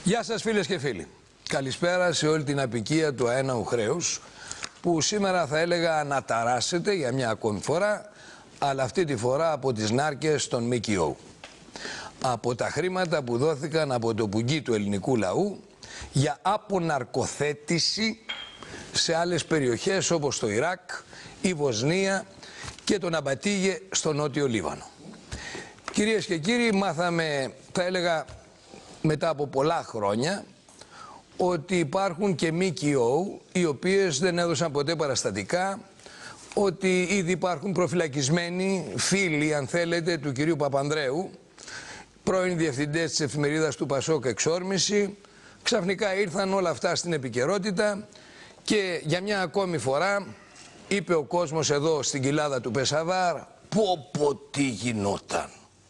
Γεια σας φίλες και φίλοι. Καλησπέρα σε όλη την απικία του αέναου χρέους που σήμερα θα έλεγα αναταράσσεται για μια ακόμη φορά, αλλά αυτή τη φορά από τις νάρκες των ΜΚΟ. Από τα χρήματα που δόθηκαν από το πουγγί του ελληνικού λαού για αποναρκοθέτηση σε άλλες περιοχές όπως το Ιράκ, η Βοσνία και το Ναμπατίγε στο Νότιο Λίβανο. Κυρίες και κύριοι, μάθαμε, θα έλεγα μετά από πολλά χρόνια, ότι υπάρχουν και ΜΚΟ οι οποίες δεν έδωσαν ποτέ παραστατικά, ότι ήδη υπάρχουν προφυλακισμένοι φίλοι, αν θέλετε, του κυρίου Παπανδρέου, πρώην διευθυντές της εφημερίδας του Πασόκ Εξόρμηση. Ξαφνικά ήρθαν όλα αυτά στην επικαιρότητα και για μια ακόμη φορά είπε ο κόσμος εδώ στην κοιλάδα του Πεσαβάρ, πω τι γινόταν.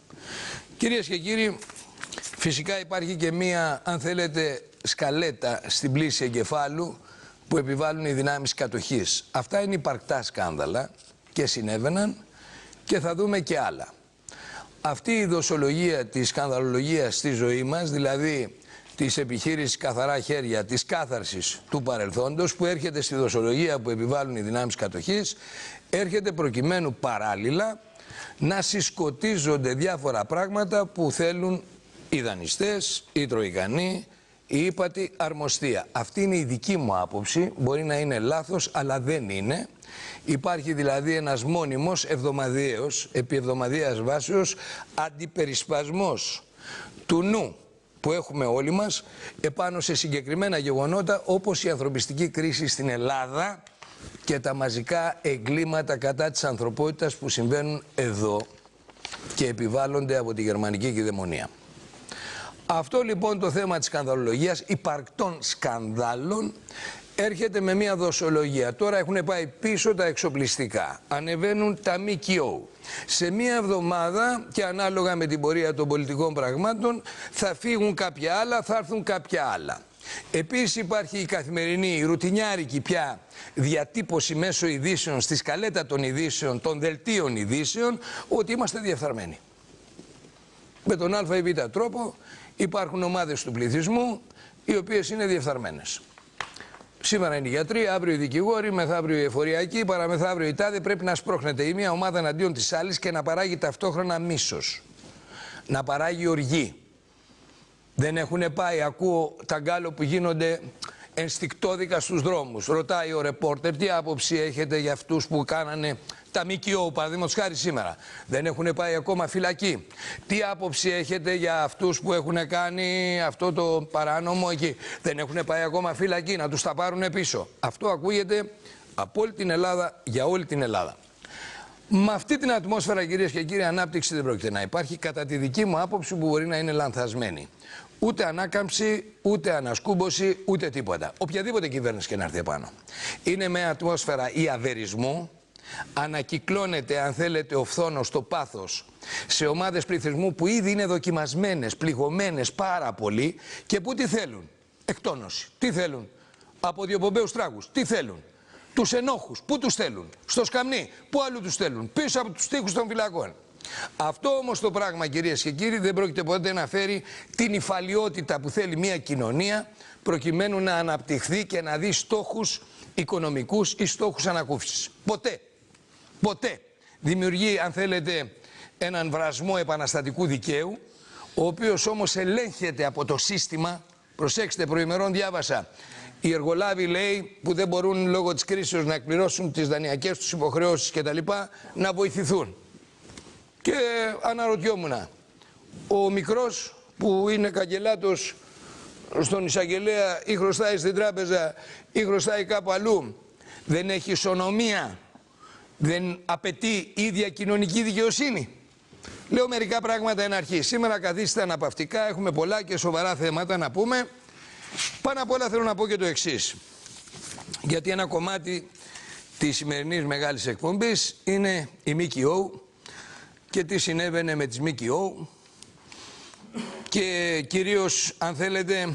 Κυρίες και κύριοι, φυσικά υπάρχει και μία, αν θέλετε, σκαλέτα στην πλήση εγκεφάλου που επιβάλλουν οι δυνάμεις κατοχής. Αυτά είναι υπαρκτά σκάνδαλα και συνέβαιναν και θα δούμε και άλλα. Αυτή η δοσολογία της σκανδαλολογίας στη ζωή μας, δηλαδή της επιχείρησης καθαρά χέρια, της κάθαρσης του παρελθόντος που έρχεται στη δοσολογία που επιβάλλουν οι δυνάμεις κατοχής, έρχεται προκειμένου παράλληλα να συσκοτίζονται διάφορα πράγματα που θέλουν οι δανειστές, οι τροϊκανοί, η ύπατη αρμοστία. Αυτή είναι η δική μου άποψη, μπορεί να είναι λάθος, αλλά δεν είναι. Υπάρχει δηλαδή ένας μόνιμος εβδομαδιαίος, επί εβδομαδιαίας βάσεως, αντιπερισπασμός του νου που έχουμε όλοι μας επάνω σε συγκεκριμένα γεγονότα όπως η ανθρωπιστική κρίση στην Ελλάδα και τα μαζικά εγκλήματα κατά της ανθρωπότητας που συμβαίνουν εδώ και επιβάλλονται από τη γερμανική κυδαιμονία. Αυτό λοιπόν το θέμα της σκανδαλολογίας, υπαρκτών σκανδάλων, έρχεται με μια δοσολογία. Τώρα έχουν πάει πίσω τα εξοπλιστικά, ανεβαίνουν τα ΜΚΟ. Σε μια εβδομάδα και ανάλογα με την πορεία των πολιτικών πραγμάτων θα φύγουν κάποια άλλα, θα έρθουν κάποια άλλα. Επίσης υπάρχει η καθημερινή, η ρουτινιάρικη πια διατύπωση μέσω ειδήσεων, στη σκαλέτα των ειδήσεων, των δελτίων ειδήσεων, ότι είμαστε διεφθαρμένοι. Με τον α ή β τρόπο υπάρχουν ομάδες του πληθυσμού οι οποίες είναι διεφθαρμένες. Σήμερα είναι οι γιατροί, αύριο οι δικηγόροι, μεθαύριο οι εφοριακοί, παραμεθαύριο οι τάδε. Πρέπει να σπρώχνεται η μία ομάδα εναντίον της άλλης και να παράγει ταυτόχρονα μίσος. Να παράγει οργή. Δεν έχουν πάει, ακούω τα γκάλο που γίνονται ενστικτόδικα στους δρόμους. Ρωτάει ο ρεπόρτερ τι άποψη έχετε για αυτούς που κάνανε τα ΜΚΟ, παραδείγματος χάρη σήμερα. Δεν έχουν πάει ακόμα φυλακή. Τι άποψη έχετε για αυτούς που έχουν κάνει αυτό το παράνομο εκεί. Δεν έχουν πάει ακόμα φυλακή, να τους τα πάρουν πίσω. Αυτό ακούγεται από όλη την Ελλάδα, για όλη την Ελλάδα. Με αυτή την ατμόσφαιρα, κυρίες και κύριοι, ανάπτυξη δεν πρόκειται να υπάρχει, κατά τη δική μου άποψη που μπορεί να είναι λανθασμένη. Ούτε ανάκαμψη, ούτε ανασκούμποση, ούτε τίποτα. Οποιαδήποτε κυβέρνηση και να έρθει επάνω. Είναι με ατμόσφαιρα ιαβερισμού, ανακυκλώνεται, αν θέλετε, ο φθόνος, το πάθος σε ομάδες πληθυσμού που ήδη είναι δοκιμασμένες, πληγωμένες πάρα πολύ και που τι θέλουν. Εκτόνωση. Τι θέλουν. Από διοπομπαίους τράγους. Τι θέλουν. Τους ενόχους. Πού τους θέλουν. Στο σκαμνί. Πού αλλού τους θέλουν. Πίσω από τους τοίχους των φυλακών. Αυτό όμως το πράγμα, κυρίες και κύριοι, δεν πρόκειται ποτέ να φέρει την υφαλιότητα που θέλει μια κοινωνία προκειμένου να αναπτυχθεί και να δει στόχους οικονομικούς ή στόχους ανακούφισης. Ποτέ. Ποτέ. Δημιουργεί, αν θέλετε, έναν βρασμό επαναστατικού δικαίου, ο οποίος όμως ελέγχεται από το σύστημα. Προσέξτε, προημερών διάβασα. Οι εργολάβοι, λέει, που δεν μπορούν λόγω της κρίσης να εκπληρώσουν τις δανειακές τους υποχρεώσεις κτλ., να βοηθηθούν. Και αναρωτιόμουν, ο μικρός που είναι καγκελάτος στον εισαγγελέα ή χρωστάει στην τράπεζα ή χρωστάει κάπου αλλού, δεν έχει ισονομία, δεν απαιτεί ίδια κοινωνική δικαιοσύνη. Λέω μερικά πράγματα εν αρχή. Σήμερα καθίστε αναπαυτικά, έχουμε πολλά και σοβαρά θέματα να πούμε. Πάνω απ' όλα θέλω να πω και το εξής. Γιατί ένα κομμάτι της σημερινής μεγάλης εκπομπής είναι η ΜΚΟ και τι συνέβαινε με τις ΜΚΟ και κυρίως, αν θέλετε,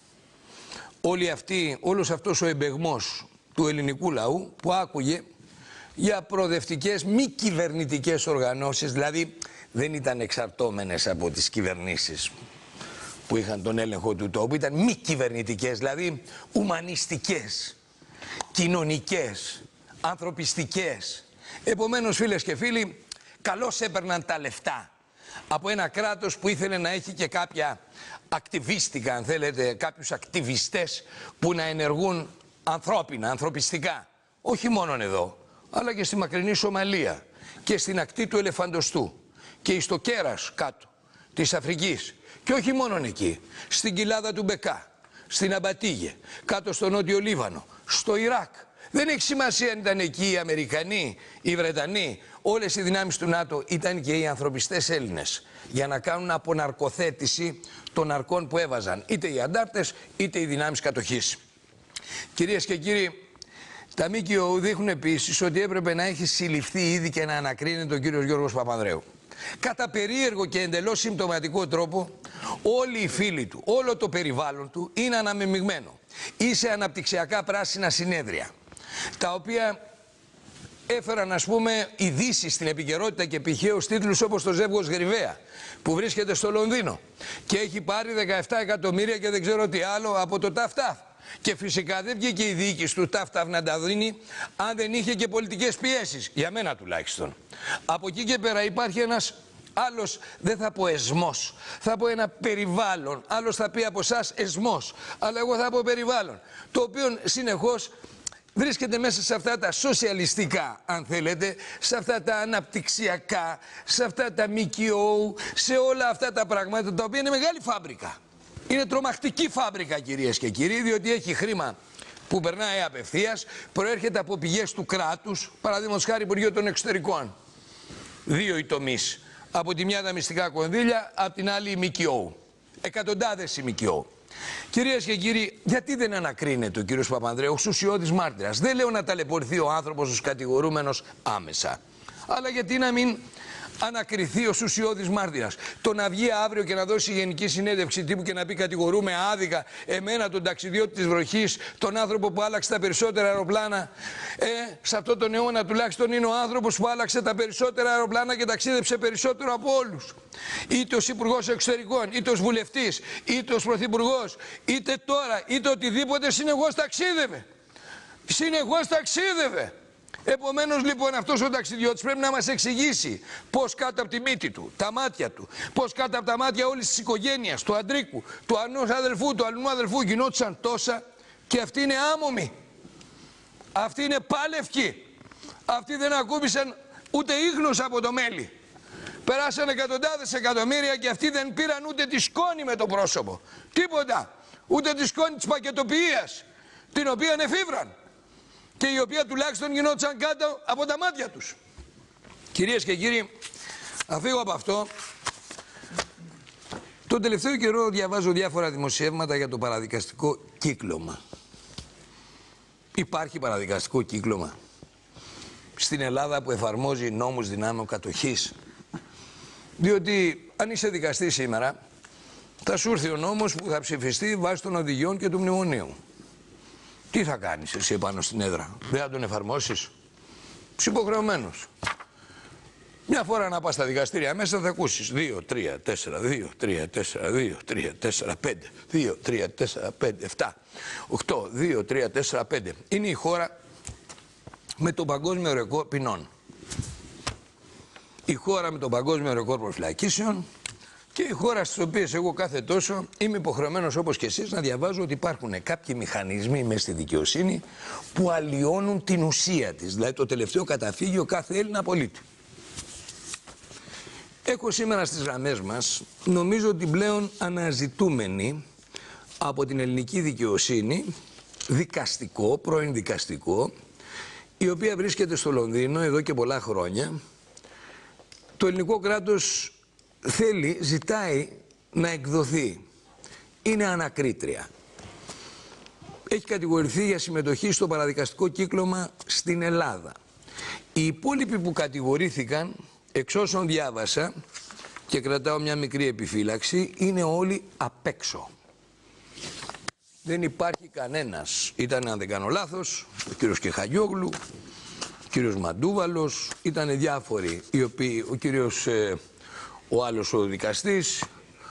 όλος αυτός ο εμπεγμός του ελληνικού λαού που άκουγε για προοδευτικές μη κυβερνητικές οργανώσεις, δηλαδή δεν ήταν εξαρτώμενες από τις κυβερνήσεις. που είχαν τον έλεγχο του τόπου ήταν μη κυβερνητικές, δηλαδή ουμανιστικές, κοινωνικές, ανθρωπιστικές. Επομένως, φίλες και φίλοι, καλώς έπαιρναν τα λεφτά από ένα κράτος που ήθελε να έχει και κάποια ακτιβίστικα, αν θέλετε, κάποιους ακτιβιστές που να ενεργούν ανθρώπινα, ανθρωπιστικά. Όχι μόνο εδώ, αλλά και στη μακρινή Σομαλία και στην ακτή του Ελεφαντοστού και στο κέρας κάτω της Αφρικής. Και όχι μόνο εκεί, στην κοιλάδα του Μπεκά, στην Αμπατίγε, κάτω στο Νότιο Λίβανο, στο Ιράκ. Δεν έχει σημασία αν ήταν εκεί οι Αμερικανοί, οι Βρετανοί, όλες οι δυνάμεις του ΝΑΤΟ ήταν και οι ανθρωπιστές Έλληνες για να κάνουν αποναρκοθέτηση των ναρκών που έβαζαν είτε οι αντάρτες είτε οι δυνάμεις κατοχής. Κυρίες και κύριοι, τα ΜΚΟ δείχνουν επίσης ότι έπρεπε να έχει συλληφθεί ήδη και να ανακρίνεται ο κύριος Γιώργος Παπανδρέου. Κατά περίεργο και εντελώς συμπτωματικό τρόπο, όλοι οι φίλοι του, όλο το περιβάλλον του είναι αναμειγμένο ή σε αναπτυξιακά πράσινα συνέδρια, τα οποία έφεραν, ας πούμε, ειδήσεις στην επικαιρότητα και πηχαίους τίτλους όπως το Ζεύγος Γρυβαία, που βρίσκεται στο Λονδίνο και έχει πάρει 17 εκατομμύρια και δεν ξέρω τι άλλο από το ΤΑΦ. Και φυσικά δεν βγήκε η διοίκηση του ΤΑΦ να τα δίνει αν δεν είχε και πολιτικές πιέσεις, για μένα τουλάχιστον. Από εκεί και πέρα υπάρχει ένας άλλος, δεν θα πω εσμός, θα πω ένα περιβάλλον. Άλλος θα πει από εσάς εσμός, αλλά εγώ θα πω περιβάλλον, το οποίο συνεχώς βρίσκεται μέσα σε αυτά τα σοσιαλιστικά, αν θέλετε, σε αυτά τα αναπτυξιακά, σε αυτά τα ΜΚΟ, σε όλα αυτά τα πράγματα, τα οποία είναι μεγάλη φάμπρικα. Είναι τρομακτική φάμπρικα, κυρίες και κύριοι, διότι έχει χρήμα που περνάει απευθείας, προέρχεται από πηγές του κράτους, παραδείγματος χάρη Υπουργείο των Εξωτερικών. Δύο οι τομείς. Από τη μια τα μυστικά κονδύλια, από την άλλη η ΜΚΟ. Εκατοντάδες η ΜΚΟ. Κυρίες και κύριοι, γιατί δεν ανακρίνεται ο κύριος Παπανδρέου ως ουσιώδης μάρτυρας? Δεν λέω να ταλαιπωρηθεί ο άνθρωπος ως κατηγορούμενος άμεσα, αλλά γιατί να μην ανακριθεί ως ουσιώδης μάρτυρας? Το να βγει αύριο και να δώσει γενική συνέντευξη τύπου και να πει κατηγορούμε άδικα εμένα, τον ταξιδιώτη της βροχής, τον άνθρωπο που άλλαξε τα περισσότερα αεροπλάνα, σε αυτό τον αιώνα τουλάχιστον είναι ο άνθρωπος που άλλαξε τα περισσότερα αεροπλάνα και ταξίδεψε περισσότερο από όλους. Είτε ως Υπουργός Εξωτερικών, είτε ως βουλευτής, είτε ως Πρωθυπουργός, είτε τώρα, είτε οτιδήποτε, συνεχώς ταξίδευε. Συνεχώς ταξίδευε. Επομένως λοιπόν αυτός ο ταξιδιώτης πρέπει να μας εξηγήσει πώς κάτω από τη μύτη του, τα μάτια του, πώς κάτω από τα μάτια όλης της οικογένειας, του Αντρίκου, του ανούς αδελφού, του αλλού αδελφού γινόντουσαν τόσα και αυτοί είναι άμομοι. Αυτοί είναι πάλευκοι. Αυτοί δεν ακούμπησαν ούτε ίχνος από το μέλι. Περάσαν εκατοντάδες εκατομμύρια και αυτοί δεν πήραν ούτε τη σκόνη με το πρόσωπο. Τίποτα. Ούτε τη σκόνη της πακετοποιίας, την οποία εφήβραν και η οποία τουλάχιστον γινόντουσαν κάτω από τα μάτια τους. Κυρίες και κύριοι, θα φύγω από αυτό. Τον τελευταίο καιρό διαβάζω διάφορα δημοσιεύματα για το παραδικαστικό κύκλωμα. Υπάρχει παραδικαστικό κύκλωμα στην Ελλάδα που εφαρμόζει νόμους δυνάμεων κατοχής? Διότι αν είσαι δικαστής σήμερα, θα σου έρθει ο νόμος που θα ψηφιστεί βάσει των οδηγιών και του μνημονίου. Τι θα κάνεις εσύ επάνω στην έδρα? Δεν θα τον εφαρμόσεις? Είσαι υποχρεωμένος. Μια φορά να πας στα δικαστήρια μέσα θα ακούσεις 2, 3, 4, 2, 3, 4, 2, 3, 4, 5, 2, 3, 4, 5, 7, 8, 2, 3, 4, 5. Είναι η χώρα με το παγκόσμιο ρεκόρ ποινών. Η χώρα με το παγκόσμιο ρεκόρ προφυλακίσεων και η χώρα στις οποίες εγώ κάθε τόσο είμαι υποχρεωμένος όπως και εσείς να διαβάζω ότι υπάρχουν κάποιοι μηχανισμοί μέσα στη δικαιοσύνη που αλλοιώνουν την ουσία της, δηλαδή το τελευταίο καταφύγιο κάθε Έλληνα πολίτη. Έχω σήμερα στις γραμμές μας, νομίζω ότι πλέον αναζητούμενη από την ελληνική δικαιοσύνη, δικαστικό, πρώην δικαστικό, η οποία βρίσκεται στο Λονδίνο εδώ και πολλά χρόνια. Το ελληνικό κράτος θέλει, ζητάει να εκδοθεί. Είναι ανακρίτρια. Έχει κατηγορηθεί για συμμετοχή στο παραδικαστικό κύκλωμα στην Ελλάδα. Οι υπόλοιποι που κατηγορήθηκαν, εξ όσων διάβασα και κρατάω μια μικρή επιφύλαξη, είναι όλοι απ' έξω. Δεν υπάρχει κανένας. Ήταν, αν δεν κάνω λάθος, ο κύριος Κεχαγιόγλου, ο κύριος Μαντούβαλος, ήταν διάφοροι οι οποίοι, ο κύριος, ο άλλος ο δικαστής,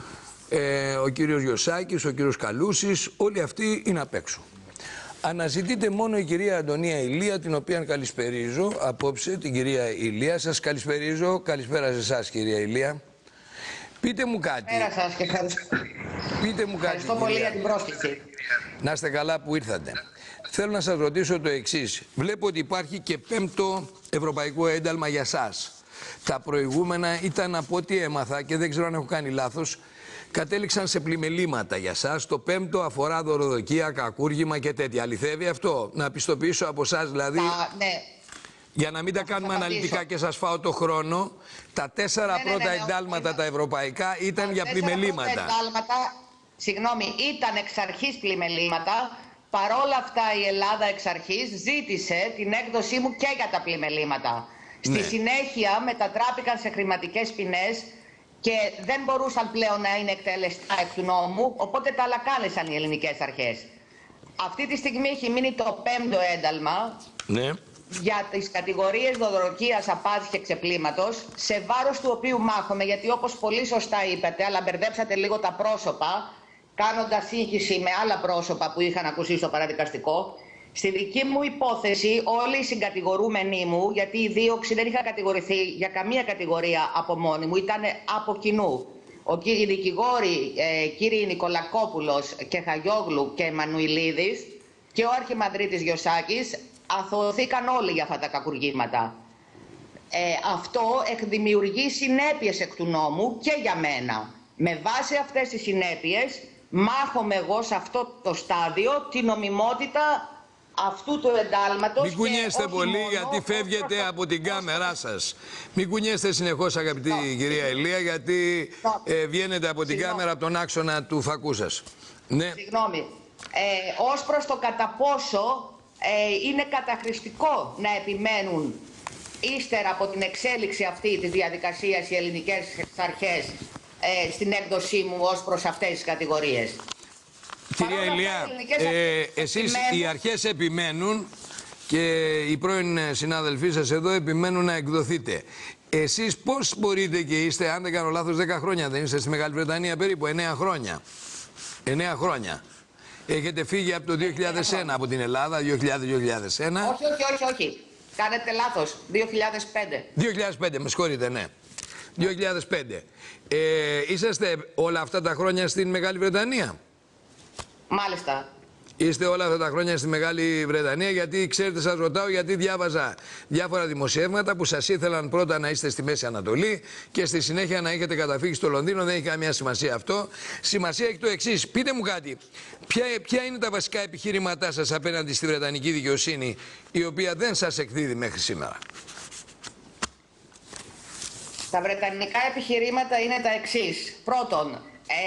ο κύριος Γιωσάκης, ο κύριος Καλούσης, όλοι αυτοί είναι απ' έξω. Αναζητείται μόνο η κυρία Αντωνία Ηλία, την οποία καλησπερίζω απόψε, την κυρία Ηλία. Σας καλησπερίζω. Καλησπέρα σε εσάς, κυρία Ηλία. Πείτε μου κάτι. Καλησπέρα σας και ευχαριστώ. Πείτε μου κάτι. Ευχαριστώ πολύ για την πρόσκληση. Να είστε καλά που ήρθατε. Θέλω να σας ρωτήσω το εξής. Βλέπω ότι υπάρχει και 5ο ευρωπαϊκό ένταλμα για σας. Τα προηγούμενα ήταν, από ό,τι έμαθα, και δεν ξέρω αν έχω κάνει λάθος, κατέληξαν σε πλημελήματα για σας. Το 5ο αφορά δωροδοκία, κακούργημα και τέτοια. Αληθεύει αυτό? Να πιστοποιήσω από εσάς δηλαδή. Ναι. Για να μην τα κάνουμε αναλυτικά και σας φάω το χρόνο, τα 4 πρώτα εντάλματα τα ευρωπαϊκά ήταν για πλημελήματα. Τα 4 πρώτα εντάλματα, συγγνώμη, ήταν εξ αρχής πλημελήματα. Παρόλα αυτά η Ελλάδα εξ αρχής ζήτησε την έκδοσή μου και για τα πλημελήματα. Στη συνέχεια μετατράπηκαν σε χρηματικές ποινές και δεν μπορούσαν πλέον να είναι εκτελεστά εκ του νόμου, οπότε τα αλακάλεσαν οι ελληνικές αρχές. Αυτή τη στιγμή έχει μείνει το 5ο ένταλμα. Ναι. Για τις κατηγορίες δωροδοκίας, απάτης και ξεπλήματος, σε βάρος του οποίου μάχομαι, γιατί όπως πολύ σωστά είπατε, αλλά μπερδέψατε λίγο τα πρόσωπα, κάνοντας σύγχυση με άλλα πρόσωπα που είχαν ακουστεί στο παραδικαστικό. Στη δική μου υπόθεση, όλοι οι συγκατηγορούμενοι μου, γιατί η δίωξη δεν είχα κατηγορηθεί για καμία κατηγορία από μόνη μου, ήταν από κοινού. Οι δικηγόροι κύριοι Νικολακόπουλος και Χαγιόγλου και Μανουηλίδης και ο αρχιμανδρίτης Γιωσάκης αθωωθήκαν όλοι για αυτά τα κακουργήματα. Αυτό εκδημιουργεί συνέπειες εκ του νόμου και για μένα. Με βάση αυτές τις συνέπειες μάχομαι εγώ σε αυτό το στάδιο τη νομιμότητα αυτού του εντάλματος. Μην κουνιέστε πολύ γιατί φεύγετε από την κάμερά σας. Μην κουνιέστε συνεχώς, αγαπητή κυρία Ηλία, γιατί βγαίνετε από την κάμερα, από τον άξονα του φακού σας. Ναι. Συγγνώμη. Ως προς το κατά πόσο είναι καταχρηστικό να επιμένουν ύστερα από την εξέλιξη αυτή της διαδικασίας οι ελληνικές αρχές στην έκδοσή μου ως προς αυτές τις κατηγορίες. Κυρία Ηλία, εσείς οι αρχές επιμένουν και οι πρώην συνάδελφοί σας εδώ επιμένουν να εκδοθείτε. Εσείς πώς μπορείτε και είστε, αν δεν κάνω λάθος, 10 χρόνια δεν είστε στη Μεγάλη Βρετανία, περίπου 9 χρόνια. 9 χρόνια. Έχετε φύγει από το 2001 από την Ελλάδα, 2000-2001. Όχι. Κάνετε λάθος. 2005. 2005, με συγχωρείτε, ναι. 2005. Είσαστε όλα αυτά τα χρόνια στην Μεγάλη Βρετανία? Μάλιστα. Είστε όλα αυτά τα χρόνια στη Μεγάλη Βρετανία, γιατί ξέρετε, σας ρωτάω, γιατί διάβαζα διάφορα δημοσιεύματα που σας ήθελαν πρώτα να είστε στη Μέση Ανατολή και στη συνέχεια να έχετε καταφύγει στο Λονδίνο. Δεν έχει καμία σημασία αυτό. Σημασία έχει το εξής. Πείτε μου κάτι. Ποια είναι τα βασικά επιχείρηματά σας απέναντι στη Βρετανική δικαιοσύνη, η οποία δεν σας εκδίδει μέχρι σήμερα? Τα βρετανικά επιχειρήματα είναι τα εξής. Πρώτον,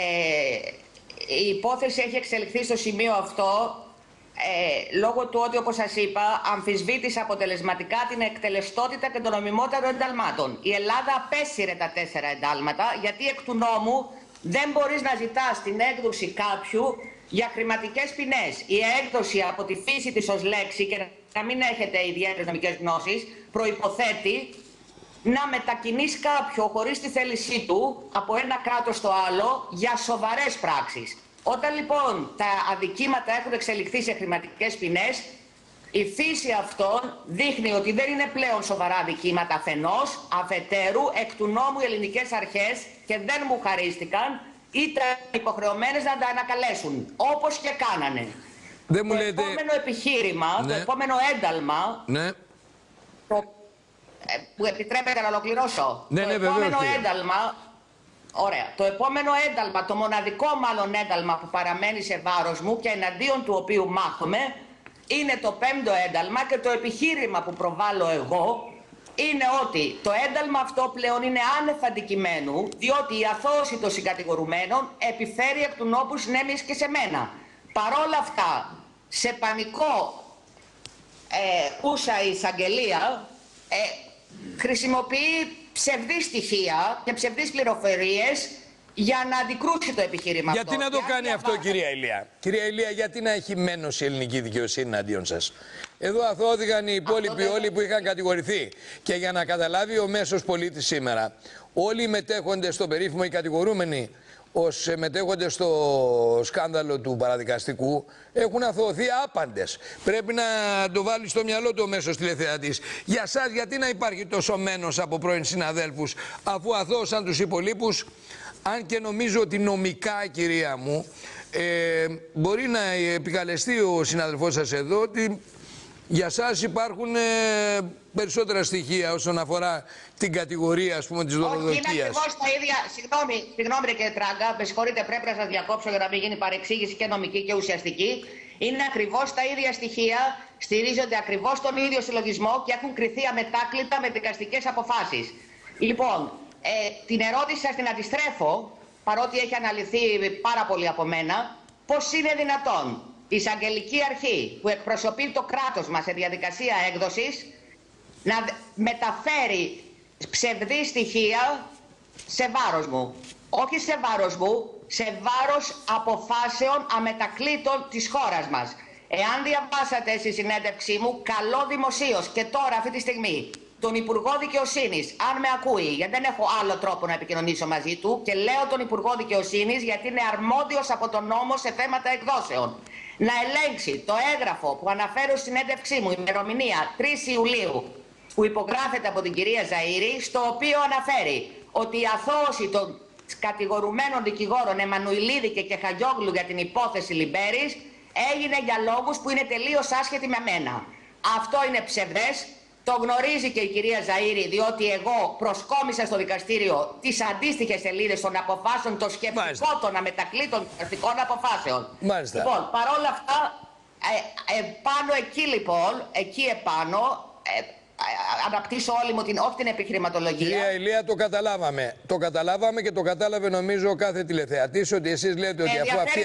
η υπόθεση έχει εξελιχθεί στο σημείο αυτό λόγω του ότι, όπως σας είπα, αμφισβήτησε αποτελεσματικά την εκτελεστότητα και την νομιμότητα των ενταλμάτων. Η Ελλάδα απέσυρε τα 4 εντάλματα, γιατί εκ του νόμου δεν μπορείς να ζητάς την έκδοση κάποιου για χρηματικές ποινές. Η έκδοση από τη φύση της ως λέξη, και να μην έχετε ιδιαίτερες νομικές γνώσεις, προϋποθέτει να μετακινείς κάποιο χωρίς τη θέλησή του από ένα κράτος στο άλλο για σοβαρές πράξεις. Όταν λοιπόν τα αδικήματα έχουν εξελιχθεί σε χρηματικές ποινές, η φύση αυτών δείχνει ότι δεν είναι πλέον σοβαρά αδικήματα αφενός, αφετέρου εκ του νόμου οι ελληνικές αρχές, και δεν μου χαρίστηκαν, ήταν υποχρεωμένες να τα ανακαλέσουν, όπως και κάνανε. Δεν μου το λέτε... επόμενο επιχείρημα, το επόμενο ένταλμα, που επιτρέπεται να ολοκληρώσω. Το επόμενο ένταλμα, το επόμενο ένταλμα, το μοναδικό μάλλον ένταλμα που παραμένει σε βάρος μου και εναντίον του οποίου μάχομαι, είναι το 5ο ένταλμα, και το επιχείρημα που προβάλλω εγώ είναι ότι το ένταλμα αυτό πλέον είναι άνευ αντικειμένου, διότι η αθώωση των συγκατηγορουμένων επιφέρει εκ του νόμου συνέμειες και σε μένα. Παρόλα αυτά, σε πανικό ούσα η εισαγγελία χρησιμοποιεί ψευδή στοιχεία και ψευδείς πληροφορίες για να αντικρούσει το επιχείρημα αυτό. Γιατί να το κάνει αυτό, κυρία Ηλία? Κυρία Ηλία, γιατί να έχει μένος η ελληνική δικαιοσύνη εναντίον σας? Εδώ αθώθηκαν οι υπόλοιποι όλοι που είχαν κατηγορηθεί. Και για να καταλάβει ο μέσος πολίτης σήμερα, όλοι οι μετέχοντες στο περίφημο, οι κατηγορούμενοι ως μετέχοντες στο σκάνδαλο του παραδικαστικού, έχουν αθωωωθεί άπαντες. Πρέπει να το βάλει στο μυαλό του ο μέσος τηλεθεατής. Για σας, γιατί να υπάρχει τόσο μένος από πρώην συναδέλφους, αφού αθώωσαν τους υπολείπους? Αν και νομίζω ότι νομικά, κυρία μου, μπορεί να επικαλεστεί ο συναδελφός σας εδώ ότι για σας υπάρχουν περισσότερα στοιχεία όσον αφορά την κατηγορία, ας πούμε, της δωροδοκίας. Όχι, είναι ακριβώς τα ίδια. Συγγνώμη κύριε Τράγκα, με συγχωρείτε, πρέπει να σας διακόψω για να μην γίνει παρεξήγηση και νομική και ουσιαστική. Είναι ακριβώς τα ίδια στοιχεία, στηρίζονται ακριβώς τον ίδιο συλλογισμό και έχουν κριθεί αμετάκλητα με δικαστικές αποφάσεις. Λοιπόν, την ερώτηση σας την αντιστρέφω, παρότι έχει αναλυθεί πάρα πολύ από μένα, πώς είναι δυνατόν η εισαγγελική αρχή που εκπροσωπεί το κράτος μας σε διαδικασία έκδοσης να μεταφέρει ψευδή στοιχεία σε βάρος μου. Όχι σε βάρος μου, σε βάρος αποφάσεων αμετακλήτων της χώρας μας. Εάν διαβάσατε στη συνέντευξή μου, καλώ δημοσίως και τώρα αυτή τη στιγμή τον Υπουργό Δικαιοσύνης, αν με ακούει, γιατί δεν έχω άλλο τρόπο να επικοινωνήσω μαζί του, και λέω τον Υπουργό Δικαιοσύνης γιατί είναι αρμόδιος από τον νόμο σε θέματα εκδόσεων, να ελέγξει το έγγραφο που αναφέρω στην συνέντευξή μου, ημερομηνία 3 Ιουλίου, που υπογράφεται από την κυρία Ζαΐρη, στο οποίο αναφέρει ότι η αθώωση των κατηγορουμένων δικηγόρων Εμμανουηλίδη και Κεχαγιόγλου για την υπόθεση Λιμπέρης έγινε για λόγους που είναι τελείως άσχετοι με μένα. Αυτό είναι ψευδές. Το γνωρίζει και η κυρία Ζαΐρη, διότι εγώ προσκόμισα στο δικαστήριο τις αντίστοιχες σελίδες των αποφάσεων, το σκεπτικό των αμετακλήτων δικαστικών αποφάσεων. Μάλιστα. Λοιπόν, παρόλα αυτά, επάνω εκεί λοιπόν, εκεί επάνω, αναπτύσσω όλη μου όχι την επιχειρηματολογία. Κυρία Ηλία, το καταλάβαμε. Το καταλάβαμε και το κατάλαβε νομίζω κάθε τηλεθεατής, ότι εσείς λέτε ότι αφού αυτοί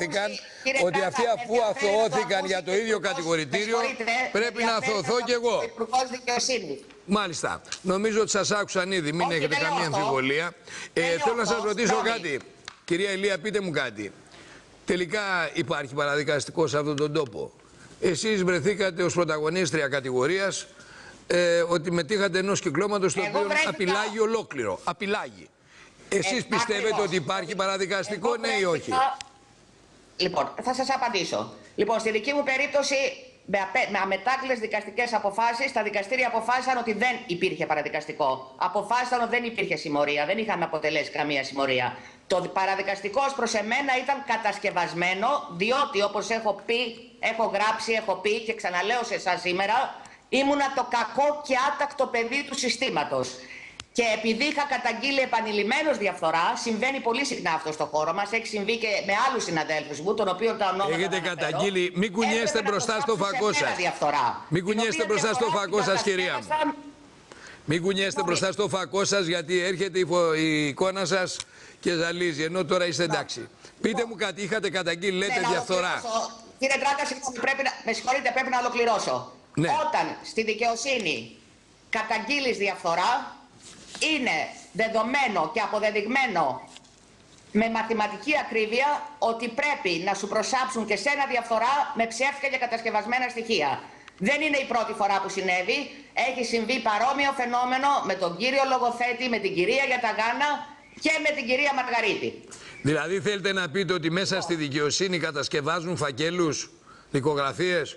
αθωώθηκαν, για το ίδιο κατηγορητήριο, πρέπει να αθωωθώ κι εγώ. Μάλιστα. Νομίζω ότι σας άκουσαν ήδη, μην έχετε καμία αμφιβολία. Θέλω να σας ρωτήσω κάτι. Κυρία Ηλία, πείτε μου κάτι. Τελικά υπάρχει παραδικαστικό σε αυτόν τον τόπο? Εσείς βρεθήκατε ως πρωταγωνίστρια κατηγορίας ότι μετήχατε ενός κυκλώματος το οποίο απειλάγει ολόκληρο. Απειλάγει. Εσείς πιστεύετε ότι υπάρχει παραδικαστικό, ναι ή όχι? Λοιπόν, θα σας απαντήσω. Λοιπόν, στη δική μου περίπτωση, με αμετάκλητες δικαστικές αποφάσεις, τα δικαστήρια αποφάσισαν ότι δεν υπήρχε παραδικαστικό. Αποφάσισαν ότι δεν υπήρχε συμμορία, δεν είχαμε αποτελέσει καμία συμμορία. Το παραδικαστικό ως προς εμένα ήταν κατασκευασμένο, διότι όπως έχω πει, έχω γράψει, έχω πει και ξαναλέω σε εσάς σήμερα, ήμουνα το κακό και άτακτο παιδί του συστήματος. Και επειδή είχα καταγγείλει επανειλημμένως διαφθορά, συμβαίνει πολύ συχνά αυτό στο χώρο μας, έχει συμβεί και με άλλους συναδέλφους μου, τον οποίων τα ονόματα έχετε καταγγείλει, μην κουνιέστε μπροστά στο φακό σας. Μην κουνιέστε μπροστά στο φακό σας, κυρία μου. Μην κουνιέστε μπροστά στο φακό σας, γιατί έρχεται η εικόνα σας και ζαλίζει, ενώ τώρα είστε εντάξει. Πείτε μου κάτι, είχατε καταγγείλει, λέτε διαφθορά. Κύριε Τράγκα, με συγχωρείτε, πρέπει να ολοκληρώσω. Ναι. Όταν στη δικαιοσύνη καταγγείλεις διαφθορά, είναι δεδομένο και αποδεδειγμένο με μαθηματική ακρίβεια ότι πρέπει να σου προσάψουν και σένα διαφθορά με ψεύτικα και κατασκευασμένα στοιχεία. Δεν είναι η πρώτη φορά που συνέβη. Έχει συμβεί παρόμοιο φαινόμενο με τον κύριο λογοθέτη, με την κυρία Γιαταγάνα και με την κυρία Μαργαρίτη. Δηλαδή θέλετε να πείτε ότι μέσα στη δικαιοσύνη κατασκευάζουν φακέλους, δικογραφίες?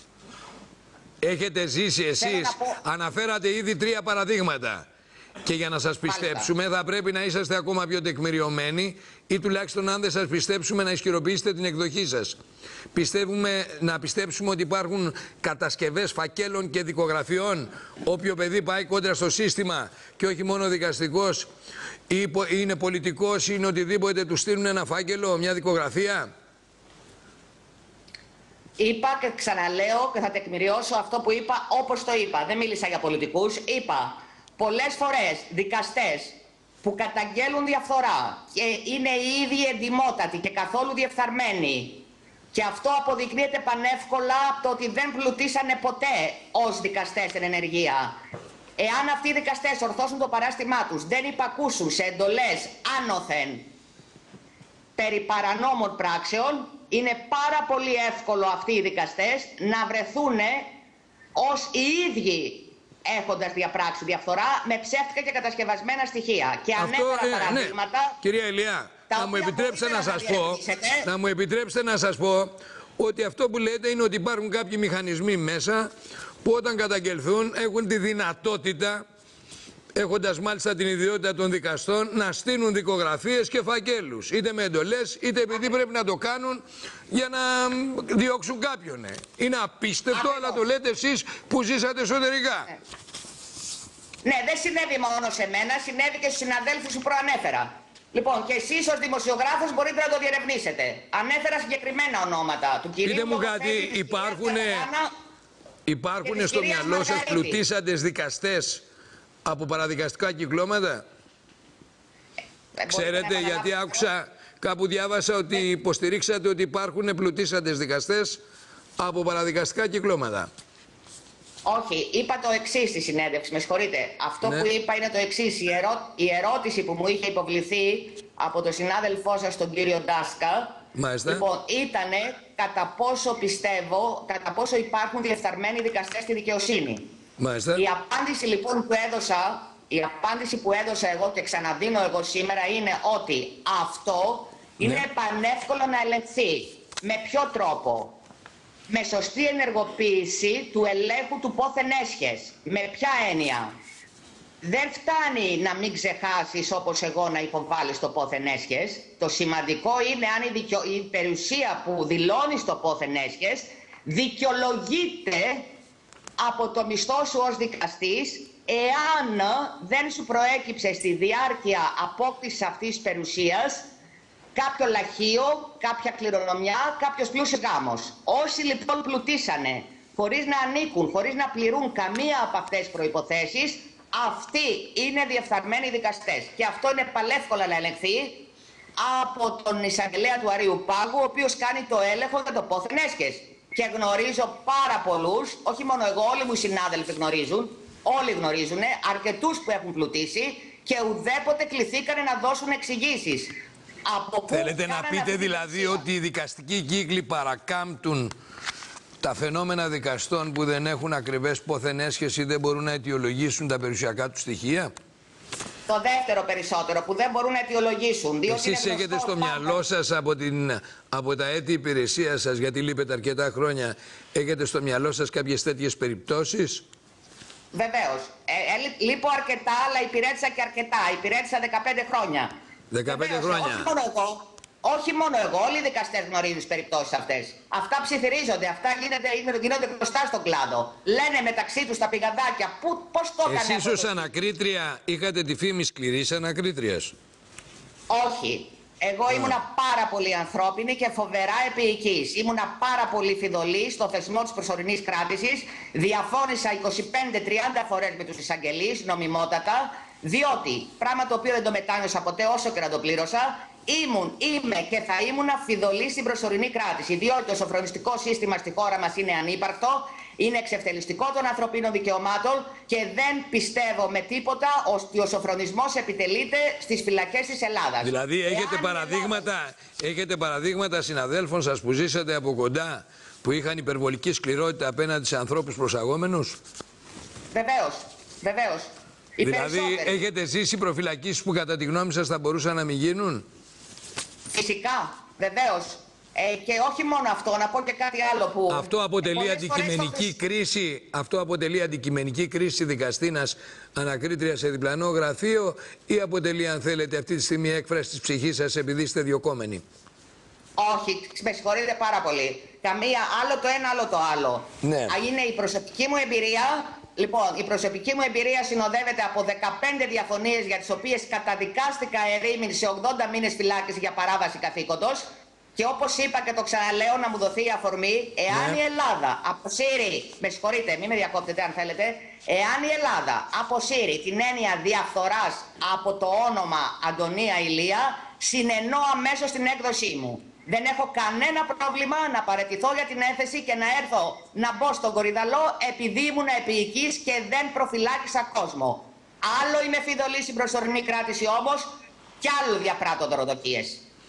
Έχετε ζήσει εσείς, αναφέρατε ήδη 3 παραδείγματα. Και για να σας πιστέψουμε θα πρέπει να είσαστε ακόμα πιο τεκμηριωμένοι ή τουλάχιστον αν δεν σας πιστέψουμε να ισχυροποιήσετε την εκδοχή σας. Να πιστέψουμε ότι υπάρχουν κατασκευές φακέλων και δικογραφιών. Όποιο παιδί πάει κόντρα στο σύστημα και όχι μόνο δικαστικός ή είναι πολιτικός ή είναι οτιδήποτε, του στείλουν ένα φάκελο, μια δικογραφία. Είπα και ξαναλέω και θα τεκμηριώσω αυτό που είπα όπως το είπα. Δεν μίλησα για πολιτικούς. Είπα πολλές φορές δικαστές που καταγγέλουν διαφθορά και είναι οι ίδιοι εντιμότατοι και καθόλου διεφθαρμένοι, και αυτό αποδεικνύεται πανεύκολα από το ότι δεν πλουτίσανε ποτέ ως δικαστές εν ενεργεία. Εάν αυτοί οι δικαστές ορθώσουν το παράστημά τους, δεν υπακούσουν σε εντολές άνωθεν περί παρανόμων πράξεων, είναι πάρα πολύ εύκολο αυτοί οι δικαστές να βρεθούν ως οι ίδιοι έχοντας διαπράξει διαφθορά με ψεύτικα και κατασκευασμένα στοιχεία. Και ανέφερα παραδείγματα... Ναι. Κυρία Ηλιά, να μου επιτρέψετε να σας πω ότι αυτό που λέτε είναι ότι υπάρχουν κάποιοι μηχανισμοί μέσα που όταν καταγγελθούν έχουν τη δυνατότητα, έχοντας μάλιστα την ιδιότητα των δικαστών, να στείλουν δικογραφίες και φακέλους. Είτε με εντολές, είτε επειδή πρέπει να το κάνουν για να διώξουν κάποιον. Είναι απίστευτο, αλλά το λέτε εσείς που ζήσατε εσωτερικά. Ναι, δεν συνέβη μόνο σε μένα, συνέβη και στους συναδέλφους που προανέφερα. Λοιπόν, και εσείς ως δημοσιογράφος μπορείτε να το διερευνήσετε. Ανέφερα συγκεκριμένα ονόματα του κυρίου. Πείτε μου κάτι, υπάρχουν στο μυαλό σας πλουτίσαντες δικαστές από παραδικαστικά κυκλώματα? Ξέρετε, γιατί άκουσα, κάπου διάβασα ότι υποστηρίξατε ότι υπάρχουν πλουτίσαντες δικαστές από παραδικαστικά κυκλώματα. Όχι, είπα το εξής στη συνέντευξη, με συγχωρείτε. Αυτό που είπα είναι το εξής. Η ερώτηση που μου είχε υποβληθεί από τον συνάδελφό σας, τον κύριο Ντάσκα, λοιπόν, ήτανε κατά πόσο πιστεύω, κατά πόσο υπάρχουν διεφθαρμένοι δικαστές στη δικαιοσύνη. Μάλιστα. Η απάντηση λοιπόν που έδωσα εγώ και ξαναδίνω εγώ σήμερα είναι ότι αυτό είναι πανεύκολο να ελεγχθεί. Με ποιο τρόπο? Με σωστή ενεργοποίηση του ελέγχου του πόθεν έσχες. Με ποια έννοια? Δεν φτάνει να μην ξεχάσεις όπως εγώ να υποβάλεις το πόθεν έσχες. Το σημαντικό είναι αν η περιουσία που δηλώνεις το πόθεν έσχες δικαιολογείται από το μισθό σου ως δικαστής, εάν δεν σου προέκυψε στη διάρκεια απόκτησης αυτής της περιουσίας κάποιο λαχείο, κάποια κληρονομιά, κάποιος πλούσιος γάμος. Όσοι λοιπόν πλουτίσανε χωρίς να ανήκουν, χωρίς να πληρούν καμία από αυτές τις προϋποθέσεις, αυτοί είναι διεφθαρμένοι δικαστές. Και αυτό είναι παλεύκολα να ελεγχθεί από τον εισαγγελέα του Αρείου Πάγου, ο οποίος κάνει το έλεγχο για το πόθεν έσχες. Και γνωρίζω πάρα πολλούς, όχι μόνο εγώ, όλοι μου οι συνάδελφοι γνωρίζουν, όλοι γνωρίζουν, αρκετούς που έχουν πλουτίσει και ουδέποτε κληθήκανε να δώσουν εξηγήσεις. Θέλετε να πείτε δηλαδή ότι οι δικαστικοί κύκλοι παρακάμπτουν τα φαινόμενα δικαστών που δεν έχουν ακριβές πόθεν έσχες ή δεν μπορούν να αιτιολογήσουν τα περιουσιακά τους στοιχεία? Το δεύτερο περισσότερο, που δεν μπορούν να αιτιολογήσουν. Εσείς έχετε στο μυαλό σας από τα έτη υπηρεσία σας, γιατί λείπετε αρκετά χρόνια, έχετε στο μυαλό σας κάποιες τέτοιες περιπτώσεις? Βεβαίως. Λείπω αρκετά, αλλά υπηρέτησα και αρκετά. Υπηρέτησα 15 χρόνια. 15 χρόνια. Όχι μόνο εγώ, όλοι οι δικαστές γνωρίζουν τις περιπτώσεις αυτές. Αυτά ψιθυρίζονται, αυτά γίνονται γνωστά στον κλάδο. Λένε μεταξύ τους τα πηγαδάκια. Πώς το έκανε? Εσείς ως ανακρίτρια είχατε τη φήμη σκληρής ανακρίτριας? Όχι. Εγώ ήμουνα πάρα πολύ ανθρώπινη και φοβερά επίοικης. Ήμουνα πάρα πολύ φιδωλή στο θεσμό της προσωρινής κράτησης. Διαφώνησα 25-30 φορές με τους εισαγγελείς, νομιμότατα, διότι, πράγμα το οποίο δεν το μετάνιωσα ποτέ όσο και να το πλήρωσα, είμαι και θα ήμουνα φιδωλή στην προσωρινή κράτηση. Διότι το σοφρονιστικό σύστημα στη χώρα μας είναι ανύπαρκτο, είναι εξευτελιστικό των ανθρωπίνων δικαιωμάτων και δεν πιστεύω με τίποτα ότι ο σοφρονισμός επιτελείται στις φυλακές της Ελλάδας. Δηλαδή έχετε παραδείγματα συναδέλφων σας που ζήσατε από κοντά που είχαν υπερβολική σκληρότητα απέναντι σε ανθρώπους προσαγόμενους? Βεβαίως, βεβαίως. Δηλαδή έχετε ζήσει προφυλακίσεις που κατά τη γνώμη σας θα μπορούσαν να μην γίνουν? Φυσικά, βεβαίως. Και όχι μόνο αυτό, να πω και κάτι άλλο που... Αυτό αποτελεί αντικειμενική κρίση, αυτό αποτελεί αντικειμενική κρίση δικαστήνας ανακρίτρια σε διπλανό γραφείο ή αποτελεί, αν θέλετε, αυτή τη στιγμή έκφραση της ψυχής σας επειδή είστε διωκόμενοι? Όχι, με συγχωρείτε πάρα πολύ. Άλλο το ένα, άλλο το άλλο. Ναι. Είναι η προσωπική μου εμπειρία. Λοιπόν, η προσωπική μου εμπειρία συνοδεύεται από 15 διαφωνίες για τις οποίες καταδικάστηκα ερήμην σε 80 μήνες φυλάκιση για παράβαση καθήκοντος. Και όπως είπα και το ξαναλέω να μου δοθεί η αφορμή, εάν η Ελλάδα αποσύρει, με συγχωρείτε, μην με διακόπτετε αν θέλετε, εάν η Ελλάδα αποσύρει την έννοια διαφθοράς από το όνομα Αντωνία Ηλία, συνενώ αμέσως την έκδοσή μου. Δεν έχω κανένα πρόβλημα να παραιτηθώ για την ένθεση και να έρθω να μπω στον Κορυδαλό επειδή ήμουν επίοικης και δεν προφυλάκησα κόσμο. Άλλο είμαι φιδωλή στην προσωρινή κράτηση όμως, κι άλλο διαπράττω δωροδοκίες.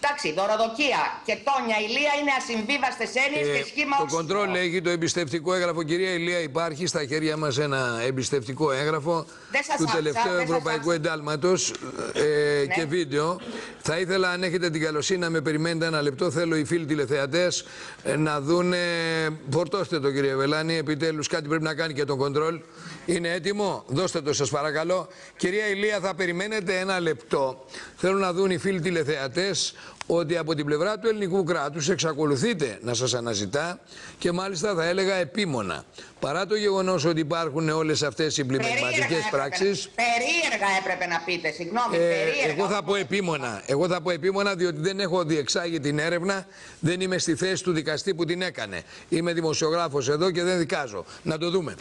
Εντάξει, δωροδοκία και τόνια ηλία είναι ασυμβίβαστες έννοιες και σχήμα Το κοντρόλ έχει το εμπιστευτικό έγγραφο. Κυρία Ηλία, υπάρχει στα χέρια μας ένα εμπιστευτικό έγγραφο του τελευταίου ευρωπαϊκού εντάλματος και βίντεο. Θα ήθελα, αν έχετε την καλοσύνη, να με περιμένετε ένα λεπτό. Θέλω οι φίλοι τηλεθεατές να δούνε. Φορτώστε το, κύριε Βελάνη. Επιτέλους κάτι πρέπει να κάνει και το κοντρόλ. Είναι έτοιμο? Δώστε το, σας παρακαλώ. Κυρία Ηλία, θα περιμένετε ένα λεπτό. Θέλω να δουν οι φίλοι τηλεθεατές ότι από την πλευρά του ελληνικού κράτους εξακολουθείτε να σας αναζητά και μάλιστα θα έλεγα επίμονα. Παρά το γεγονός ότι υπάρχουν όλες αυτές οι πλημεληματικές πράξεις. Περίεργα έπρεπε να πείτε, συγγνώμη. Περίεργα. Εγώ θα πω επίμονα, διότι δεν έχω διεξάγει την έρευνα, δεν είμαι στη θέση του δικαστή που την έκανε. Είμαι δημοσιογράφος εδώ και δεν δικάζω. Να το δούμε.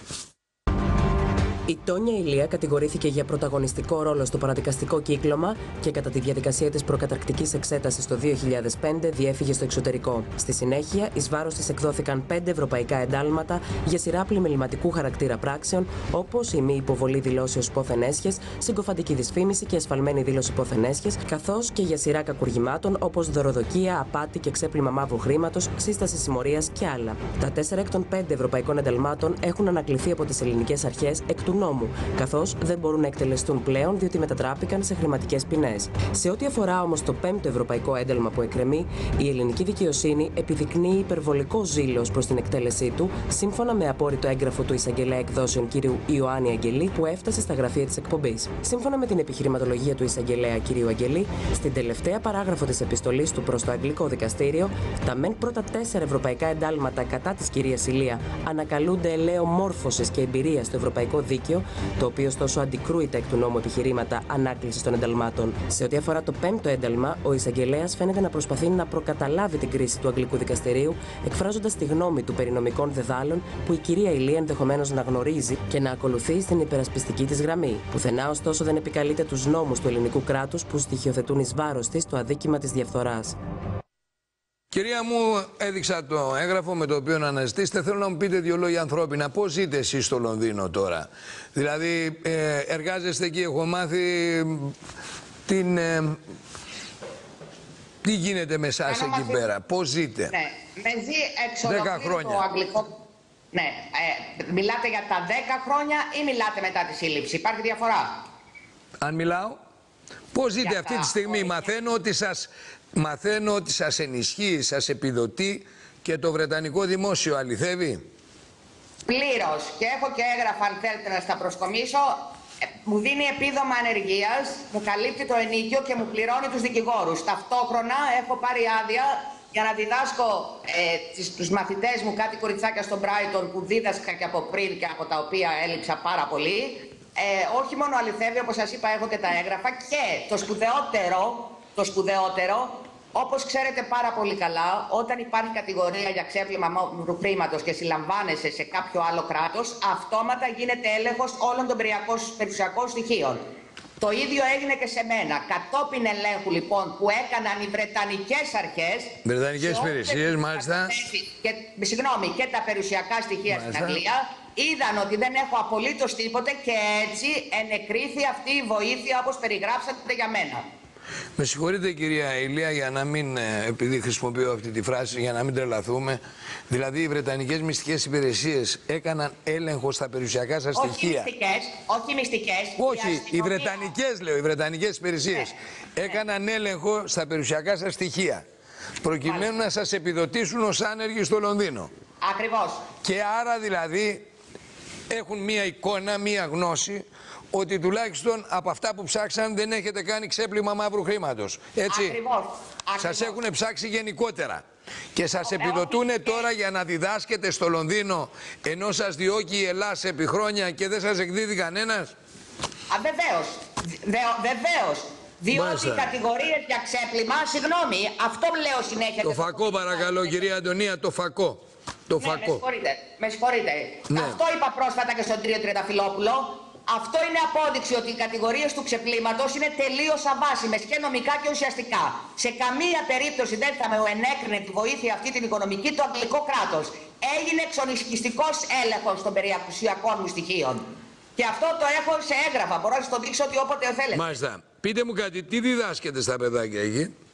Η Τόνια Ηλία κατηγορήθηκε για πρωταγωνιστικό ρόλο στο παραδικαστικό κύκλωμα και κατά τη διαδικασία της προκαταρκτικής εξέτασης το 2005 διέφυγε στο εξωτερικό. Στη συνέχεια, εις βάρος της εκδόθηκαν 5 ευρωπαϊκά εντάλματα για σειρά πλημεληματικού χαρακτήρα πράξεων, όπως η μη υποβολή δηλώσεως πόθεν έσχες, συγκοφαντική δυσφήμιση και ασφαλμένη δήλωση πόθεν έσχες, καθώς και για σειρά κακουργημάτων όπως δωροδοκία, απάτη και ξέπλυμα μαύρου χρήματος, σύσταση συμμορίας και άλλα. Τα 4 εκ των 5 ευρωπαϊκών ενταλμάτων έχουν ανακληθεί από τις ελληνικές αρχές εκ του νόμου, καθώς δεν μπορούν να εκτελεστούν πλέον διότι μετατράπηκαν σε χρηματικές ποινές. Σε ό,τι αφορά όμως το 5ο ευρωπαϊκό ένταλμα που εκκρεμεί, η ελληνική δικαιοσύνη επιδεικνύει υπερβολικό ζήλο προς την εκτέλεσή του, σύμφωνα με απόρριτο έγγραφο του εισαγγελέα εκδόσεων κ. Ιωάννη Αγγελή, που έφτασε στα γραφεία της εκπομπής. Σύμφωνα με την επιχειρηματολογία του εισαγγελέα κ. Αγγελή, στην τελευταία παράγραφο της επιστολής του προς το Αγγλικό Δικαστήριο, τα μεν πρώτα 4 ευρωπαϊκά εντάλματα κατά της κυρίας Ηλία ανακαλούνται ελαίο μόρφωσης και εμπειρίας στο ευρωπαϊκό δίκαιο, το οποίο ωστόσο αντικρούει τα εκ του νόμου επιχειρήματα ανάκλησης των ενταλμάτων. Σε ό,τι αφορά το 5ο ένταλμα, ο εισαγγελέας φαίνεται να προσπαθεί να προκαταλάβει την κρίση του Αγγλικού Δικαστηρίου, εκφράζοντας τη γνώμη του περί νομικών δεδάλων που η κυρία Ηλία ενδεχομένως να γνωρίζει και να ακολουθεί στην υπερασπιστική της γραμμή. Πουθενά ωστόσο δεν επικαλείται τους νόμους του ελληνικού κράτους που στοιχειοθετούν εις βάρος της το αδίκημα της διαφθοράς. Κυρία μου, έδειξα το έγγραφο με το οποίο να αναζητήσετε. Θέλω να μου πείτε 2 λόγια ανθρώπινα. Πώς ζείτε εσείς στο Λονδίνο τώρα? Δηλαδή, εργάζεστε εκεί, έχω μάθει τι γίνεται με εσάς εκεί πέρα? Πώς ζείτε? Ναι, με ζει εξ ολοκλήρου το αγγλικό. Ναι, μιλάτε για τα 10 χρόνια ή μιλάτε μετά τη σύλληψη? Υπάρχει διαφορά? Αν μιλάω, πώς ζείτε αυτή τη στιγμή? Μαθαίνω ότι σας ενισχύει, σας επιδοτεί και το Βρετανικό Δημόσιο, αληθεύει? Πλήρως, και έχω και έγγραφα αν θέλετε να στα προσκομίσω. Μου δίνει επίδομα ανεργίας, μου καλύπτει το ενίκιο και μου πληρώνει τους δικηγόρους. Ταυτόχρονα έχω πάρει άδεια για να διδάσκω τους μαθητές μου, κάτι κοριτσάκια στο Brighton που δίδασκα και από πριν και από τα οποία έλειψα πάρα πολύ. Όχι μόνο αληθεύει, όπως σας είπα, έχω και τα έγγραφα, και το σπουδαιότερο, όπως ξέρετε πάρα πολύ καλά, όταν υπάρχει κατηγορία για ξέπλυμα μαύρου χρήματος και συλλαμβάνεσαι σε κάποιο άλλο κράτος, αυτόματα γίνεται έλεγχος όλων των περιουσιακών στοιχείων. Το ίδιο έγινε και σε μένα. Κατόπιν ελέγχου λοιπόν που έκαναν οι Βρετανικές αρχές. Βρετανικές υπηρεσίες, μάλιστα. Και τα περιουσιακά στοιχεία στην Αγγλία, είδαν ότι δεν έχω απολύτως τίποτε και έτσι ενεκρίθη αυτή η βοήθεια όπως περιγράψατε για μένα. Με συγχωρείτε κυρία Ηλία, για να μην, επειδή χρησιμοποιώ αυτή τη φράση, για να μην τρελαθούμε. Δηλαδή οι Βρετανικές μυστικές υπηρεσίες έκαναν έλεγχο στα περιουσιακά σας στοιχεία. Όχι μυστικές. Όχι, οι Βρετανικές λέω, οι Βρετανικές υπηρεσίες έκαναν έλεγχο στα περιουσιακά σας στοιχεία, προκειμένου να σας επιδοτήσουν ως άνεργοι στο Λονδίνο. Ακριβώς. Και άρα δηλαδή έχουν μία εικόνα, μία γνώση ότι τουλάχιστον από αυτά που ψάξαν δεν έχετε κάνει ξέπλυμα μαύρου χρήματος. Έτσι. Ακριβώς. Σας έχουν ψάξει γενικότερα. Και σας επιδοτούν τώρα για να διδάσκετε στο Λονδίνο, ενώ σας διώκει η Ελλάδα επί χρόνια και δεν σας εκδίδει κανένας. Βεβαίως. Βεβαίως. Διότι οι κατηγορίες για ξέπλυμα, συγγνώμη, αυτό λέω συνέχεια. Το φακό παρακαλώ κυρία Αντωνία, το φακό. Το φακό. Με συγχωρείτε. Ναι. Αυτό είπα πρόσφατα και στον κύριο Τριανταφυλόπουλο. Αυτό είναι απόδειξη ότι οι κατηγορίες του ξεπλήματος είναι τελείως αβάσιμες και νομικά και ουσιαστικά. Σε καμία περίπτωση δεν θα με ενέκρινε τη βοήθεια αυτή την οικονομική το αγγλικό κράτος. Έγινε εξονυχιστικός έλεγχος των περιουσιακών μου στοιχείων. Και αυτό το έχω σε έγγραφα. Μπορώ να σας το δείξω ότι όποτε θέλετε. Μάλιστα. Πείτε μου κάτι, τι διδάσκετε στα παιδάκια εκεί?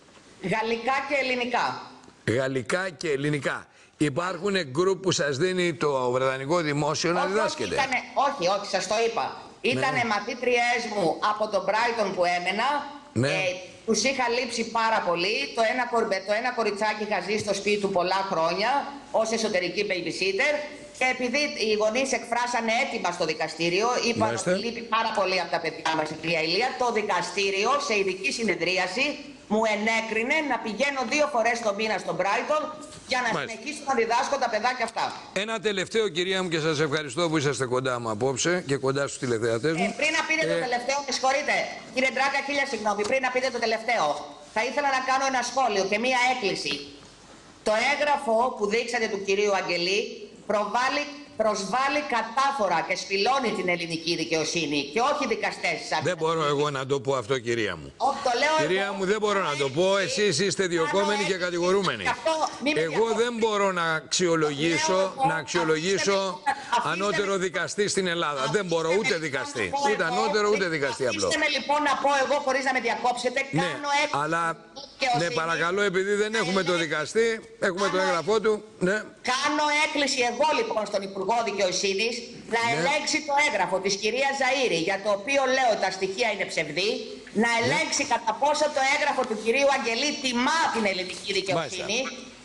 Γαλλικά και ελληνικά. Γαλλικά και ελληνικά. Υπάρχουν γκρουπ που σας δίνει το Βρετανικό Δημόσιο να διδάσκετε? Όχι, σας το είπα. Ήτανε μαθήτριές μου από τον Brighton που έμενα. Ναι. Τους είχα λείψει πάρα πολύ. Το ένα κοριτσάκι είχα ζήσει στο σπίτι του πολλά χρόνια ως εσωτερική babysitter. Και επειδή οι γονείς εκφράσανε έτοιμα στο δικαστήριο, είπαν ότι λείπει πάρα πολύ από τα παιδιά μας η κυρία Ηλία, το δικαστήριο σε ειδική συνεδρίαση μου ενέκρινε να πηγαίνω 2 φορές το μήνα στον Brighton για να συνεχίσω να διδάσκω τα παιδάκια αυτά. Ένα τελευταίο, κυρία μου, και σας ευχαριστώ που είσαστε κοντά μου απόψε και κοντά στους τηλεθεατές μου. Πριν να πείτε το τελευταίο, με συγχωρείτε, κύριε Ντράκα, χίλια συγγνώμη, πριν να πείτε το τελευταίο, θα ήθελα να κάνω ένα σχόλιο και μία έκκληση. Το έγγραφο που δείξατε του κυρίου Αγγελή προσβάλλει κατάφορα και σπηλώνει την ελληνική δικαιοσύνη και όχι δικαστές. Δεν μπορώ εγώ να το πω αυτό, κυρία μου. Το λέω κυρία μου, δεν μπορώ να το πω. Εσείς είστε διωκόμενοι και κατηγορούμενοι. Εγώ δεν μπορώ να αξιολογήσω ανώτερο δικαστή στην Ελλάδα. Δεν μπορώ ούτε δικαστή. Ούτε ανώτερο ούτε δικαστή απλό. Αφήστε με λοιπόν να πω εγώ χωρίς να με διακόψετε. Ναι, αλλά ναι, παρακαλώ, επειδή δεν έχουμε το δικαστή, έχουμε το έγγραφό του. Ναι. Κάνω έκκληση εγώ λοιπόν στον Υπουργό Δικαιοσύνης να ελέγξει το έγγραφο της κυρίας Ζαΐρη, για το οποίο λέω τα στοιχεία είναι ψευδή, να ελέγξει κατά πόσο το έγγραφο του κυρίου Αγγελή τιμά την ελληνική δικαιοσύνη,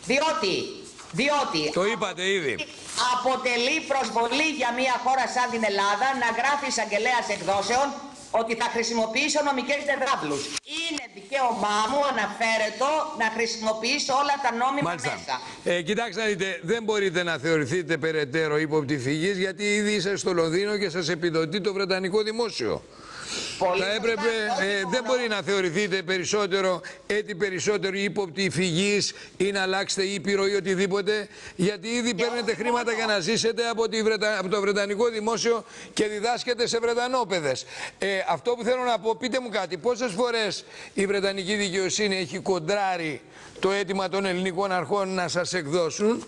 διότι το είπατε ήδη. Αποτελεί προσβολή για μια χώρα σαν την Ελλάδα να γράφει εισαγγελέας εκδόσεων ότι θα χρησιμοποιήσω νομικές δεδάβλους. Είναι δικαίωμά μου, αναφέρετο, να χρησιμοποιήσω όλα τα νόμιμα μέσα. Κοιτάξτε να δείτε, δεν μπορείτε να θεωρηθείτε περαιτέρω ύποπτη φυγής, γιατί ήδη είστε στο Λονδίνο και σας επιδοτεί το Βρετανικό Δημόσιο. Θα έπρεπε, δεν μπορεί να θεωρηθείτε περισσότερο ύποπτη φυγής ή να αλλάξετε ήπειρο ή οτιδήποτε, γιατί ήδη παίρνετε χρήματα για να ζήσετε από το Βρετανικό Δημόσιο και διδάσκετε σε Βρετανόπαιδες. Αυτό που θέλω να πω, πείτε μου κάτι, πόσες φορές η Βρετανική δικαιοσύνη έχει κοντράρει το αίτημα των ελληνικών αρχών να σας εκδώσουν?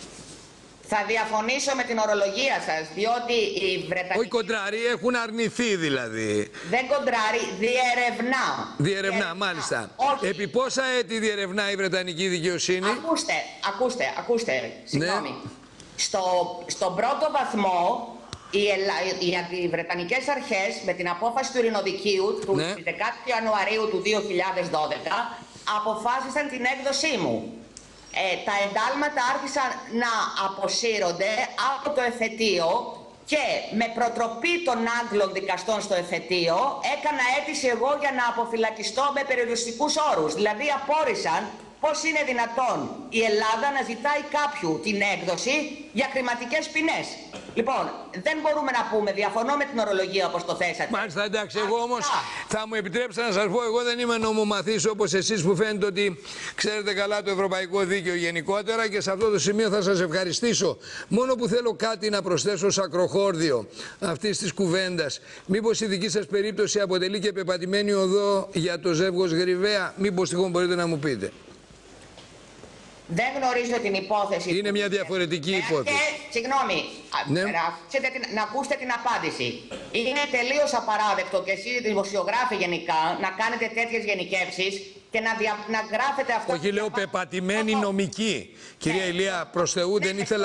Θα διαφωνήσω με την ορολογία σας, διότι οι Βρετανικοί... Όχι κοντράρει, έχουν αρνηθεί δηλαδή. Δεν κοντράρει, διερευνά. Διερευνά, μάλιστα. Όχι. Επί πόσα έτη διερευνά η Βρετανική δικαιοσύνη? Ακούστε, συγγνώμη. Ναι. Στον πρώτο βαθμό, οι Βρετανικές αρχές με την απόφαση του Ειρηνοδικείου του 10 Ιανουαρίου του 2012 αποφάσισαν την έκδοσή μου. Τα εντάλματα άρχισαν να αποσύρονται από το εφετείο και με προτροπή των Άγγλων δικαστών στο εφετείο έκανα αίτηση εγώ για να αποφυλακιστώ με περιοριστικούς όρους. Δηλαδή απόρρισαν πώς είναι δυνατόν η Ελλάδα να ζητάει κάποιου την έκδοση για χρηματικές ποινές. Λοιπόν, δεν μπορούμε να πούμε, διαφωνώ με την ορολογία όπως το θέσατε. Μάλιστα, εντάξει, εγώ όμως θα μου επιτρέψετε να σας πω, εγώ δεν είμαι νομομαθής όπως εσείς που φαίνεται ότι ξέρετε καλά το ευρωπαϊκό δίκαιο γενικότερα, και σε αυτό το σημείο θα σας ευχαριστήσω. Μόνο που θέλω κάτι να προσθέσω ως ακροχόρδιο αυτής της κουβέντας. Μήπως η δική σας περίπτωση αποτελεί και πεπατημένη οδό για το ζεύγος Γρυβαία? Μήπως τυχόν μπορείτε να μου πείτε? Δεν γνωρίζω την υπόθεση. Είναι μια διαφορετική υπόθεση. Συγγνώμη, να ακούσετε την απάντηση. Είναι τελείως απαράδεκτο και εσείς δημοσιογράφοι γενικά να κάνετε τέτοιες γενικεύσεις και να γράφετε αυτό. Όχι, λέω πεπατημένη νομική. Κυρία Ηλία, προς Θεού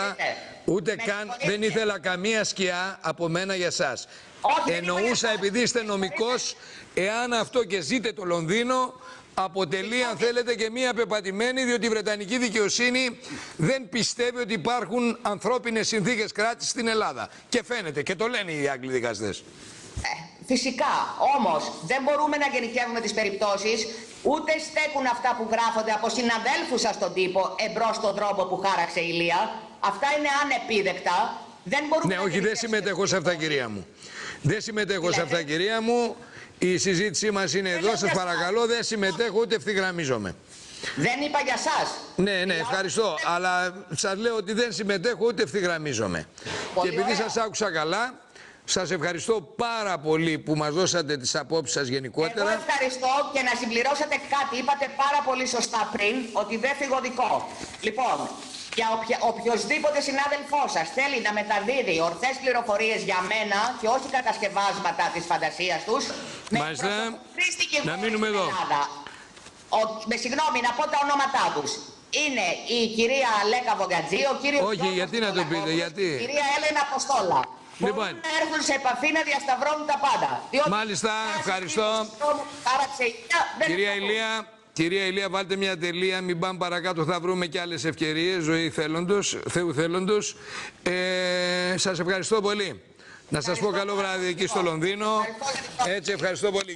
δεν ήθελα καμία σκιά από μένα για σας. Εννοούσα, επειδή είστε νομικός, εάν αυτό και ζείτε το Λονδίνο, αποτελεί, αν θέλετε, και μία πεπατημένη, διότι η Βρετανική δικαιοσύνη δεν πιστεύει ότι υπάρχουν ανθρώπινες συνθήκες κράτησης στην Ελλάδα. Και φαίνεται, και το λένε οι Άγγλοι δικαστές. Φυσικά, όμως δεν μπορούμε να γενικεύουμε τις περιπτώσεις, ούτε στέκουν αυτά που γράφονται από συναδέλφους σας στον τύπο εμπρός στον τρόπο που χάραξε η Ηλία. Αυτά είναι ανεπίδεκτα. Δεν μπορούμε δεν συμμετέχω σε αυτά, κυρία μου. Δεν συμμετέχω σε αυτά, κυρία μου. Η συζήτησή μας είναι εδώ, σας παρακαλώ, δεν συμμετέχω ούτε ευθυγραμμίζομαι. Δεν είπα για σας. Ναι, ευχαριστώ, αλλά σας λέω ότι δεν συμμετέχω ούτε ευθυγραμμίζομαι. Και επειδή σας άκουσα καλά, σας ευχαριστώ πάρα πολύ που μας δώσατε τις απόψεις σας γενικότερα. Εγώ ευχαριστώ, και να συμπληρώσετε κάτι, είπατε πάρα πολύ σωστά πριν, ότι δεν φυγωδικό. Λοιπόν, για οποιοσδήποτε συνάδελφός σας θέλει να μεταδίδει ορθές πληροφορίες για μένα και όχι κατασκευάσματα της φαντασίας τους, μάλιστα, να μείνουμε εδώ. Με συγγνώμη, να πω τα ονόματά τους. Είναι η κυρία Λέκα Βογκατζή, ο κύριος... Όχι, γιατί να το πείτε, γιατί... Η κυρία Έλενα Αποστόλα. Λοιπόν. Μπορούν να έρθουν σε επαφή να διασταυρώνουν τα πάντα. Μάλιστα, ευχαριστώ. Κυρία Ηλία, βάλτε μια τελεία, μην πάμε παρακάτω, θα βρούμε και άλλες ευκαιρίες, ζωή θέλοντος, Θεού θέλοντος. Σας ευχαριστώ πολύ. Να σας πω καλό βράδυ εκεί στο Λονδίνο. Έτσι, ευχαριστώ πολύ.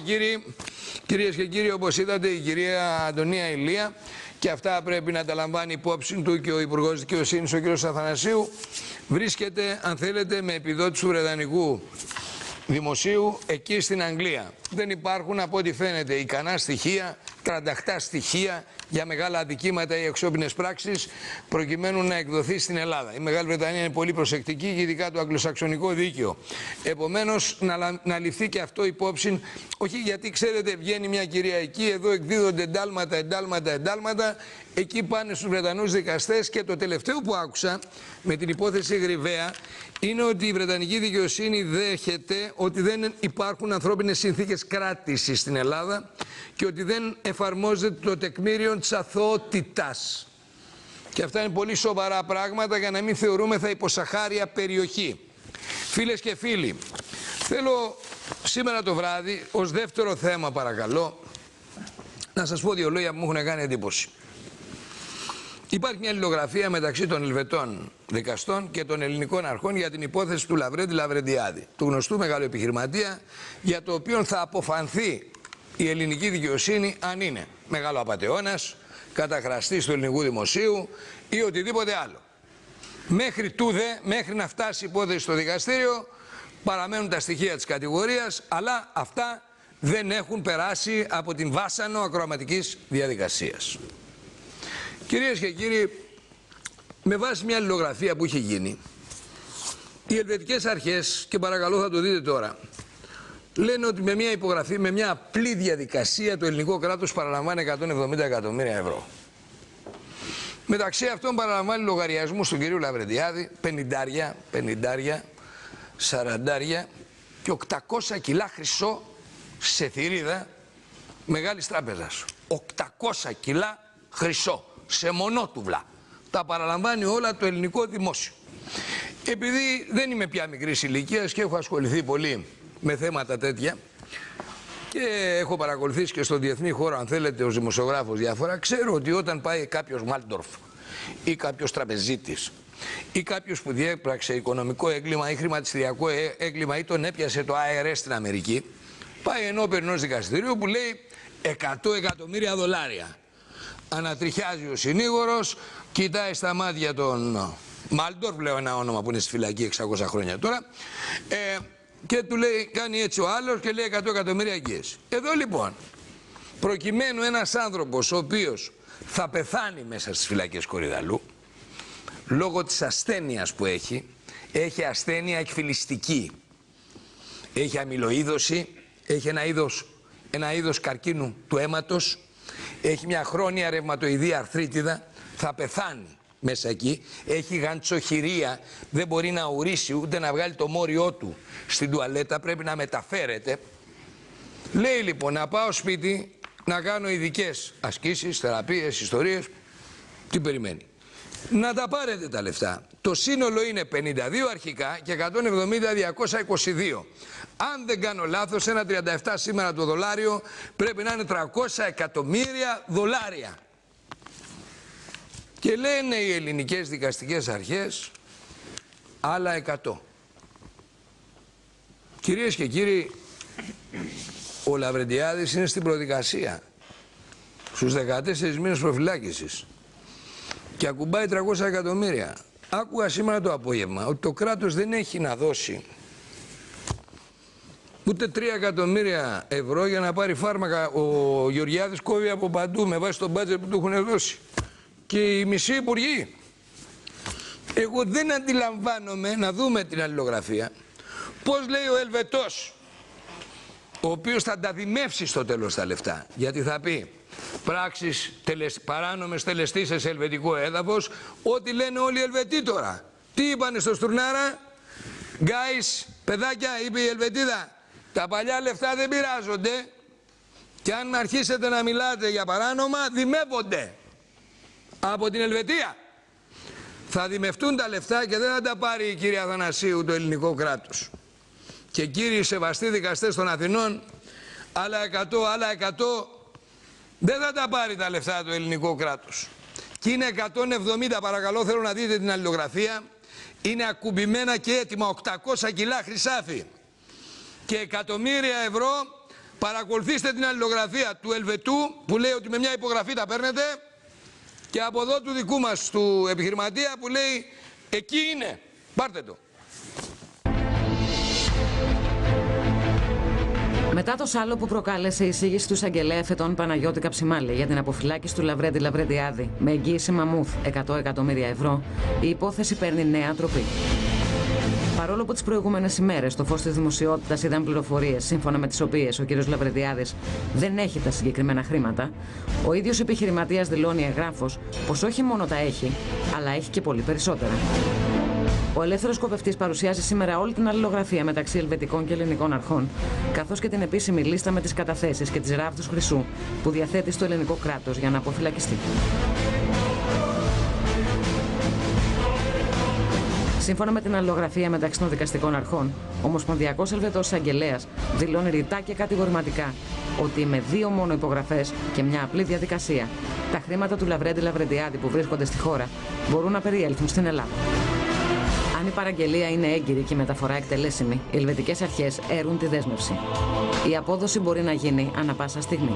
Κυρίες και κύριοι, όπως είδατε, η κυρία Αντωνία Ηλία, και αυτά πρέπει να τα λαμβάνει υπόψη του και ο Υπουργός Δικαιοσύνης, ο κ. Αθανασίου, βρίσκεται, αν θέλετε, με επιδότηση του Βρετανικού Δημοσίου εκεί στην Αγγλία. Δεν υπάρχουν, από ό,τι φαίνεται, ικανά στοιχεία, τρανταχτά στοιχεία για μεγάλα αδικήματα ή εξώπινες πράξεις προκειμένου να εκδοθεί στην Ελλάδα. Η Μεγάλη Βρετανία είναι πολύ προσεκτική, ειδικά το αγγλοσαξονικό δίκαιο. Επομένως, να ληφθεί και αυτό υπόψη, όχι γιατί ξέρετε, βγαίνει μια κυρία εκεί, εδώ εκδίδονται εντάλματα, εκεί πάνε στους Βρετανούς δικαστές, και το τελευταίο που άκουσα με την υπόθεση Γρυβαία είναι ότι η Βρετανική δικαιοσύνη δέχεται ότι δεν υπάρχουν ανθρώπινες συνθήκες κράτησης στην Ελλάδα και ότι δεν εφαρμόζεται το τεκμήριο της αθωότητας. Και αυτά είναι πολύ σοβαρά πράγματα για να μην θεωρούμεθα υποσαχάρια περιοχή. Φίλες και φίλοι, θέλω σήμερα το βράδυ ως δεύτερο θέμα, παρακαλώ, να σας πω δύο λόγια που μου έχουν κάνει εντύπωση. Υπάρχει μια αλληλογραφία μεταξύ των Ελβετών δικαστών και των ελληνικών αρχών για την υπόθεση του Λαβρέντη Λαβρεντιάδη, του γνωστού μεγάλου επιχειρηματία, για το οποίο θα αποφανθεί η ελληνική δικαιοσύνη αν είναι μεγάλο απατεώνας, καταχραστής του ελληνικού δημοσίου ή οτιδήποτε άλλο. Μέχρι τούδε, μέχρι να φτάσει η υπόθεση στο δικαστήριο, παραμένουν τα στοιχεία της κατηγορίας, αλλά αυτά δεν έχουν περάσει από την βάσανο ακροαματικής διαδικασίας. Κυρίες και κύριοι, με βάση μια αλληλογραφία που είχε γίνει, οι ελβετικές αρχές, και παρακαλώ θα το δείτε τώρα, λένε ότι με μια υπογραφή, με μια απλή διαδικασία, το ελληνικό κράτος παραλαμβάνει 170 εκατομμύρια ευρώ. Μεταξύ αυτών παραλαμβάνει λογαριασμούς του κυρίου Λαβρεντιάδη, 50, 40 και 800 κιλά χρυσό σε θηρίδα μεγάλης τράπεζας. 800 κιλά χρυσό σε μονότουβλα. Τα παραλαμβάνει όλα το ελληνικό δημόσιο. Επειδή δεν είμαι πια μικρής ηλικίας και έχω ασχοληθεί πολύ με θέματα τέτοια και έχω παρακολουθήσει και στον διεθνή χώρο, αν θέλετε, ως δημοσιογράφος διάφορα, ξέρω ότι όταν πάει κάποιος Μάλντορφ ή κάποιος τραπεζίτης ή κάποιος που διέπραξε οικονομικό έγκλημα ή χρηματιστηριακό έγκλημα ή τον έπιασε το IRS στην Αμερική, πάει ενώπιον ενός δικαστηρίου που λέει 100 εκατομμύρια δολάρια. Ανατριχιάζει ο συνήγορος, κοιτάει στα μάτια τον Μάλντορφ, λέω ένα όνομα που είναι στη φυλακή 600 χρόνια τώρα, και του λέει, κάνει έτσι ο άλλος και λέει 100 εκατομμύρια εγγύηση. Εδώ λοιπόν, προκειμένου ένας άνθρωπος ο οποίος θα πεθάνει μέσα στις φυλακές Κορυδαλλού, λόγω της ασθένειας που έχει ασθένεια εκφυλιστική, έχει αμυλοείδωση, έχει ένα είδος καρκίνου του αίματος, έχει μια χρόνια ρευματοειδή αρθρίτιδα, θα πεθάνει μέσα εκεί, έχει γαντσοχυρία, δεν μπορεί να ουρήσει ούτε να βγάλει το μόριό του στην τουαλέτα, πρέπει να μεταφέρεται. Λέει λοιπόν να πάω σπίτι να κάνω ειδικές ασκήσεις, θεραπείες, ιστορίες. Τι περιμένει? Να τα πάρετε τα λεφτά. Το σύνολο είναι 52 αρχικά και 170-222. Αν δεν κάνω λάθος, ένα 37 σήμερα το δολάριο πρέπει να είναι 300 εκατομμύρια δολάρια. Και λένε οι ελληνικές δικαστικές αρχές άλλα 100. Κυρίες και κύριοι, ο Λαβρεντιάδης είναι στην προδικασία στους 14 μήνες προφυλάκησης και ακουμπάει 300 εκατομμύρια. Άκουγα σήμερα το απόγευμα ότι το κράτος δεν έχει να δώσει ούτε 3 εκατομμύρια ευρώ για να πάρει φάρμακα. Ο Γεωργιάδης κόβει από παντού με βάση τον μπάτζετ που του έχουν δώσει. Και οι μισοί υπουργοί. Εγώ δεν αντιλαμβάνομαι, να δούμε την αλληλογραφία, πώς λέει ο Ελβετός, ο οποίος θα τα δημεύσει στο τέλος τα λεφτά. Γιατί θα πει πράξεις παράνομες τελεστήσεις σε ελβετικό έδαφος, ό,τι λένε όλοι οι Ελβετοί τώρα. Τι είπανε στο Στουρνάρα? Guys, παιδάκια, είπε η Ελβετίδα, τα παλιά λεφτά δεν πειράζονται. Και αν αρχίσετε να μιλάτε για παράνομα, δημεύονται από την Ελβετία. Θα δημευτούν τα λεφτά και δεν θα τα πάρει η κυρία Αθανασίου το ελληνικό κράτος. Και κύριοι σεβαστοί δικαστές των Αθηνών, άλλα 100, άλλα 100, δεν θα τα πάρει τα λεφτά το ελληνικό κράτος. Και είναι 170, παρακαλώ, θέλω να δείτε την αλληλογραφία. Είναι ακουμπημένα και έτοιμα 800 κιλά χρυσάφι. Και εκατομμύρια ευρώ. Παρακολουθήστε την αλληλογραφία του Ελβετού που λέει ότι με μια υπογραφή τα παίρνετε. Και από εδώ του δικού μας του επιχειρηματία που λέει εκεί είναι, πάρτε το. Μετά το σάλο που προκάλεσε η εισήγηση του εισαγγελέα εφετών Παναγιώτη Καψιμάλη για την αποφυλάκηση του Λαβρέντη Λαβρεντιάδη με εγγύηση μαμούθ 100 εκατομμύρια ευρώ, η υπόθεση παίρνει νέα τροπή. Παρόλο που τις προηγούμενες ημέρες στο φως της δημοσιότητας είδαν πληροφορίες σύμφωνα με τις οποίες ο κ. Λαβρεντιάδης δεν έχει τα συγκεκριμένα χρήματα, ο ίδιος επιχειρηματίας δηλώνει εγγράφος πως όχι μόνο τα έχει, αλλά έχει και πολύ περισσότερα. Ο ελεύθερος σκοπευτής παρουσιάζει σήμερα όλη την αλληλογραφία μεταξύ ελβετικών και ελληνικών αρχών, καθώς και την επίσημη λίστα με τις καταθέσεις και τις ράβδους χρυσού που διαθέτει στο ελληνικό κράτος για να αποφυλακιστεί. Σύμφωνα με την αλληλογραφία μεταξύ των δικαστικών αρχών, ο Ομοσπονδιακός Ελβετός Εισαγγελέας δηλώνει ρητά και κατηγορηματικά ότι με 2 μόνο υπογραφές και μια απλή διαδικασία, τα χρήματα του Λαβρέντη Λαβρεντιάδη που βρίσκονται στη χώρα μπορούν να περιέλθουν στην Ελλάδα. Αν η παραγγελία είναι έγκυρη και η μεταφορά εκτελέσιμη, οι ελβετικές αρχές έρουν τη δέσμευση. Η απόδοση μπορεί να γίνει ανά πάσα στιγμή.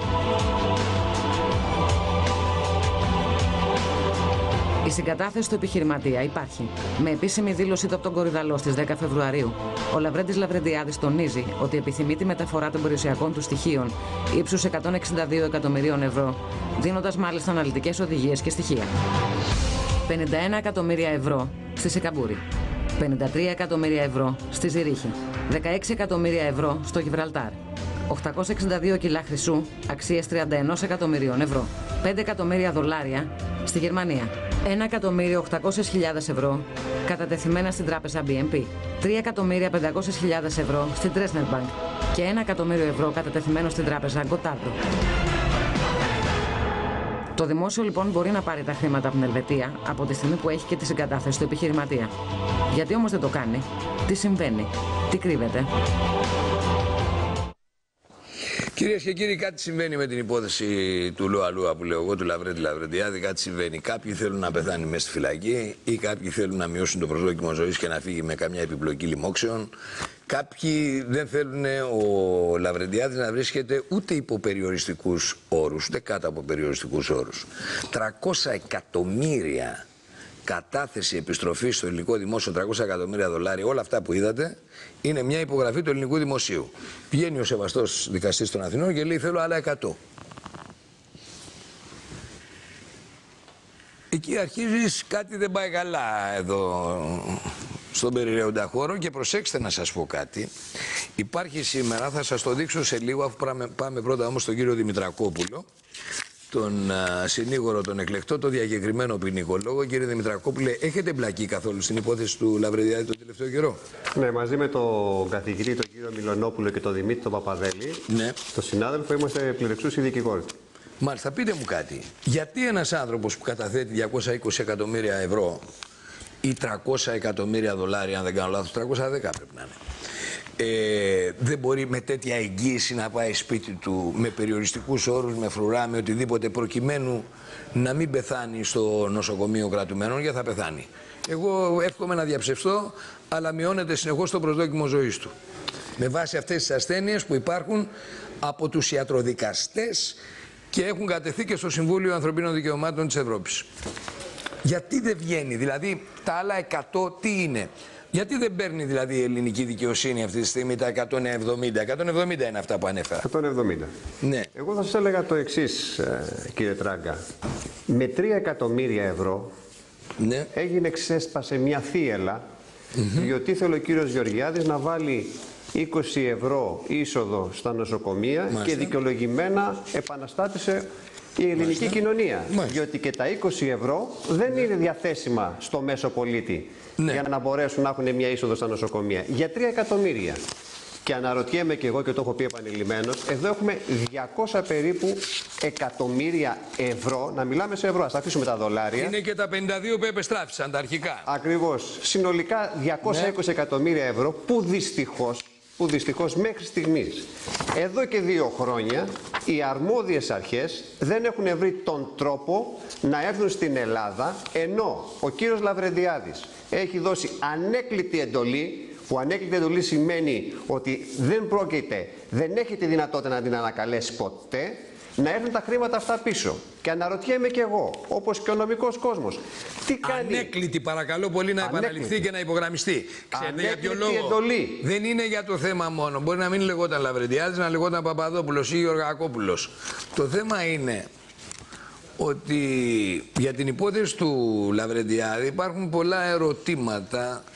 Η συγκατάθεση του επιχειρηματία υπάρχει. Με επίσημη δήλωσή του από τον Κορυδαλό στις 10 Φεβρουαρίου, ο Λαβρέντης Λαβρεντιάδης τονίζει ότι επιθυμεί τη μεταφορά των περιουσιακών του στοιχείων ύψους 162 εκατομμυρίων ευρώ, δίνοντας μάλιστα αναλυτικές οδηγίες και στοιχεία. 51 εκατομμύρια ευρώ στη Σικαμπούρη, 53 εκατομμύρια ευρώ στη Ζηρίχη, 16 εκατομμύρια ευρώ στο Γιβραλτάρ, 862 κιλά χρυσού αξίες 31 εκατομμυρίων ευρώ, 5 εκατομμύρια δολάρια στη Γερμανία, 1.800.000 ευρώ κατατεθειμένα στην τράπεζα BNP, 3.500.000 ευρώ στην Dresdner Bank και 1 εκατομμύριο ευρώ κατατεθειμένο στην τράπεζα Gottardo. Το δημόσιο λοιπόν μπορεί να πάρει τα χρήματα από την Ελβετία από τη στιγμή που έχει και τη συγκατάθεση του επιχειρηματία. Γιατί όμως δεν το κάνει, τι συμβαίνει, τι κρύβεται. Κυρίες και κύριοι, κάτι συμβαίνει με την υπόθεση του Λουαλούα που λέω εγώ, του Λαβρέντη Λαβρεντιάδη. Κάτι συμβαίνει. Κάποιοι θέλουν να πεθάνει μέσα στη φυλακή ή κάποιοι θέλουν να μειώσουν το προσδόκιμο ζωής και να φύγει με καμιά επιπλοκή λοιμόξεων. Κάποιοι δεν θέλουν ο Λαβρεντιάδης να βρίσκεται ούτε υπό περιοριστικούς όρους, ούτε κάτω από περιοριστικούς όρους. 300 εκατομμύρια κατάθεση επιστροφή στο ελληνικό δημόσιο, 300 εκατομμύρια δολάρια, όλα αυτά που είδατε, είναι μια υπογραφή του ελληνικού δημοσίου. Πηγαίνει ο σεβαστός δικαστής των Αθηνών και λέει: θέλω άλλα 100. Εκεί αρχίζεις, κάτι δεν πάει καλά εδώ στον περιραίοντα χώρο. Και προσέξτε να σας πω κάτι. Υπάρχει σήμερα, θα σας το δείξω σε λίγο, αφού πάμε πρώτα όμως στον κύριο Δημητρακόπουλο, τον συνήγορο, τον εκλεκτό, το διακεκριμένο ποινικολόγο. Κύριε Δημητρακόπουλε, έχετε εμπλακεί καθόλου στην υπόθεση του Λαβρεντιάδη τον τελευταίο καιρό? Ναι, μαζί με τον καθηγητή, τον κύριο Μιλονόπουλο και τον Δημήτρη τον Παπαδέλη, ναι, τον συνάδελφο, είμαστε πληρεξούσιοι δικηγόροι. Μάλιστα, πείτε μου κάτι. Γιατί ένας άνθρωπος που καταθέτει 220 εκατομμύρια ευρώ ή 300 εκατομμύρια δολάρια, αν δεν κάνω λάθος, 310 πρέπει να είναι, δεν μπορεί με τέτοια εγγύηση να πάει σπίτι του με περιοριστικούς όρους, με φρουρά, με οτιδήποτε, προκειμένου να μην πεθάνει στο νοσοκομείο κρατουμένων, γιατί θα πεθάνει? Εγώ εύχομαι να διαψευστώ, αλλά μειώνεται συνεχώς το προσδόκιμο ζωής του. Με βάση αυτές τις ασθένειες που υπάρχουν από τους ιατροδικαστές και έχουν κατευθεί και στο Συμβούλιο Ανθρωπίνων Δικαιωμάτων της Ευρώπης. Γιατί δεν βγαίνει, δηλαδή τα άλλα 100 τι είναι? Γιατί δεν παίρνει δηλαδή η ελληνική δικαιοσύνη αυτή τη στιγμή τα 170? 170 είναι αυτά που ανέφερα. 170. Ναι. Εγώ θα σας έλεγα το εξής, κύριε Τράγκα. Με 3 εκατομμύρια ευρώ, ναι, έγινε, ξέσπασε μια θύελα, διότι ήθελε ο κύριος Γεωργιάδης να βάλει 20 ευρώ είσοδο στα νοσοκομεία. Μάλιστα. Και δικαιολογημένα επαναστάτησε η ελληνική κοινωνία. Μάλιστα. Διότι και τα 20 ευρώ δεν είναι διαθέσιμα στο μέσο πολίτη, ναι, για να μπορέσουν να έχουν μια είσοδο στα νοσοκομεία. Για 3 εκατομμύρια. Και αναρωτιέμαι και εγώ, και το έχω πει επανειλημμένως, εδώ έχουμε 200 περίπου εκατομμύρια ευρώ, να μιλάμε σε ευρώ, ας τα αφήσουμε τα δολάρια. Είναι και τα 52 που επεστράφησαν τα αρχικά. Ακριβώς. Συνολικά 220 εκατομμύρια ευρώ που δυστυχώς μέχρι στιγμής, εδώ και 2 χρόνια, οι αρμόδιες αρχές δεν έχουν βρει τον τρόπο να έρθουν στην Ελλάδα, ενώ ο κύριος Λαβρεντιάδης έχει δώσει ανέκλητη εντολή, που ανέκλητη εντολή σημαίνει ότι δεν έχει τη δυνατότητα να την ανακαλέσει ποτέ, να έρθουν τα χρήματα αυτά πίσω. Και αναρωτιέμαι και εγώ, όπως και ο νομικός κόσμος, τι κάνει. Ανέκλητη, παρακαλώ πολύ, να επαναληφθεί και να υπογραμμιστεί. Ξέρετε για ποιο λόγο? Εντολή. Δεν είναι για το θέμα μόνο. Μπορεί να μην λεγόταν Λαβρεντιάδης, να λεγόταν Παπαδόπουλος ή Γεωργακόπουλος. Το θέμα είναι ότι για την υπόθεση του Λαβρεντιάδη υπάρχουν πολλά ερωτήματα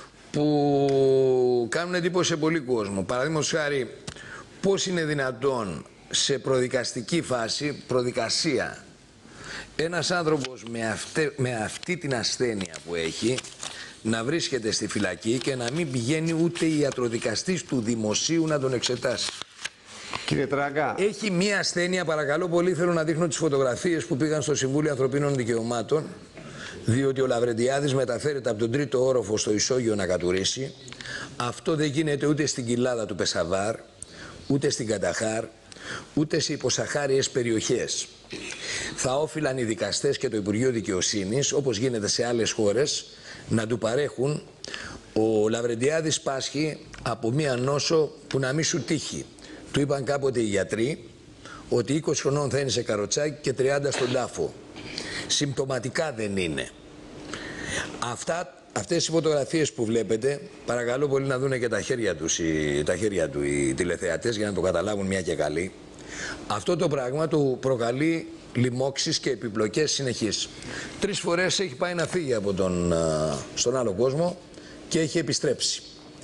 που κάνουν εντύπωση σε πολύ κόσμο. Παραδείγματος χάρη, πώς είναι δυνατόν σε προδικαστική φάση, προδικασία, ένας άνθρωπος με αυτή την ασθένεια που έχει να βρίσκεται στη φυλακή και να μην πηγαίνει ούτε ιατροδικαστής του δημοσίου να τον εξετάσει? Κύριε Τράγκα. Έχει μία ασθένεια, παρακαλώ πολύ, θέλω να δείχνω τις φωτογραφίες που πήγαν στο Συμβούλιο Ανθρωπίνων Δικαιωμάτων, διότι ο Λαβρεντιάδης μεταφέρεται από τον 3ο όροφο στο Ισόγειο να κατουρίσει. Αυτό δεν γίνεται ούτε στην κοιλάδα του Πεσαβάρ, ούτε στην Κανταχάρ, ούτε σε υποσαχάριες περιοχές. Θα όφυλαν οι δικαστές και το Υπουργείο Δικαιοσύνης, όπως γίνεται σε άλλες χώρες, να του παρέχουν. Ο Λαβρεντιάδης πάσχει από μία νόσο που να μην σου τύχει. Του είπαν κάποτε οι γιατροί ότι 20 χρονών θα είναι σε καροτσάκι και 30 στον τάφο. Συμπτωματικά δεν είναι. Αυτές οι φωτογραφίες που βλέπετε, παρακαλώ πολύ να δούνε και τα χέρια του οι τηλεθεατές για να το καταλάβουν μια και καλή. Αυτό το πράγμα του προκαλεί λοιμώξεις και επιπλοκές συνεχείς. 3 φορές έχει πάει να φύγει από στον άλλο κόσμο και έχει επιστρέψει.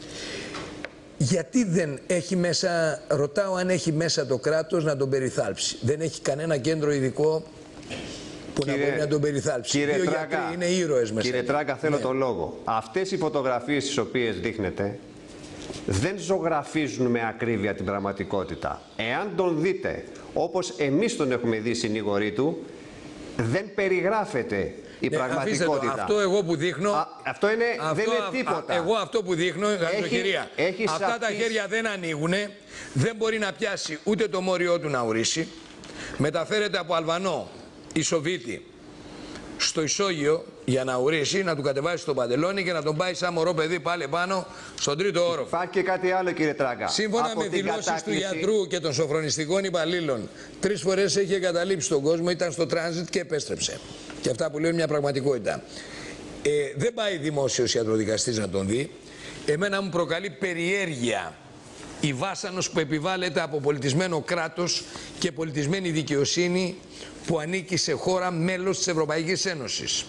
Γιατί δεν έχει μέσα, ρωτάω αν έχει μέσα το κράτος να τον περιθάλψει. Δεν έχει κανένα κέντρο ειδικό που να μπορεί να τον περιθάλψει. Κύριε Τράγκα, είναι ήρωες μέσα. Κύριε Τράγκα, θέλω το λόγο. Αυτές οι φωτογραφίες τις οποίες δείχνετε δεν ζωγραφίζουν με ακρίβεια την πραγματικότητα. Εάν τον δείτε όπως εμείς τον έχουμε δει συνήγοροι του, δεν περιγράφεται η πραγματικότητα. Αυτό εγώ που δείχνω. Αυτό είναι, δεν είναι τίποτα. Εγώ αυτό που δείχνω, αυτά τα χέρια δεν ανοίγουν, δεν μπορεί να πιάσει ούτε το μόριό του να ουρήσει. Μεταφέρεται από Αλβανό Ισοβίτη στο Ισόγειο για να ουρήσει, να του κατεβάσει στο παντελόνι και να τον πάει σαν μωρό παιδί πάλι πάνω στον 3ο όροφο. Υπάρχει και κάτι άλλο, κύριε Τράγκα. Σύμφωνα με δηλώσεις του γιατρού και των σοφρονιστικών υπαλλήλων, 3 φορές έχει εγκαταλείψει τον κόσμο, ήταν στο τράνζιτ και επέστρεψε. Και αυτά που λέω είναι μια πραγματικότητα. Δεν πάει δημόσιος ιατροδικαστής να τον δει. Εμένα μου προκαλεί περιέργεια η βάσανος που επιβάλλεται από πολιτισμένο κράτος και πολιτισμένη δικαιοσύνη που ανήκει σε χώρα μέλος της Ευρωπαϊκής Ένωσης.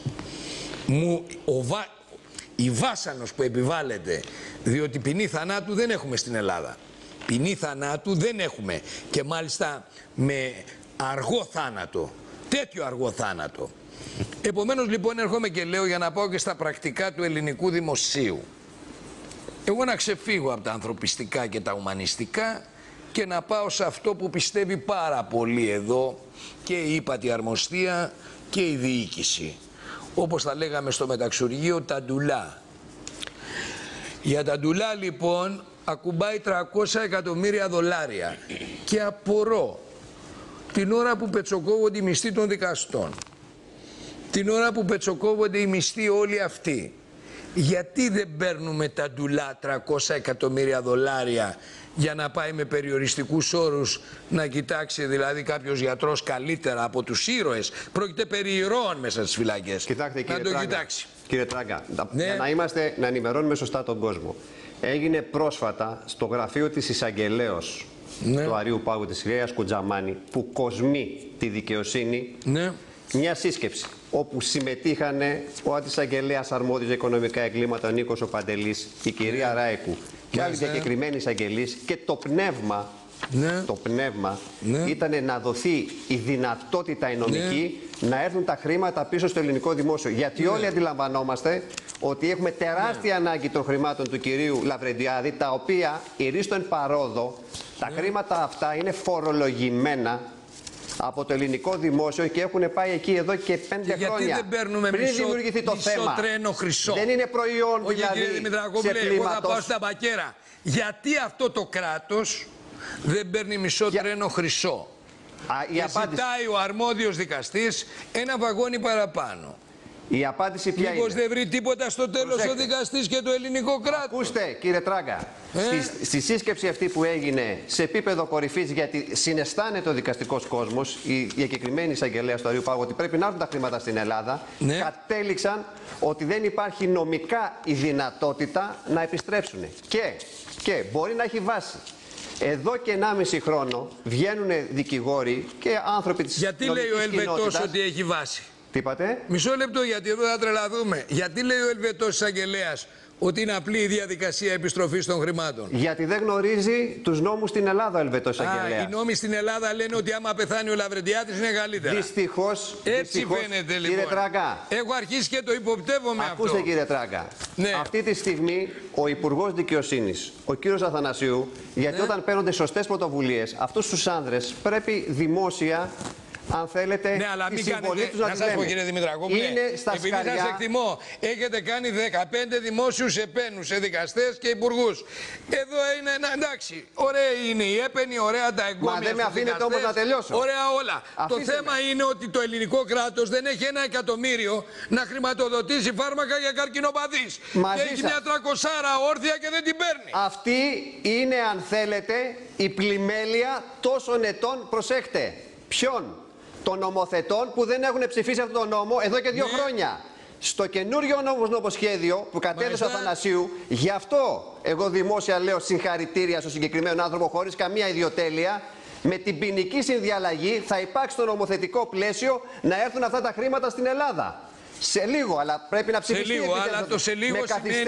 Η βάσανος που επιβάλλεται, διότι ποινή θανάτου δεν έχουμε στην Ελλάδα. Ποινή θανάτου δεν έχουμε, και μάλιστα με αργό θάνατο, τέτοιο αργό θάνατο. Επομένως λοιπόν έρχομαι και λέω, για να πάω και στα πρακτικά του ελληνικού δημοσίου, εγώ να ξεφύγω από τα ανθρωπιστικά και τα ουμανιστικά και να πάω σε αυτό που πιστεύει πάρα πολύ εδώ και η ύπατη αρμοστία και η διοίκηση. Όπως τα λέγαμε στο μεταξουργείο, τα ντουλά. Για τα ντουλά λοιπόν ακουμπάει 300 εκατομμύρια δολάρια και απορώ την ώρα που πετσοκόβονται οι μισθοί των δικαστών, την ώρα που πετσοκόβονται οι μισθοί όλοι αυτοί, γιατί δεν παίρνουμε τα ντουλά 300 εκατομμύρια δολάρια για να πάει με περιοριστικούς όρους να κοιτάξει δηλαδή κάποιος γιατρός καλύτερα από τους ήρωες? Πρόκειται περί ηρώων μέσα στις φυλακές. Κοιτάξτε, να το κοιτάξει. Κύριε Τράγκα, να ενημερώνουμε σωστά τον κόσμο. Έγινε πρόσφατα στο γραφείο της Εισαγγελέως του Αρείου Πάγου της Ρέας Κουτζαμάνη, που κοσμεί τη δικαιοσύνη, μια σύσκεψη όπου συμμετείχαν ο αντισαγγελέας αρμόδιος για οικονομικά εγκλήματα ο Νίκος ο Παντελής, η κυρία Ράικου και άλλοι διακεκριμένοι εισαγγελείς, και το πνεύμα ήταν να δοθεί η δυνατότητα η νομική να έρθουν τα χρήματα πίσω στο ελληνικό δημόσιο. Γιατί όλοι αντιλαμβανόμαστε ότι έχουμε τεράστια ανάγκη των χρημάτων του κυρίου Λαβρεντιάδη, τα οποία ηρίστον παρόδο, τα χρήματα αυτά είναι φορολογημένα από το ελληνικό δημόσιο και έχουν πάει εκεί εδώ και 5 χρόνια. Γιατί δεν παίρνουμε πριν δημιουργηθεί το θέμα. Τρένο χρυσό. Δεν είναι προϊόν κύριε Δημητρακόπουλε, εγώ θα πάω στα μπακέρα. Γιατί αυτό το κράτος δεν παίρνει μισό τρένο χρυσό? Και ζητάει ο αρμόδιος δικαστής ένα βαγόνι παραπάνω. Η απάντηση ποια είναι? Μήπως δεν βρει τίποτα στο τέλος ο δικαστής και το ελληνικό κράτος? Ακούστε, κύριε Τράγκα, στη σύσκεψη αυτή που έγινε σε επίπεδο κορυφής, γιατί συναισθάνεται ο δικαστικός κόσμος, η εγκεκριμένη εισαγγελέα του Αριού Πάγου, ότι πρέπει να έρθουν τα χρήματα στην Ελλάδα, κατέληξαν ότι δεν υπάρχει νομικά η δυνατότητα να επιστρέψουν. Και μπορεί να έχει βάση. Εδώ και 1,5 χρόνο βγαίνουν δικηγόροι και άνθρωποι της Γιατί λέει ο Ελβετός ότι έχει βάση? Τι είπατε? Μισό λεπτό, γιατί εδώ θα τρελαθούμε. Γιατί λέει ο Ελβετός εισαγγελέας ότι είναι απλή η διαδικασία επιστροφής των χρημάτων? Γιατί δεν γνωρίζει τους νόμους στην Ελλάδα ο Ελβετός εισαγγελέας. Οι νόμοι στην Ελλάδα λένε ότι άμα πεθάνει ο Λαβρεντιάδης είναι καλύτερα. Δυστυχώς. Έτσι φαίνεται λοιπόν. Κύριε Τράγκα. Έχω αρχίσει και το υποπτεύομαι αυτό. Ακούστε κύριε Τράγκα. Ναι. Αυτή τη στιγμή ο Υπουργός Δικαιοσύνης, ο κύριος Αθανασίου, γιατί όταν παίρνονται σωστές πρωτοβουλίες, αυτούς τους άνδρες πρέπει δημόσια, αν θέλετε, ναι, αλλά τη συμβολή τους να σας πω, κύριε Δημητρακόπουλε, είναι στα επειδή σας εκτιμώ, έχετε κάνει 15 δημόσιους επένους σε δικαστές και υπουργούς. Εδώ είναι, εντάξει, ωραία είναι η έπαινη, ωραία τα εγκόμια. Μα δεν με αφήνετε όμως να τελειώσω. Ωραία όλα. Το θέμα είναι ότι το ελληνικό κράτος δεν έχει 1 εκατομμύριο να χρηματοδοτήσει φάρμακα για καρκινοπαθείς. Και έχει μια 300 όρθια και δεν την παίρνει. Αυτή είναι, αν θέλετε, η πλημέλεια τόσων ετών, προσέχτε. Ποιον? Των νομοθετών που δεν έχουν ψηφίσει αυτόν τον νόμο εδώ και 2 χρόνια. Στο καινούριο νομοσχέδιο που κατέθεσε ο Αθανασίου, γι' αυτό εγώ δημόσια λέω συγχαρητήρια στο συγκεκριμένο άνθρωπο, χωρίς καμία ιδιοτέλεια. Με την ποινική συνδιαλλαγή θα υπάρξει το νομοθετικό πλαίσιο να έρθουν αυτά τα χρήματα στην Ελλάδα. Σε λίγο, αλλά πρέπει να ψηφιστεί. Σε λίγο, αλλά το σε λίγο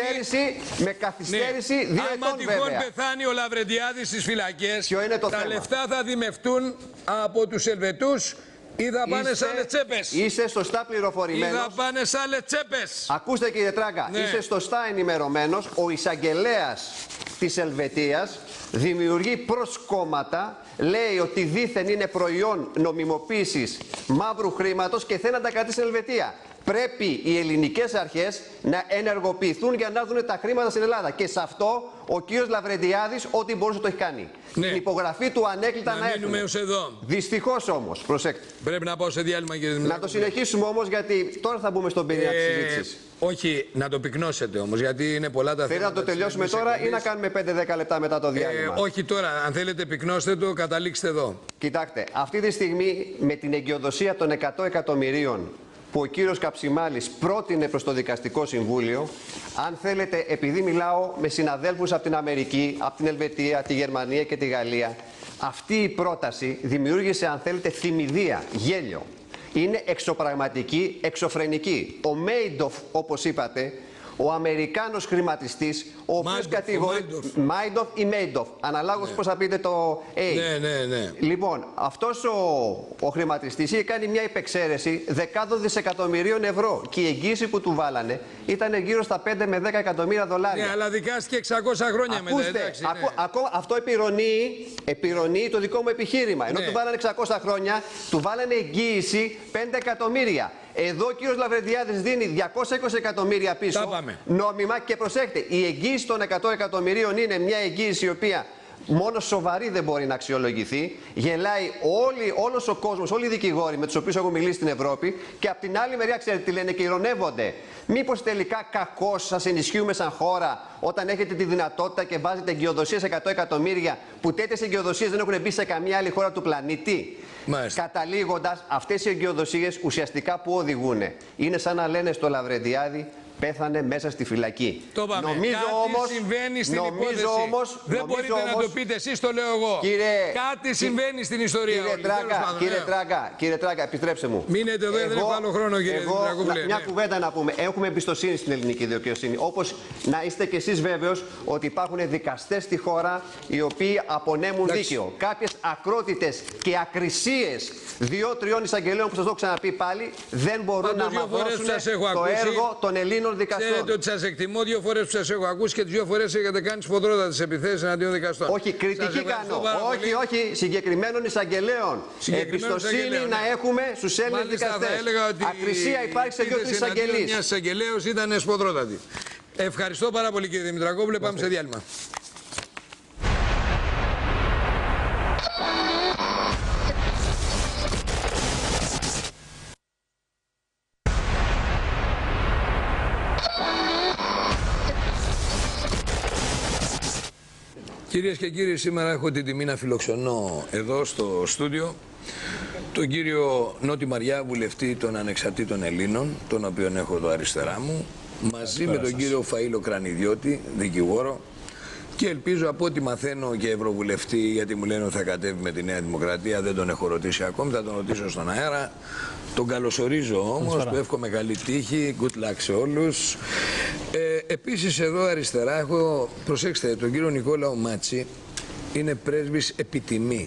με καθυστέρηση 2 ετών. Άμα τυχόν πεθάνει ο Λαβρεντιάδης στις φυλακές, τα λεφτά θα δημευτούν από τους Ελβετούς ή θα πάνε σε άλλες τσέπες? Είσαι σωστά πληροφορημένος. Ή θα πάνε σε άλλες τσέπες? Ακούστε κύριε Τράγκα, είσαι σωστά ενημερωμένος. Ο εισαγγελέας της Ελβετίας δημιουργεί προσκόμματα, λέει ότι δήθεν είναι προϊόν νομιμοποίησης μαύρου χρήματος και θέλει να τα κρατήσει στην Ελβετία. Πρέπει οι ελληνικές αρχές να ενεργοποιηθούν για να δουν τα χρήματα στην Ελλάδα. Και σε αυτό ο κύριος Λαβρεντιάδης ό,τι μπορούσε το έχει κάνει. Την υπογραφή του ανέκλητα να μείνουμε ως εδώ. Δυστυχώς όμως, προσέξτε. Πρέπει να πάω σε διάλειμμα κύριε Δημητρακόπουλε. Να το συνεχίσουμε όμως, γιατί τώρα θα μπούμε στον πυρήνα της συζήτησης. Όχι, να το πυκνώσετε όμως, γιατί είναι πολλά τα θέματα. Θέλετε να το τελειώσουμε τώρα ή να κάνουμε 5-10 λεπτά μετά το διάλειμμα? Όχι τώρα, αν θέλετε πυκνώστε το, καταλήξτε εδώ. Κοιτάξτε, αυτή τη στιγμή με την εγκυοδοσία των 100 εκατομμυρίων που ο κύριος Καψιμάλης πρότεινε προς το Δικαστικό Συμβούλιο, αν θέλετε, επειδή μιλάω με συναδέλφους από την Αμερική, από την Ελβετία, τη Γερμανία και τη Γαλλία, αυτή η πρόταση δημιούργησε, αν θέλετε, θυμηδία, γέλιο. Είναι εξωπραγματική, εξωφρενική. Ο Μέιντοφ, όπως είπατε, ο Αμερικάνος χρηματιστής, ο οποίος κατηγορεί. Μάιντοφ ή Μέιντοφ, αναλόγως πώς θα πείτε το A. Ναι. Λοιπόν, αυτός ο χρηματιστής είχε κάνει μια υπεξαίρεση δεκάδων δισεκατομμυρίων ευρώ και η εγγύηση που του βάλανε ήταν γύρω στα 5 με 10 εκατομμύρια δολάρια. Ναι, αλλά δικάστηκε 600 χρόνια μετά. Εντάξει, αυτό επιρρονεί το δικό μου επιχείρημα. Ενώ του βάλανε 600 χρόνια, του βάλανε εγγύηση 5 εκατομμύρια. Εδώ ο κύριος Λαβρεντιάδης δίνει 220 εκατομμύρια πίσω νόμιμα και προσέχτε, η εγγύηση των 100 εκατομμυρίων είναι μια εγγύηση η οποία μόνο σοβαρή δεν μπορεί να αξιολογηθεί. Γελάει όλος ο κόσμος, όλοι οι δικηγόροι με τους οποίους έχω μιλήσει στην Ευρώπη και από την άλλη μεριά, ξέρετε τι λένε και ειρωνεύονται. Μήπως τελικά κακώς σας ενισχύουμε σαν χώρα όταν έχετε τη δυνατότητα και βάζετε εγκυοδοσίες 100 εκατομμύρια που τέτοιες εγκυοδοσίες δεν έχουν μπει σε καμία άλλη χώρα του πλανήτη? Καταλήγοντας, αυτές οι εγκυοδοσίες ουσιαστικά που οδηγούν? Είναι σαν να λένε στο Λαβρεντιάδη πέθανε μέσα στη φυλακή. Το πάμε. Κάτι συμβαίνει στην υπόθεση. Δεν μπορείτε να το πείτε εσείς, το λέω εγώ. Κάτι συμβαίνει στην ιστορία. Κύριε Τράγκα, επιστρέψτε μου. Μείνετε εδώ, δεν έχω άλλο χρόνο κύριε Δημητρακόπουλε. Μια κουβέντα να πούμε. Έχουμε εμπιστοσύνη στην ελληνική δικαιοσύνη. Όπως να είστε κι εσείς βέβαιος ότι υπάρχουν δικαστές στη χώρα οι οποίοι απονέμουν δίκαιο. Κάποιες ακρότητες και ακρισίες 2-3 εισαγγελέων που σας το έχω ξαναπεί πάλι δεν μπορούν να μαυρώσουν το έργο των Ελλήνων των δικαστών. Ξέρετε ότι σας εκτιμώ 2 φορές που σας έχω ακούσει και τις 2 φορές έχετε κάνει σφοδρότατες επιθέσεις εναντίον δικαστών. Όχι, κριτική κάνω. Όχι, συγκεκριμένων εισαγγελέων. Εμπιστοσύνη να έχουμε στους Έλληνες δικαστές. Ακρισία υπάρχει σε 2-3 εισαγγελείς. Μια εισαγγελέως ήταν σφοδρότατη. Ευχαριστώ πάρα πολύ κύριε Δημητρακόπουλε. Πάμε σε διάλειμμα. Κυρίες και κύριοι, σήμερα έχω την τιμή να φιλοξενώ εδώ στο στούντιο τον κύριο Νότι Μαριά, βουλευτή των Ανεξαρτήτων Ελλήνων, τον οποίον έχω εδώ αριστερά μου, μαζί με τον κύριο Φαΐλο Κρανιδιώτη, δικηγόρο, και ελπίζω από ό,τι μαθαίνω και ευρωβουλευτή, γιατί μου λένε ότι θα κατέβει με τη Νέα Δημοκρατία, δεν τον έχω ρωτήσει ακόμη, θα τον ρωτήσω στον αέρα. Τον καλωσορίζω όμως, του εύχομαι καλή τύχη, good luck σε όλους. Επίσης εδώ αριστερά έχω, προσέξτε, τον κύριο Νικόλαο Μάτση, είναι πρέσβης επιτιμή.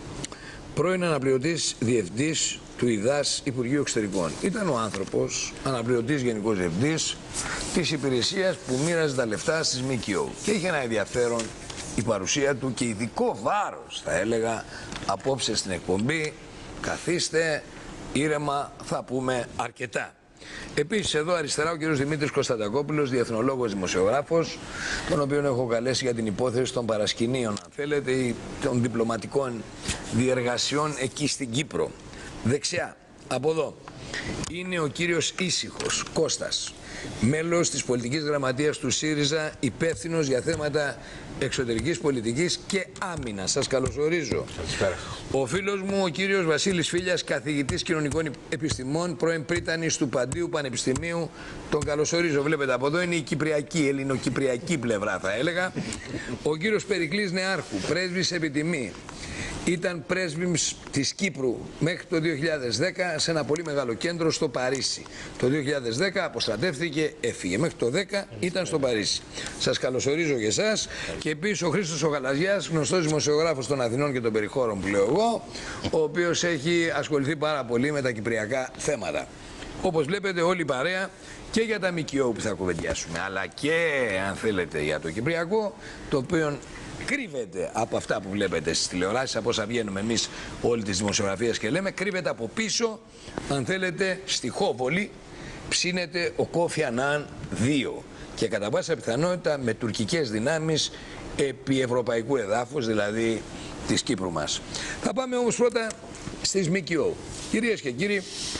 Πρώην αναπληρωτής διευθυντής του ΙΔΑΣ Υπουργείου Εξωτερικών. Ήταν ο άνθρωπος, αναπληρωτής γενικός διευθυντής της υπηρεσίας που μοίραζε τα λεφτά στις ΜΚΟ. Και είχε ένα ενδιαφέρον η παρουσία του και ειδικό βάρος, θα έλεγα, απόψε στην εκπομπή. Καθίστε, ήρεμα, θα πούμε αρκετά. Επίσης εδώ αριστερά ο κύριος Δημήτρης Κωνσταντακόπουλος, διεθνολόγος δημοσιογράφος, τον οποίο έχω καλέσει για την υπόθεση των παρασκηνίων, αν θέλετε, ή των διπλωματικών διεργασιών εκεί στην Κύπρο. Δεξιά, από εδώ, είναι ο κύριος Ήσυχος Κώστας, μέλος της πολιτικής γραμματείας του ΣΥΡΙΖΑ, υπεύθυνος για θέματα εξωτερικής πολιτικής και άμυνας. Σας καλωσορίζω. Καλησπέρα. Ο φίλος μου, ο κύριος Βασίλης Φίλιας, καθηγητής κοινωνικών επιστημών, πρώην πρίτανης του Παντίου Πανεπιστημίου. Τον καλωσορίζω. Βλέπετε από εδώ είναι η κυπριακή, ελληνοκυπριακή πλευρά, θα έλεγα. Ο κύριος Περικλής Νεάρχου, πρέσβης επιτιμή. Ήταν πρέσβης της Κύπρου μέχρι το 2010 σε ένα πολύ μεγάλο κέντρο στο Παρίσι. Το 2010 αποστρατεύτηκε, έφυγε. Μέχρι το 2010 ήταν στο Παρίσι. Σας καλωσορίζω και εσάς. Και επίσης ο Χρήστος ο Γαλαζιάς, γνωστός δημοσιογράφος των Αθηνών και των περιχώρων που λέω εγώ, ο οποίος έχει ασχοληθεί πάρα πολύ με τα κυπριακά θέματα. Όπως βλέπετε όλη η παρέα και για τα ΜΚΟ που θα κουβεντιάσουμε, αλλά και αν θέλετε για το κυπριακό, το οποίο κρύβεται από αυτά που βλέπετε στις τηλεοράσεις, από όσα βγαίνουμε εμείς όλη τις δημοσιογραφίες και λέμε, κρύβεται από πίσω, αν θέλετε, στη Χόβολη ψήνεται ο Κόφι Ανάν 2 και κατά πάσα πιθανότητα με τουρκικές δυνάμεις επί ευρωπαϊκού εδάφους, δηλαδή της Κύπρου μας. Θα πάμε όμως πρώτα στις ΜΚΟ. Κυρίες και κύριοι,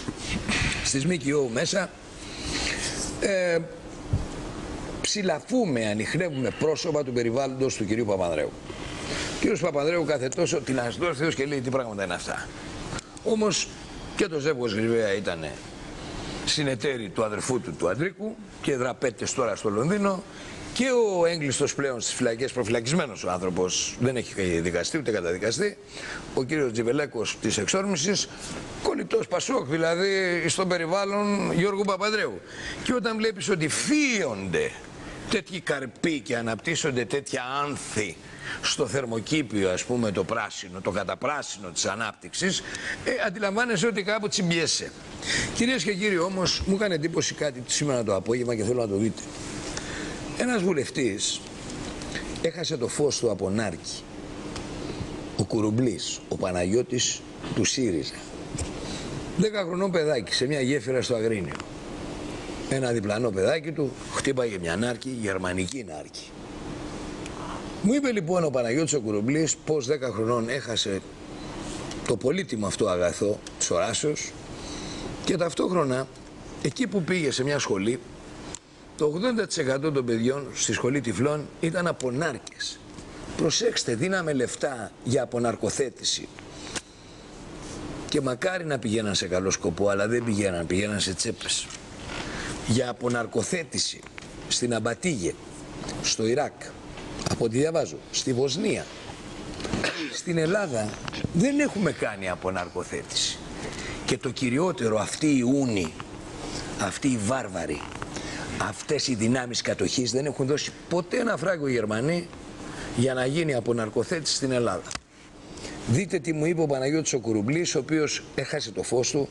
στις ΜΚΟ μέσα ψηλαφούμε, ανιχνεύουμε πρόσωπα του περιβάλλοντος του κυρίου Παπανδρέου. Ο κύριος Παπανδρέου κάθε τόσο τειναστός Θεός και λέει τι πράγματα είναι αυτά. Όμως και το Ζεύγος Γρυβαία ήταν συνεταίροι του αδερφού του του Αντρίκου και δραπέτες τώρα στο Λονδίνο, και ο έγκλειστος πλέον στις φυλακές, προφυλακισμένος ο άνθρωπος, δεν έχει δικαστεί ούτε καταδικαστεί, ο κύριος Τζιβελέκος της εξόρμησης, κολλητός Πασόκ, δηλαδή στο περιβάλλον Γιώργου Παπανδρέου. Και όταν βλέπεις ότι φύονται τέτοιοι καρποί και αναπτύσσονται τέτοια άνθη στο θερμοκήπιο, ας πούμε, το πράσινο, το καταπράσινο της ανάπτυξης, αντιλαμβάνεσαι ότι κάπου τσιμπιέσαι. Κυρίες και κύριοι, όμως, μου έκανε εντύπωση κάτι σήμερα το απόγευμα και θέλω να το δείτε. Ένας βουλευτής έχασε το φως του από νάρκη. Ο Κουρουμπλής, ο Παναγιώτης του ΣΥΡΙΖΑ. 10 χρονών παιδάκι σε μια γέφυρα στο Αγρίνιο. Ένα διπλανό παιδάκι του χτύπαγε μια νάρκη, γερμανική νάρκη. Μου είπε λοιπόν ο Παναγιώτης ο Κουρουμπλής πως 10 χρονών έχασε το πολύτιμο αυτό αγαθό της οράσεως και ταυτόχρονα εκεί που πήγε σε μια σχολή, το 80% των παιδιών στη σχολή τυφλών ήταν από νάρκες. Προσέξτε, δίναμε λεφτά για αποναρκοθέτηση. Και μακάρι να πηγαίναν σε καλό σκοπό, αλλά δεν πηγαίναν σε τσέπες. Για αποναρκοθέτηση στην Αμπατίγε, στο Ιράκ, από ό,τι διαβάζω, στη Βοσνία. Στην Ελλάδα δεν έχουμε κάνει αποναρκοθέτηση. Και το κυριότερο, αυτοί οι ούνοι, αυτοί οι βάρβαροι, αυτές οι δυνάμεις κατοχής δεν έχουν δώσει ποτέ ένα φράγκο οι Γερμανοί για να γίνει αποναρκοθέτηση στην Ελλάδα. Δείτε τι μου είπε ο Παναγιώτης ο Κουρουμπλής, ο οποίος έχασε το φως του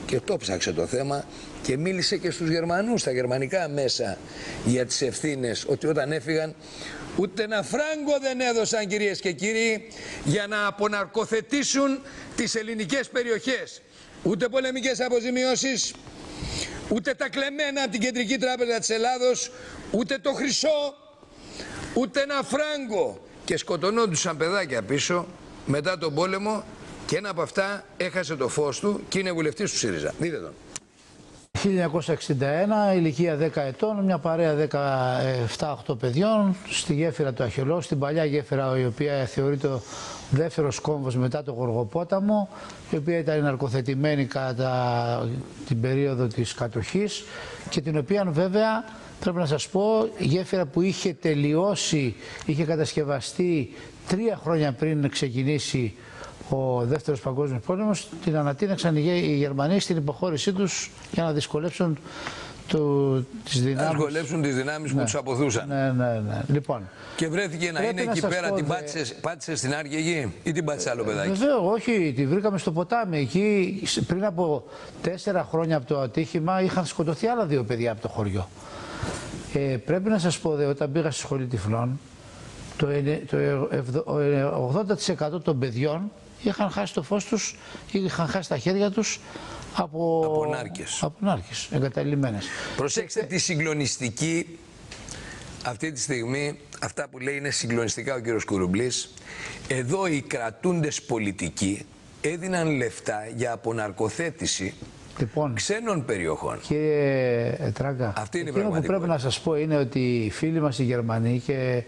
και το ψάξε το θέμα και μίλησε και στους Γερμανούς, στα γερμανικά μέσα, για τις ευθύνες, ότι όταν έφυγαν ούτε ένα φράγκο δεν έδωσαν, κυρίες και κύριοι, για να αποναρκοθετήσουν τις ελληνικές περιοχές. Ούτε πολεμικές αποζημιώσεις, ούτε τα κλεμμένα από την Κεντρική Τράπεζα της Ελλάδος, ούτε το χρυσό, ούτε ένα φράγκο. Και σκοτωνόντουσαν παιδάκια πίσω μετά τον πόλεμο και ένα από αυτά έχασε το φως του και είναι βουλευτής του ΣΥΡΙΖΑ. Δείτε τον. 1961, ηλικία 10 ετών, μια παρέα 17-8 παιδιών στη γέφυρα του Αχαιολόγου, στην παλιά γέφυρα η οποία θεωρείται ο δεύτερος κόμβος μετά το Γοργοπόταμο, η οποία ήταν ναρκοθετημένη κατά την περίοδο της κατοχής και την οποία βέβαια πρέπει να σας πω γέφυρα που είχε τελειώσει, είχε κατασκευαστεί 3 χρόνια πριν ξεκινήσει ο Δεύτερος Παγκόσμιος Πόλεμος, την ανατείναξαν οι Γερμανοί στην υποχώρησή τους για να δυσκολέψουν τις δυνάμεις. Να δυσκολέψουν τις δυνάμεις που τους αποθούσαν. Ναι. Λοιπόν, και βρέθηκε να είναι εκεί πέρα, την πάτησε στην Άρκη εκεί ή την πάτησε άλλο παιδάκι? Βεβαίως, όχι, τη βρήκαμε στο ποτάμι. Εκεί πριν από 4 χρόνια από το ατύχημα είχαν σκοτωθεί άλλα 2 παιδιά από το χωριό. Πρέπει να σας πω, όταν πήγα στη σχολή τυφλών, το 80% των παιδιών είχαν χάσει το φως τους ή είχαν χάσει τα χέρια τους από νάρκες εγκαταλειμμένες. Προσέξτε τη συγκλονιστική αυτή τη στιγμή, αυτά που λέει είναι συγκλονιστικά ο κύριος Κουρουμπλής. Εδώ οι κρατούντες πολιτικοί έδιναν λεφτά για αποναρκοθέτηση ξένων περιοχών. Κύριε Τράγκα, εκείνο που πρέπει να σας πω είναι ότι οι φίλοι μας οι Γερμανοί και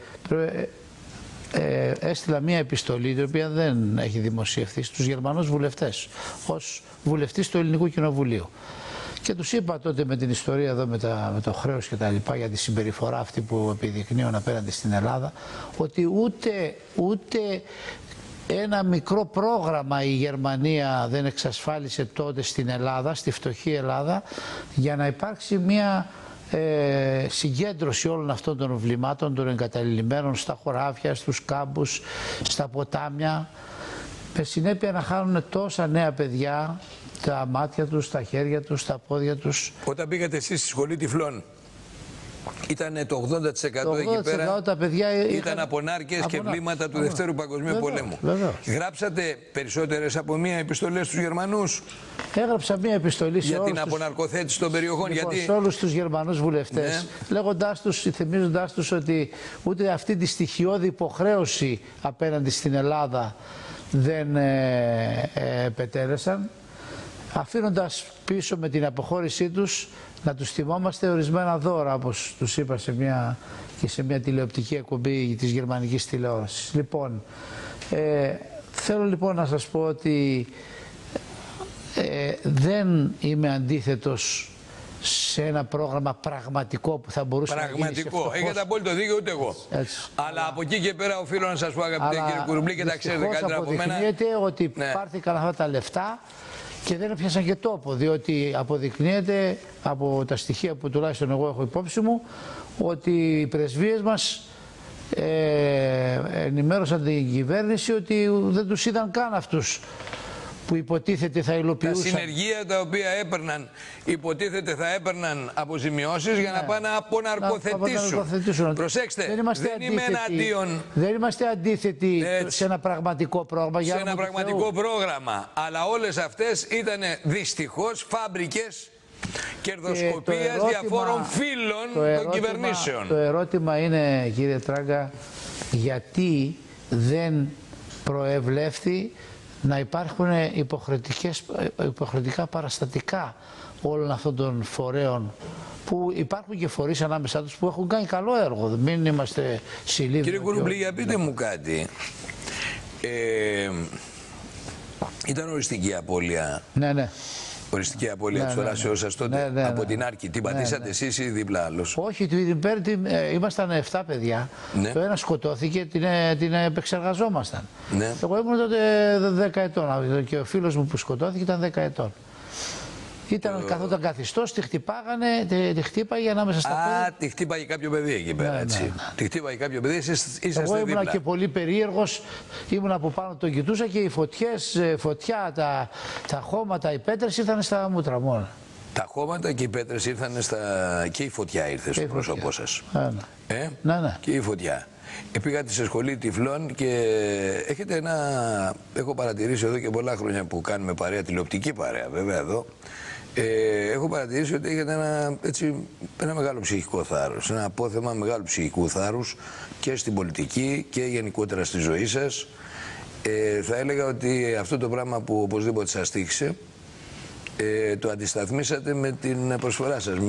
έστειλα μία επιστολή, η οποία δεν έχει δημοσιευθεί, στους Γερμανούς βουλευτές, ως βουλευτής του Ελληνικού Κοινοβουλίου. Και τους είπα τότε με την ιστορία εδώ με το χρέος και τα λοιπά, για τη συμπεριφορά αυτή που επιδεικνύουν απέναντι στην Ελλάδα, ότι ούτε ένα μικρό πρόγραμμα η Γερμανία δεν εξασφάλισε τότε στην Ελλάδα, στη φτωχή Ελλάδα, για να υπάρξει μία συγκέντρωση όλων αυτών των βλημάτων των εγκαταλειμμένων στα χωράφια, στους κάμπους, στα ποτάμια, με συνέπεια να χάνουν τόσα νέα παιδιά τα μάτια τους, τα χέρια τους, τα πόδια τους. Όταν πήγατε εσείς στη σχολή τυφλών, ήταν το 80% εκεί πέρα, τα παιδιά ήταν από νάρκες και βλήματα του Δευτέρου Παγκοσμίου Πολέμου. Γράψατε περισσότερες από μία επιστολές στους Γερμανούς? Έγραψα μία επιστολή για την αποναρκοθέτηση των περιοχών. Σε όλους τους Γερμανούς βουλευτές, λέγοντάς τους, θυμίζοντάς τους ότι ούτε αυτή τη στοιχειώδη υποχρέωση απέναντι στην Ελλάδα δεν επετέλεσαν, αφήνοντας πίσω με την αποχώρησή τους να τους θυμόμαστε ορισμένα δώρα, όπως τους είπα σε μια τηλεοπτική εκπομπή της γερμανικής τηλεόρασης. Λοιπόν, θέλω λοιπόν να σας πω ότι δεν είμαι αντίθετος σε ένα πρόγραμμα πραγματικό που θα μπορούσε να γίνει σε φτωχός. Έχετε απόλυτο δίκιο, ούτε εγώ. Αλλά από εκεί και πέρα οφείλω να σας πω, αγαπητέ κύριε Κουρουμπλή, και τα ξέρετε καλύτερα από μένα. Αποδεικνύεται ότι πάρθηκαν αυτά τα λεφτά και δεν έπιασαν και τόπο, διότι αποδεικνύεται από τα στοιχεία που τουλάχιστον εγώ έχω υπόψη μου ότι οι πρεσβείες μας ενημέρωσαν την κυβέρνηση ότι δεν τους είδαν καν αυτούς που υποτίθεται θα υλοποιούσαν. Τα συνεργεία τα οποία έπαιρναν, υποτίθεται θα έπαιρναν αποζημιώσεις για να πάνε να αποναρκοθετήσουν. Προσέξτε, δεν είμαι εναντίον. Δεν είμαστε αντίθετοι σε ένα πραγματικό πρόγραμμα. Σε ένα πραγματικό πρόγραμμα. Αλλά όλες αυτές ήταν δυστυχώς φάμπρικες κερδοσκοπίας διαφόρων φύλων των κυβερνήσεων. Το ερώτημα είναι, κύριε Τράγκα, γιατί δεν προεβλέφθη να υπάρχουν υποχρεωτικά παραστατικά όλων αυτών των φορέων, που υπάρχουν και φορείς ανάμεσά τους που έχουν κάνει καλό έργο. Μην είμαστε συλλήβδοι. Κύριε Κουρουμπλή, για πείτε μου κάτι. Ήταν οριστική απώλεια. Ναι. Οριστική απώλεια της θωράσεως σας τότε από την Άρκη. Την πατήσατε εσείς ή δίπλα άλλος? Όχι, ήμασταν 7 παιδιά. Το ένα σκοτώθηκε, την επεξεργαζόμασταν. Εγώ ήμουν τότε 10 ετών και ο φίλος μου που σκοτώθηκε ήταν 10 ετών. Ήταν καθόταν καθιστός, τη χτυπάγανε, τη χτύπαγε ανάμεσα στα πόδια. Α, τη χτύπαγε κάποιο παιδί εκεί πέρα, έτσι. Ναι. Τη χτύπαγε κάποιο παιδί, είσαστε εγώ ήμουνα δίπλα. και πολύ περίεργος, ήμουνα από πάνω, τον κοιτούσα και οι φωτιά, τα χώματα, οι πέτρες ήρθαν στα μούτρα μόνο. Τα χώματα και οι πέτρες ήρθαν και η φωτιά ήρθε στο πρόσωπό σας. Ναι. Και η φωτιά. Πήγατε σε σχολή τυφλών και έχετε έχω παρατηρήσει εδώ και πολλά χρόνια που κάνουμε παρέα, τηλεοπτική παρέα βέβαια εδώ, έχω παρατηρήσει ότι έχετε ένα μεγάλο ψυχικό θάρρος, ένα απόθεμα μεγάλου ψυχικού θάρρους και στην πολιτική και γενικότερα στη ζωή σας. Θα έλεγα ότι αυτό το πράγμα που οπωσδήποτε σας τύχησε, το αντισταθμίσατε με την προσφορά σας.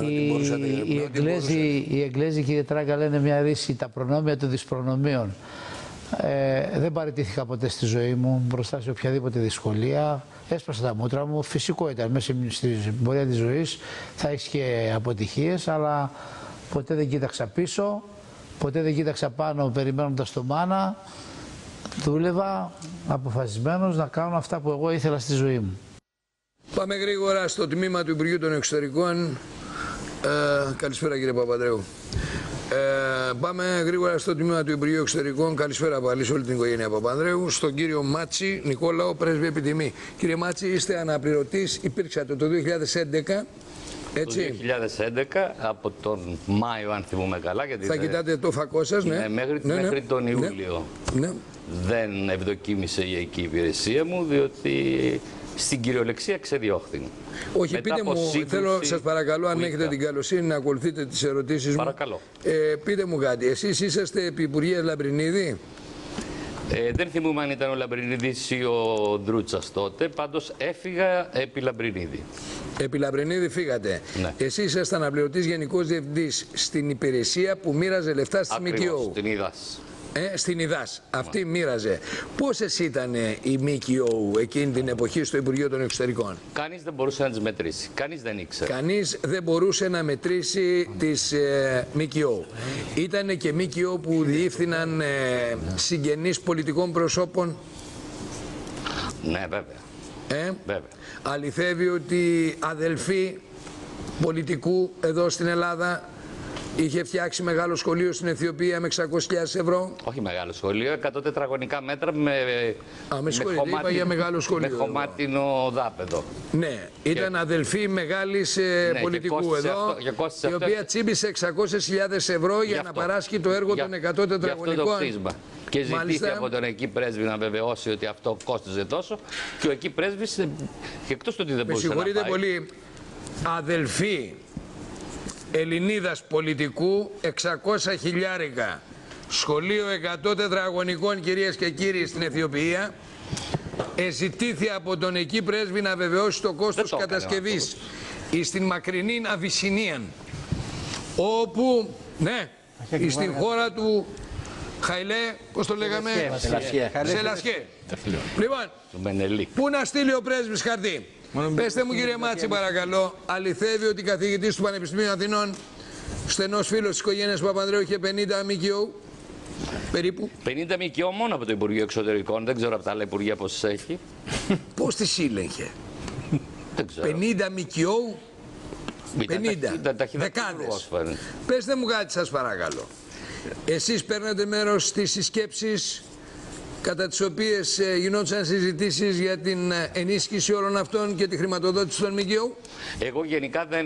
Οι Εγγλέζοι, κύριε Τράγκα, λένε μια ρίση, τα προνόμια των δυσπρονομίων. Δεν παραιτήθηκα ποτέ στη ζωή μου μπροστά σε οποιαδήποτε δυσκολία. Έσπασα τα μούτρα μου. Φυσικό ήταν μέσα στην πορεία της ζωής. Θα έχεις και αποτυχίες, αλλά ποτέ δεν κοίταξα πίσω. Ποτέ δεν κοίταξα πάνω περιμένοντας το μάνα. Δούλευα αποφασισμένος να κάνω αυτά που εγώ ήθελα στη ζωή μου. Πάμε γρήγορα στο τμήμα του Υπουργείου των Εξωτερικών. Καλησπέρα κύριε Παπανδρέου. Πάμε γρήγορα στο τμήμα του Υπουργείου Εξωτερικών. Καλησπέρα πάλι σε όλη την οικογένεια Παπανδρέου. Στον κύριο Μάτση Νικόλαο, πρέσβη επιτιμή. Κύριε Μάτση, είστε αναπληρωτής, υπήρξατε το 2011. Έτσι. Το 2011, από τον Μάιο αν θυμούμε καλά. Γιατί θα κοιτάτε το φακό σας, ναι. Μέχρι τον Ιούλιο. Ναι. Δεν ευδοκίμησε η εκεί υπηρεσία μου, διότι στην κυριολεξία ξεδιώχθη. Όχι, μετά πείτε μου, θέλω, σας παρακαλώ, αν έχετε την καλοσύνη να ακολουθείτε τις ερωτήσεις μου. Παρακαλώ. Πείτε μου κάτι, εσείς είσαστε επί Υπουργείας Λαμπρινίδη? Δεν θυμούμαι αν ήταν ο Λαμπρινίδης ή ο Δρούτσας τότε, πάντως έφυγα επί Λαμπρινίδη. Επί Λαμπρινίδη φύγατε. Ναι. Εσείς ήσασταν αναπληρωτής γενικός διευθυντής στην υπηρεσία που μοίραζε λεφτά στη ΜΚΟ. Ακριβώς, στην ΙΔΑΣ. Στην ΙΔΑΣ. Αυτή μοίραζε. Πόσες ήταν η ΜΚΟ εκείνη την εποχή στο Υπουργείο των Εξωτερικών? Κανείς δεν μπορούσε να τις μετρήσει. Κανείς δεν ήξερε. Κανείς δεν μπορούσε να μετρήσει τις ΜΚΟ. Ήτανε και ΜΚΟ που διεύθυναν συγγενείς πολιτικών προσώπων. Ναι, βέβαια. Βέβαια. Αληθεύει ότι αδελφοί πολιτικού εδώ στην Ελλάδα είχε φτιάξει μεγάλο σχολείο στην Αιθιοπία με 600.000 ευρώ. Όχι μεγάλο σχολείο, 100 τετραγωνικά μέτρα με χωμάτινο δάπεδο. Ναι, ήταν αδελφή μεγάλης πολιτικού εδώ, η οποία τσίμπησε 600.000 ευρώ για να παράσχει το έργο των 100 τετραγωνικών. Και ζητήθηκε από τον εκεί πρέσβη να βεβαιώσει ότι αυτό κόστιζε τόσο, και ο εκεί πρέσβης, εκτός του ότι δεν μπορούσε να πάει. Συγχωρείτε πολύ, αδελφή Ελληνίδας πολιτικού, 600 χιλιάρικα, σχολείο 100 τετραγωνικών, κυρίες και κύριοι, στην Αιθιοπία, ζητήθη από τον εκεί πρέσβη να βεβαιώσει το κόστος κατασκευής στην μακρινή Αβυσσινία, όπου, ναι, στην χώρα του Χαϊλέ, πώς το λέγαμε, Σελασιέ. Λοιπόν, πού να στείλει ο πρέσβης χαρτί? Πέστε μου κύριε Μάτση παρακαλώ, αληθεύει ότι καθηγητής του Πανεπιστημίου Αθηνών, στενός φίλος της οικογένειας Παπανδρέου, είχε 50 ΜΚΟ περίπου? 50 ΜΚΟ μόνο από το Υπουργείο Εξωτερικών, δεν ξέρω από τα άλλα υπουργεία πόσες έχει. Πώς τις σύλλεγχε? Δεν ξέρω. 50 ΜΚΟ, 50, δεκάδες. Πέστε μου κάτι σας παρακαλώ. Εσείς παίρνετε μέρος στις συσκέψεις κατά τις οποίες γινόντουσαν συζητήσεις για την ενίσχυση όλων αυτών και τη χρηματοδότηση των ΜΚΟ? Εγώ γενικά δεν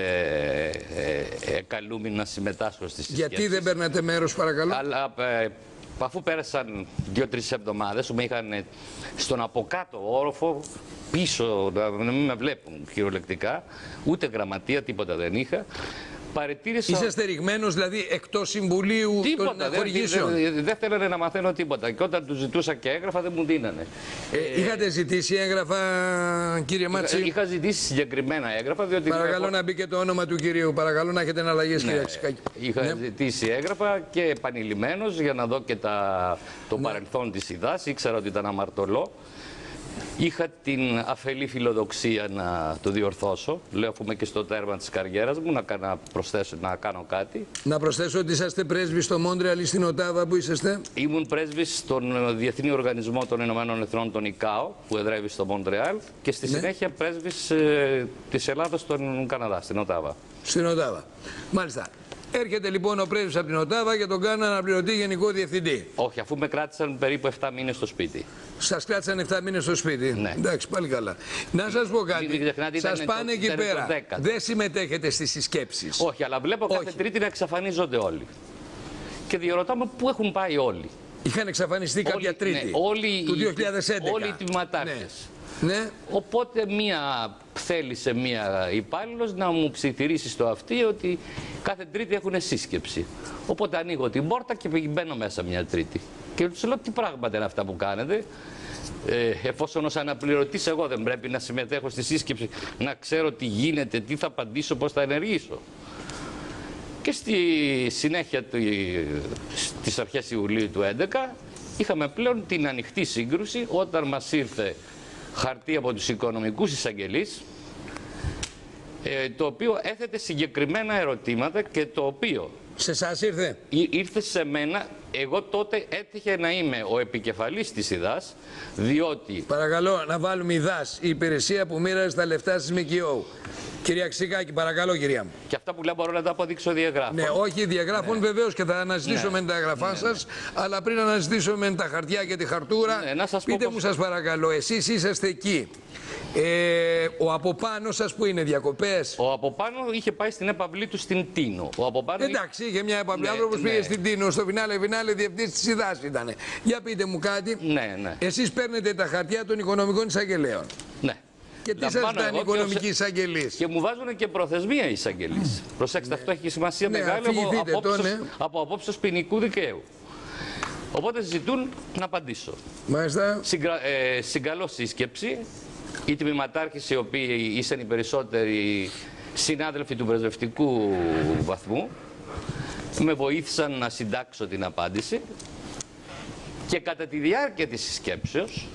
καλούμαι να συμμετάσχω στις συσκέψεις. Γιατί δεν παίρνετε μέρος παρακαλώ? Αλλά αφού πέρασαν 2-3 εβδομάδες που με είχαν στον αποκάτω όροφο πίσω, να μην με βλέπουν κυριολεκτικά, ούτε γραμματεία, τίποτα δεν είχα. Είσαστε ρηγμένος δηλαδή εκτός συμβουλίου των χορηγήσεων? Δεν θέλανε να μαθαίνω τίποτα και όταν τους ζητούσα και έγγραφα δεν μου δίνανε. Είχατε ζητήσει έγγραφα κύριε Μάτση? Είχα ζητήσει συγκεκριμένα έγγραφα διότι... Παρακαλώ να μπει και το όνομα του κυρίου, παρακαλώ να έχετε εναλλαγές κύριε Ξικάκη. Είχα ζητήσει έγγραφα και επανειλημμένος για να δω και το παρελθόν της ΙΔΑΣ, ήξερα ότι ήταν αμαρτωλό. Είχα την αφελή φιλοδοξία να το διορθώσω. Λέω, αφού είμαι και στο τέρμα της καριέρας μου, να κάνω κάτι. Να προσθέσω ότι είσαστε πρέσβης στο Μόντρεαλ ή στην Οτάβα, που είσαστε? Ήμουν πρέσβης στον Διεθνή Οργανισμό των Ηνωμένων Εθνών, τον ΙΚΑΟ, που εδρεύει στο Μόντρεαλ, και στη συνέχεια πρέσβης της Ελλάδος στον Καναδά, στην Οτάβα. Στην Οτάβα. Μάλιστα. Έρχεται λοιπόν ο πρέσβης από την Οτάβα και τον κάνουν αναπληρωτή γενικό διευθυντή. Όχι, αφού με κράτησαν περίπου 7 μήνες στο σπίτι. Σας κράτησαν 7 μήνες στο σπίτι. Ναι. Εντάξει, πάλι καλά. Να σας πω κάτι. Σας πάνε εκεί πέρα. Δεν συμμετέχετε στις συσκέψεις. Όχι, αλλά βλέπω κάθε Τρίτη να εξαφανίζονται όλοι. Και διερωτάμε πού έχουν πάει όλοι. Είχαν εξαφανιστεί κάποια Τρίτη. Ναι, όλοι του 2011. Όλοι οι τμήματάρχες. Ναι. Οπότε θέλησε μία υπάλληλος να μου ψιθυρίσει στο αυτί ότι κάθε Τρίτη έχουν σύσκεψη. Οπότε ανοίγω την πόρτα και μπαίνω μέσα μια Τρίτη. Και τους λέω, τι πράγματα είναι αυτά που κάνετε? Εφόσον ως αναπληρωτής εγώ δεν πρέπει να συμμετέχω στη σύσκεψη, να ξέρω τι γίνεται, τι θα απαντήσω, πώς θα ενεργήσω? Και στη συνέχεια στις αρχές Ιουλίου του 2011 είχαμε πλέον την ανοιχτή σύγκρουση, όταν μας ήρθε χαρτί από τους οικονομικούς εισαγγελείς, το οποίο έθετε συγκεκριμένα ερωτήματα και το οποίο... Σε εσάς ήρθε? Ήρθε σε μένα. Εγώ τότε έτυχε να είμαι ο επικεφαλής της ΙΔΑΣ, διότι... Παρακαλώ να βάλουμε ΙΔΑΣ, η υπηρεσία που μοίραζε τα λεφτά της ΜΚΟ. Κυρία Ξικάκη, παρακαλώ, κυρία μου. Και αυτά που λέω μπορώ να τα αποδείξω διαγράφων. Ναι, όχι διαγράφων, βεβαίως, και θα αναζητήσουμε τα εγγραφά σας, αλλά πριν αναζητήσουμε τα χαρτιά και τη χαρτούρα, πείτε μου, σας παρακαλώ, εσείς είσαστε εκεί. Ο από πάνω σας που είναι, διακοπές? Ο από πάνω είχε πάει στην έπαυλή του στην Τίνο. Ο από πάνω... Εντάξει, είχε μια έπαυλη. Άνθρωπος πήγε στην Τίνο, στο φινάλε διευθυντής της ΙΔΑΣ ήταν. Για πείτε μου κάτι. Ναι. Εσείς παίρνετε τα χαρτιά των οικονομικών εισαγγελέων. Ναι. Και τι σας ήταν οι οικονομικοί εισαγγελείς? Και μου βάζουν και προθεσμία οι εισαγγελείς. Προσέξτε, αυτό έχει σημασία μεγάλη από απόψεως ποινικού δικαίου. Οπότε ζητούν να απαντήσω. Μάλιστα. Συγκαλώ σύσκεψη. Οι τμήματάρχες, οι οποίοι ήσαν οι περισσότεροι συνάδελφοι του πρεσβευτικού βαθμού, με βοήθησαν να συντάξω την απάντηση, και κατά τη διάρκεια της συσκέψεως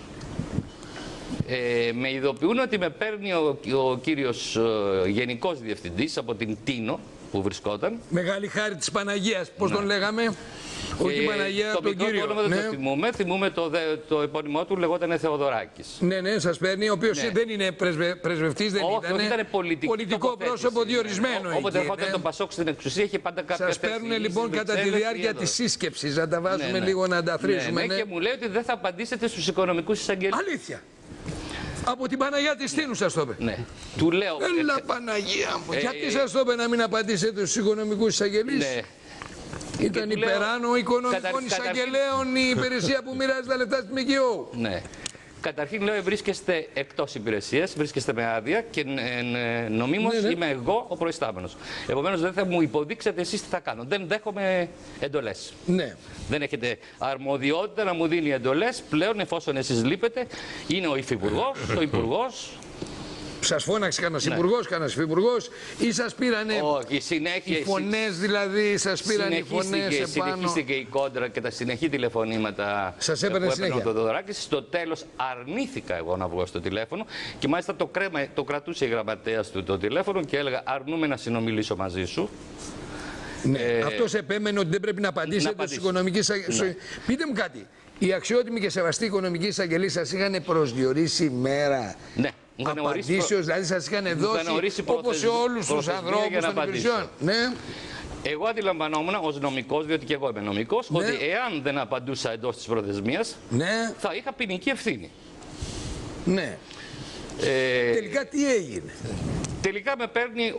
με ειδοποιούν ότι με παίρνει ο κύριος Γενικός Διευθυντής από την Τίνο που βρισκόταν. Μεγάλη χάρη της Παναγίας, πώς τον λέγαμε? Όχι Παναγία, τον κύριο. Δεν θυμούμαι το επώνυμό του, λεγόταν Θεοδωράκης. Ναι, σας παίρνει, ο οποίος δεν είναι πρεσβευτής, δεν ήταν πολιτικό πρόσωπο διορισμένο. Όποτε ερχόταν το Πασόκ στην εξουσία, είχε πάντα κάποια θέση. Σας παίρνουν λοιπόν κατά τη διάρκεια της σύσκεψης, να τα βάζουμε λίγο, να τα θρήσουμε. Και μου λέει ότι δεν θα απαντήσετε στους οικονομικούς εισαγγελείς. Αλήθεια? Από την Παναγία της Τίνου σας το είπε? Ναι. Του λέω... Έλα Παναγία μου, γιατί σας το είπε να μην απαντήσετε στους οικονομικούς εισαγγελείς? Ναι. Ήταν υπεράνω οικονομικών εισαγγελέων η υπηρεσία που μοιράζει τα λεφτά στη ΜΚΟ. Ναι. Καταρχήν λέω, βρίσκεστε εκτός υπηρεσίας, βρίσκεστε με άδεια και νομίμως είμαι εγώ ο προϊστάμενος. Επομένως δεν θα μου υποδείξετε εσείς τι θα κάνω. Δεν δέχομαι εντολές. Ναι. Δεν έχετε αρμοδιότητα να μου δίνει εντολές πλέον, εφόσον εσείς λείπετε. Είναι ο υφυπουργός, ο υπουργός. Σας φώναξε κανένας υπουργός, κανένας υφυπουργός, ή σας πήρανε οι φωνές, δηλαδή σας πήραν οι φωνές επάνω? Συνεχίστηκε η κόντρα και τα συνεχή τηλεφωνήματα σας έπαιρνε συνέχεια. Το Θεοδωράκη. Στο τέλος αρνήθηκα εγώ να βγω στο τηλέφωνο και μάλιστα το κρατούσε η γραμματέας του το τηλέφωνο και έλεγα, αρνούμε να συνομιλήσω μαζί σου. Ναι, αυτός επέμενε ότι δεν πρέπει να απαντήσετε στους οικονομικούς εισαγγελείς. Πείτε μου κάτι, οι αξιότιμοι και σεβαστοί οικονομικοί εισαγγελείς σας είχαν προσδιορίσει μέρα? Ναι. Απαντήσεως, δηλαδή σας είχαν δώσει όπως σε όλους τους ανθρώπους των υπηρεσιών? Ναι. Εγώ αντιλαμβανόμουν ως νομικός, διότι και εγώ είμαι νομικός, ότι εάν δεν απαντούσα εντός της προθεσμίας, θα είχα ποινική ευθύνη. Ναι. Τελικά τι έγινε? Τελικά με παίρνει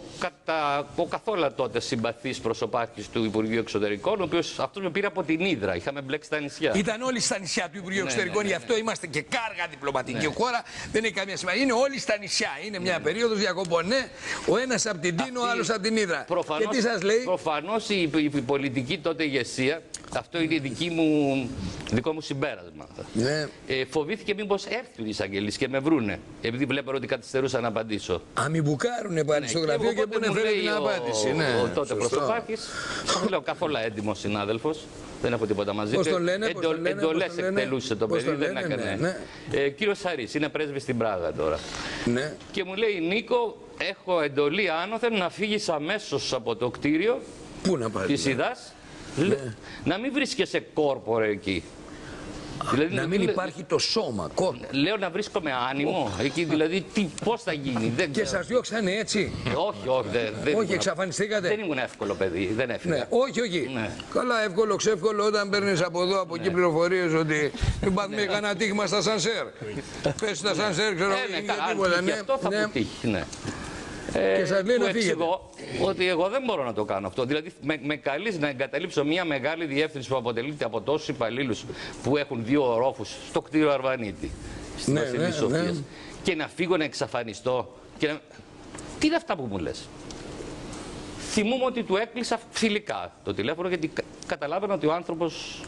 ο καθόλου τότε συμπαθής προσωπάρχης του Υπουργείου Εξωτερικών, ο οποίος αυτός με πήρε από την Ύδρα. Είχαμε μπλέξει τα νησιά. Ήταν όλοι στα νησιά του Υπουργείου Εξωτερικών, γι' αυτό είμαστε και κάργα διπλωματική χώρα. Δεν έχει καμία σημασία. Είναι όλοι στα νησιά. Είναι μια περίοδος διακοπών. Ναι, ο ένας από την Τίνο, ο άλλος από την Ύδρα. Και τι σας λέει? Προφανώς η πολιτική τότε ηγεσία, αυτό είναι δικό μου συμπέρασμα. Ναι. Φοβήθηκε μήπως έρθουν οι εισαγγελείς και με βρούνε, επειδή βλέπω ότι καθυστερούσα να απαντήσω. Μη μπουκάρουνε πάλι στο γραφείο και πούνε φέρει την απάντηση. Ο τότε προσωπάρχης, λέω καθόλου έντιμος συνάδελφος. Δεν έχω τίποτα μαζί του. Εντολές εκτελούσε το παιδί, δεν έκανε. Κύριος Σαρής, είναι πρέσβης στην Πράγα τώρα. Ναι. Και μου λέει, Νίκο, έχω εντολή άνωθεν να φύγεις αμέσως από το κτίριο της ΙΔΑΣ, να μην βρίσκεσαι κόρπορε εκεί. Δηλαδή, να μην υπάρχει το σώμα, Λέω να βρίσκομαι άνιμο εκεί, δηλαδή πώς θα γίνει. Και σας διώξανε έτσι? Όχι, όχι, εξαφανιστήκατε. Δεν ήμουν εύκολο παιδί, δεν έφυγα. Ναι, όχι. Ναι. Καλά, εύκολο, ξεύκολο όταν παίρνεις από εδώ, από εκεί πληροφορίες ότι μην πάθουμε κανένα τύχημα στα σανσέρ. Πες στα σανσέρ, ξέρω τίποτα. Αυτό θα μου τύχει, ναι. Και σας λέει να φύγετε. Εξηγώ ότι εγώ δεν μπορώ να το κάνω αυτό. Δηλαδή, με καλείς να εγκαταλείψω μια μεγάλη διεύθυνση που αποτελείται από τόσους υπαλλήλους που έχουν 2 ορόφους στο κτίριο Αρβανίτη, στη Βασιλής Σοφίας, και να φύγω να εξαφανιστώ. Τι είναι αυτά που μου λες? Θυμούμαι ότι του έκλεισα φιλικά το τηλέφωνο, γιατί καταλάβαινα ότι ο άνθρωπος.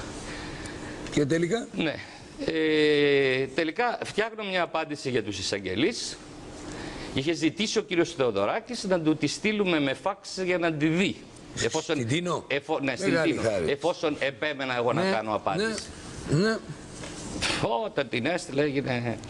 Και τελικά? Ναι. Τελικά φτιάχνω μια απάντηση για τους εισαγγελείς. Είχε ζητήσει ο κύριος Θεοδωράκης να του τη στείλουμε με φάξ για να τη δει. Στην Τίνο? Ναι, στην Τίνο. Εφόσον επέμενα εγώ να κάνω απάντηση. Ναι. Όταν την έστειλε έγινε.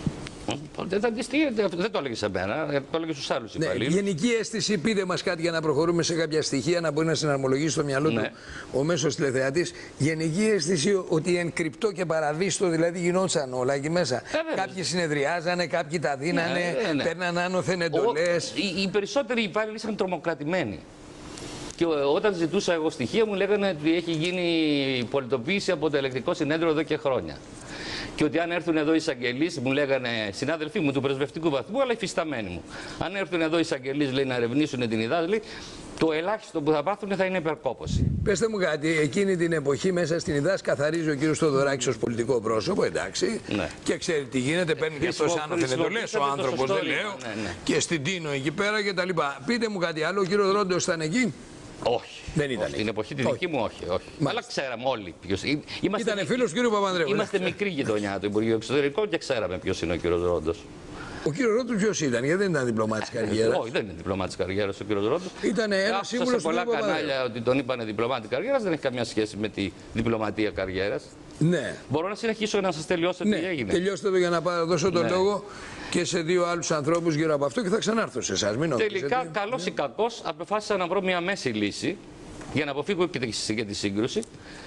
Δεν το έλεγε σε μένα, το έλεγε στους άλλους υπαλλήλους. Γενική αίσθηση, πείτε μας κάτι για να προχωρούμε σε κάποια στοιχεία, να μπορεί να συναρμολογήσει στο μυαλό του ο μέσος τηλεθεατής. Γενική αίσθηση ότι εν κρυπτό και παραδίστο δηλαδή γινόταν όλα εκεί μέσα. Κάποιοι συνεδριάζανε, κάποιοι τα δίνανε, παίρναν άνωθεν εντολές. Οι περισσότεροι υπάλληλοι ήσαν τρομοκρατημένοι. Και όταν ζητούσα εγώ στοιχεία μου λέγανε ότι έχει γίνει πολιτοποίηση από το ελεκτικό συνέδριο εδώ και χρόνια. Και ότι αν έρθουν εδώ οι εισαγγελείς, μου λέγανε συνάδελφοί μου του πρεσβευτικού βαθμού, αλλά υφισταμένοι μου. Αν έρθουν εδώ οι εισαγγελείς, λέει, να ερευνήσουν την ΙΔΑΣ, λέει, το ελάχιστο που θα πάθουν θα είναι υπερκόπωση. Πεςτε μου κάτι, εκείνη την εποχή μέσα στην ΙΔΑΣ καθαρίζει ο κύριος Θεοδωράκης ως πολιτικό πρόσωπο, εντάξει. Ναι. Και ξέρει τι γίνεται, παίρνει και αυτός άνωθεν εντολές, ο άνθρωπος, δεν λέω. Και στην Τίνο εκεί πέρα κτλ. Πείτε μου κάτι άλλο, ο κύριος Ρόντος ήταν εκεί? Όχι. Δεν ήταν. Την εποχή τη δική μου, όχι. Αλλά ξέραμε όλοι ποιος. Ήταν φίλος του κ. Παπανδρέου. Είμαστε μικρή γειτονιά του Υπουργείου Εξωτερικών και ξέραμε ποιος είναι ο κ. Ρόντος. Ο κ. Ρόντος ποιος ήταν, γιατί δεν ήταν διπλωμάτης καριέρας? Όχι, δεν είναι διπλωμάτης καριέρας ο κ. Ρόντος. Ήταν ένας σύμβουλος του κ. Παπανδρέου. Σε πολλά κανάλια ότι τον είπανε διπλωμάτη καριέρας, δεν έχει καμιά σχέση με τη διπλωματία καριέρας. Ναι. Μπορώ να συνεχίσω να σας τελειώσω τι έγινε? Τελειώστε το για να δώσω τον λόγο και σε 2 άλλους ανθρώπους γύρω από αυτό και θα ξανάρθω σε εσάς. Τελικά, καλός ή κακός, αποφάσισα να βρω μια μέση λύση για να αποφύγω και τη σύγκρουση.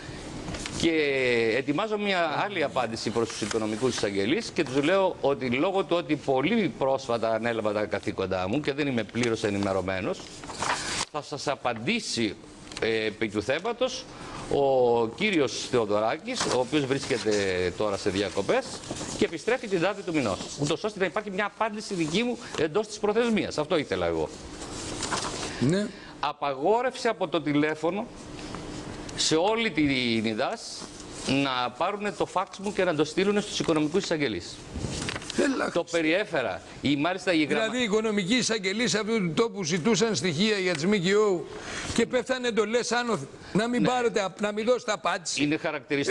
Και ετοιμάζω μια άλλη απάντηση προς τους οικονομικούς εισαγγελείς και τους λέω ότι λόγω του ότι πολύ πρόσφατα ανέλαβα τα καθήκοντά μου και δεν είμαι πλήρως ενημερωμένος, θα σας απαντήσει επί του θέματος ο κύριος Θεοδωράκης, ο οποίος βρίσκεται τώρα σε διακοπές και επιστρέφει την δάτη του μηνός. Ούτως ώστε να υπάρχει μια απάντηση δική μου εντός της προθεσμίας. Αυτό ήθελα εγώ. Ναι. Απαγόρευσε από το τηλέφωνο σε όλη την ΙΔΑΣ να πάρουν το φάξ μου και να το στείλουν στους οικονομικούς εισαγγελείς. Το περιέφερα. Δηλαδή οι οικονομικοί εισαγγελείς αυτού του τόπου ζητούσαν στοιχεία για τις ΜΚΟ και πέφτανε εντολές άνωθεν. Να μην πάρετε, να μην δώσετε απάντηση. Είναι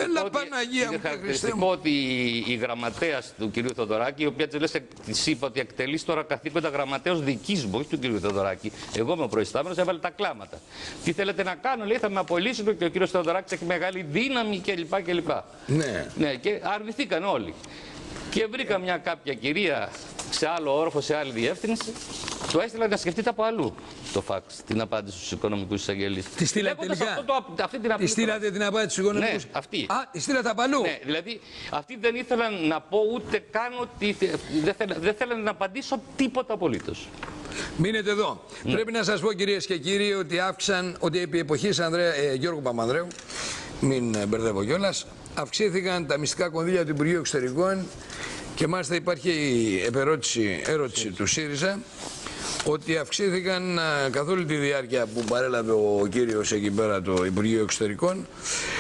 χαρακτηριστικό ότι η γραμματέας του κ. Θεοδωράκη, η οποία της είπα ότι εκτελεί τώρα καθήκοντα γραμματέως δικής μου, όχι του κ. Θεοδωράκη. Εγώ είμαι ο προϊστάμενος, έβαλε τα κλάματα. Τι θέλετε να κάνω, λέει, θα με απολύσουν και ο κ. Θεοδωράκης έχει μεγάλη δύναμη κλπ. Ναι, και αρνηθήκαν όλοι. Και βρήκα μια κάποια κυρία σε άλλο όροφο, σε άλλη διεύθυνση. Το έστειλα να σκεφτείτε από αλλού το φάξ, την απάντηση στους οικονομικούς εισαγγελείς. Τη στείλατε τελικά? Τη στείλατε την απάντηση στους οικονομικούς? Ναι, αυτή. Α, τη στείλατε από αλλού? Ναι, δηλαδή αυτοί δεν ήθελαν να πω ούτε καν ότι δεν θέλανε να απαντήσω τίποτα απολύτως. Μείνετε εδώ. Ναι. Πρέπει να σας πω, κυρίες και κύριοι, ότι επί εποχής Γιώργου Παπανδρέου, μην μπερδεύω κιόλας, αυξήθηκαν τα μυστικά κονδύλια του Υπουργείου Εξωτερικών και μάλιστα υπάρχει η ερώτηση του ΣΥΡΙΖΑ ότι αυξήθηκαν καθ' όλη τη διάρκεια που παρέλαβε ο κύριος εκεί πέρα το Υπουργείο Εξωτερικών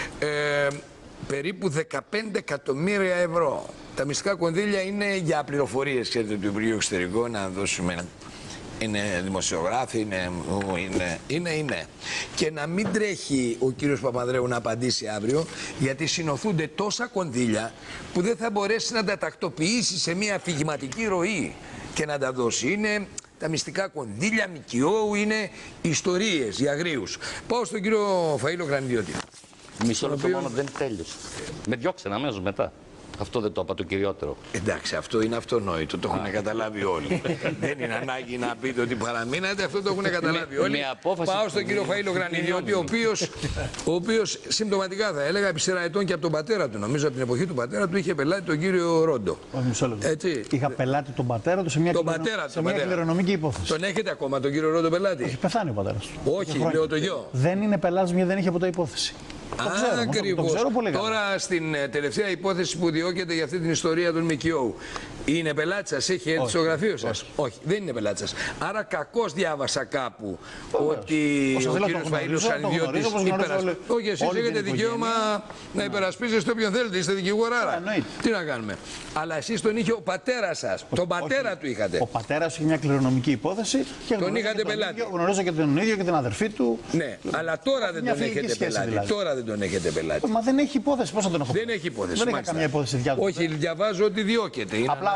περίπου 15 εκατομμύρια ευρώ. Τα μυστικά κονδύλια είναι για πληροφορίες, ξέρετε, του Υπουργείου Εξωτερικών, να δώσουμε. Είναι δημοσιογράφοι, είναι. Και να μην τρέχει ο κύριος Παπανδρέου να απαντήσει αύριο, γιατί συνοθούνται τόσα κονδύλια που δεν θα μπορέσει να τα τακτοποιήσει σε μια αφηγηματική ροή και να τα δώσει. Είναι τα μυστικά κονδύλια, ΜΚΟ, είναι ιστορίες για αγρίους. Πάω στον κύριο Φαΐλο Γρανιδιώτη. Μισό λεπτό μόνο, δεν τέλειωσε. Με διώξανε αμέσως μετά. Αυτό δεν το είπα το κυριότερο. Εντάξει, αυτό είναι αυτονόητο, το έχουν καταλάβει όλοι. Δεν είναι ανάγκη να πείτε ότι παραμείνατε, αυτό το έχουν καταλάβει όλοι. Πάω στον κύριο Φαΐλο Γρανιδιώτη, ο οποίος συμπτωματικά θα έλεγα επί σειρά ετών και από τον πατέρα του, νομίζω από την εποχή του πατέρα του, είχε πελάτη τον κύριο Ρόντο. Έτσι. Είχα πελάτη τον πατέρα του σε μια κληρονομική υπόθεση. Τον έχετε ακόμα τον κύριο Ρόντο πελάτη? Έχει πεθάνει ο πατέρας του. Όχι, λέω το γιο. Δεν είναι πελάτης μου γιατί δεν είχε ποτέ υπόθεση. Ακριβώς. Τώρα στην τελευταία υπόθεση που διώκεται για αυτή την ιστορία των ΜΚΟ, είναι πελάτη σας, έχει έρθει στο γραφείο σας? Όχι, δεν είναι πελάτη σας. Άρα κακώς διάβασα κάπου ότι ο κύριος Φαΐλος Γρανιδιώτης υπερασπίζεται. Όχι, εσείς έχετε δικαίωμα να υπερασπίζεστε όποιον θέλετε, είστε δικηγοράρα. Τι να κάνουμε. Αλλά εσείς τον είχε ο πατέρας σας. Τον πατέρα του είχατε. Ο πατέρας είχε μια κληρονομική υπόθεση και τον είχατε πελάτη. Γνωρίζω και τον ίδιο και την αδερφή του. Ναι, αλλά τώρα δεν τον έχετε πελάτη. Τώρα δεν τον έχετε πελάτη. Μα δεν έχει υπόθεση. Πώς θα τον έχω? Δεν έχει υπόθεση. Δεν έχει καμία υπόθεση διάδοση. Όχι, διαβάζω ότι διώκεται. Απλά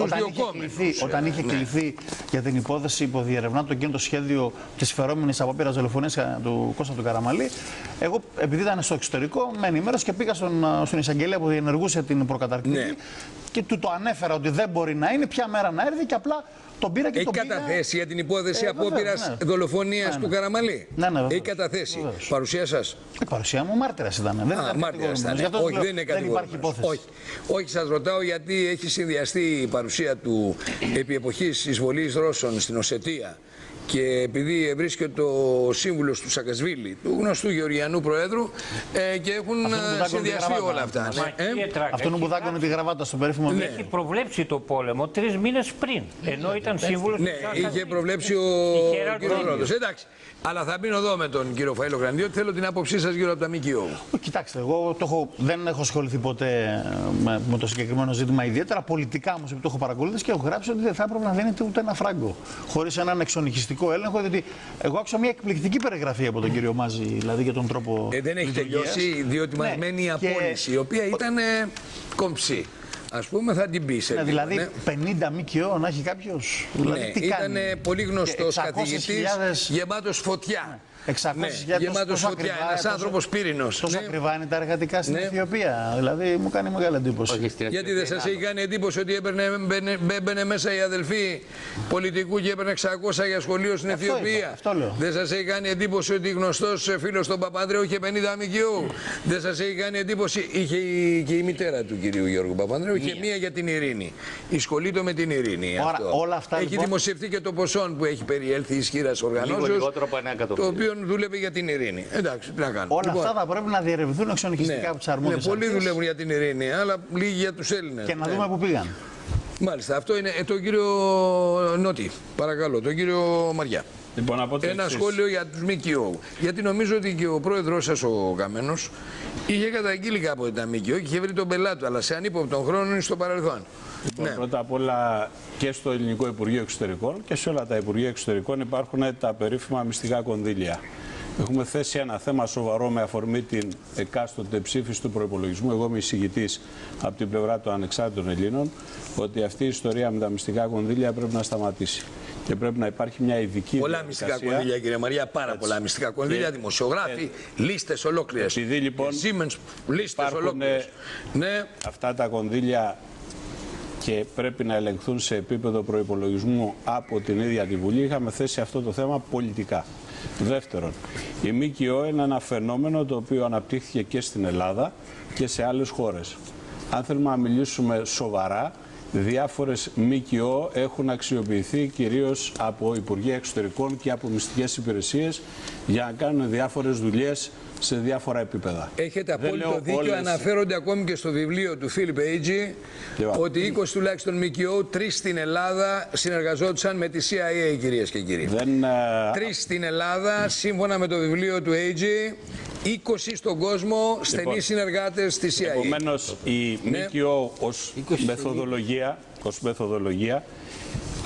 όταν είχε κληθεί για την υπόθεση που διερευνά το εκείνο το σχέδιο τη φερόμενη απόπειρας δολοφονίας του Κώστα του Καραμαλή, εγώ επειδή ήταν στο εξωτερικό, με ενημέρωσε και πήγα στον εισαγγελέα που διενεργούσε την προκαταρκτική και του το ανέφερα ότι δεν μπορεί να είναι, ποια μέρα να έρθει και απλά. Έχει καταθέσει για την υπόθεση απόπειρας δολοφονίας του Καραμαλή? Ναι, έχει καταθέσει. Παρουσία σας? Η παρουσία μου μάρτυρας ήταν. Μάρτυρας ήταν. Όχι, δεν είναι κατηγορούμενος. Όχι, σας ρωτάω γιατί έχει συνδυαστεί η παρουσία του επί εποχής εισβολής Ρώσων στην Οσετία. Και επειδή βρίσκεται ο σύμβουλος του Σακασβίλη, του γνωστού Γεωργιανού Προέδρου, και έχουν συνδυαστεί όλα αυτά. Αυτόν που δάκωνε τη γραβάτα στο περίφημο. Έχει προβλέψει το πόλεμο 3 μήνες πριν, ενώ ήταν σύμβουλος του Σακασβίλη. Ναι, είχε προβλέψει ο κ. Ρόντος. Εντάξει. Αλλά θα μείνω εδώ με τον κύριο Φαΐλο Γρανιδιώτη. Θέλω την άποψή σας γύρω από τα ΜΚΟ. Κοιτάξτε, εγώ δεν έχω ασχοληθεί ποτέ με το συγκεκριμένο ζήτημα ιδιαίτερα. Πολιτικά όμως, επειδή το έχω παρακολουθήσει και έχω γράψει ότι δεν θα έπρεπε να δίνεται ούτε ένα φράγκο. Χωρίς έναν εξονυχιστικό έλεγχο. Διότι εγώ άκουσα μια εκπληκτική περιγραφή από τον κύριο Μάζη, δηλαδή για τον τρόπο. Δεν έχει τελειώσει, διότι μας μένει η απόλυση, η οποία ήταν κομψή. Ας πούμε, θα την πει σε δηλαδή 50 ΜΚΟ να έχει κάποιος. Δηλαδή, ήταν πολύ γνωστός καθηγητής, γεμάτος φωτιά. 600.000 γεμάτος φωτιά, ένας άνθρωπος πύρινος. Τόσο ακριβά είναι τα εργατικά στην Αιθιοπία. Δηλαδή μου κάνει μεγάλη εντύπωση. Γιατί δεν σας έχει κάνει εντύπωση ότι έμπαινε μέσα η αδελφή πολιτικού και έπαιρνε 600 για σχολείο στην Αιθιοπία? Δεν σας έχει κάνει εντύπωση ότι γνωστός φίλος των Παπανδρέου είχε 50 ΜΚΟ? Δεν σας έχει κάνει εντύπωση? Είχε και η μητέρα του κυρίου Γιώργου Παπανδρέου, είχε μία για την ειρήνη. Ισχολείτο με την ειρήνη. Όλα αυτά, έχει δημοσιευτεί και το ποσό που έχει περιέλθει ισχύρας οργανώσεως, το οποίο δούλευε για την ειρήνη. Εντάξει, τι να κάνουμε. Όλα αυτά θα πρέπει να διερευνηθούν εξονυχιστικά από τις αρμόδιες αρχές. Πολλοί δουλεύουν για την ειρήνη, αλλά λίγοι για τους Έλληνες. Και να δούμε πού πήγαν. Μάλιστα, αυτό είναι τον κύριο Νότι. Παρακαλώ, τον κύριο Μαριά. Λοιπόν, ένα σχόλιο για τους ΜΚΟ. Γιατί νομίζω ότι και ο πρόεδρος σας, ο Καμένος, είχε καταγγείλει κάποτε τα ΜΚΟ και είχε βρει τον πελάτη του, αλλά σε ανύποπτον χρόνο είναι στο παρελθόν. Λοιπόν, πρώτα απ' όλα και στο Ελληνικό Υπουργείο Εξωτερικών και σε όλα τα Υπουργεία Εξωτερικών υπάρχουν τα περίφημα μυστικά κονδύλια. Έχουμε θέσει ένα θέμα σοβαρό με αφορμή την εκάστοτε ψήφιση του προϋπολογισμού. Εγώ είμαι εισηγητής από την πλευρά των ανεξάρτητων Ελλήνων ότι αυτή η ιστορία με τα μυστικά κονδύλια πρέπει να σταματήσει. Και πρέπει να υπάρχει μια ειδική πολλά μυστικά κονδύλια, κύριε Μαριά, πάρα πολλά μυστικά κονδύλια, δημοσιογράφοι, λίστες ολόκληρες. Επειδή λοιπόν υπάρχουν αυτά τα κονδύλια και πρέπει να ελεγχθούν σε επίπεδο προϋπολογισμού από την ίδια τη Βουλή, είχαμε θέσει αυτό το θέμα πολιτικά. Δεύτερον, η ΜΚΟ είναι ένα φαινόμενο το οποίο αναπτύχθηκε και στην Ελλάδα και σε άλλες χώρες. Αν θέλουμε να μιλήσουμε σοβαρά, διάφορες ΜΚΟ έχουν αξιοποιηθεί κυρίως από Υπουργεία Εξωτερικών και από μυστικές υπηρεσίες για να κάνουν διάφορες δουλειές σε διάφορα επίπεδα. Έχετε απόλυτο δίκιο, αναφέρονται ακόμη και στο βιβλίο του Φίλιπ Έιτζι ότι 20 τουλάχιστον ΜΚΟ, 3 στην Ελλάδα συνεργαζόντουσαν με τη CIA, κυρίες και κύριοι. 3 στην Ελλάδα, σύμφωνα με το βιβλίο του Έιτζι, 20 στον κόσμο, στενοί συνεργάτες της CIA. Επομένως, η ΜΚΟ ως μεθοδολογία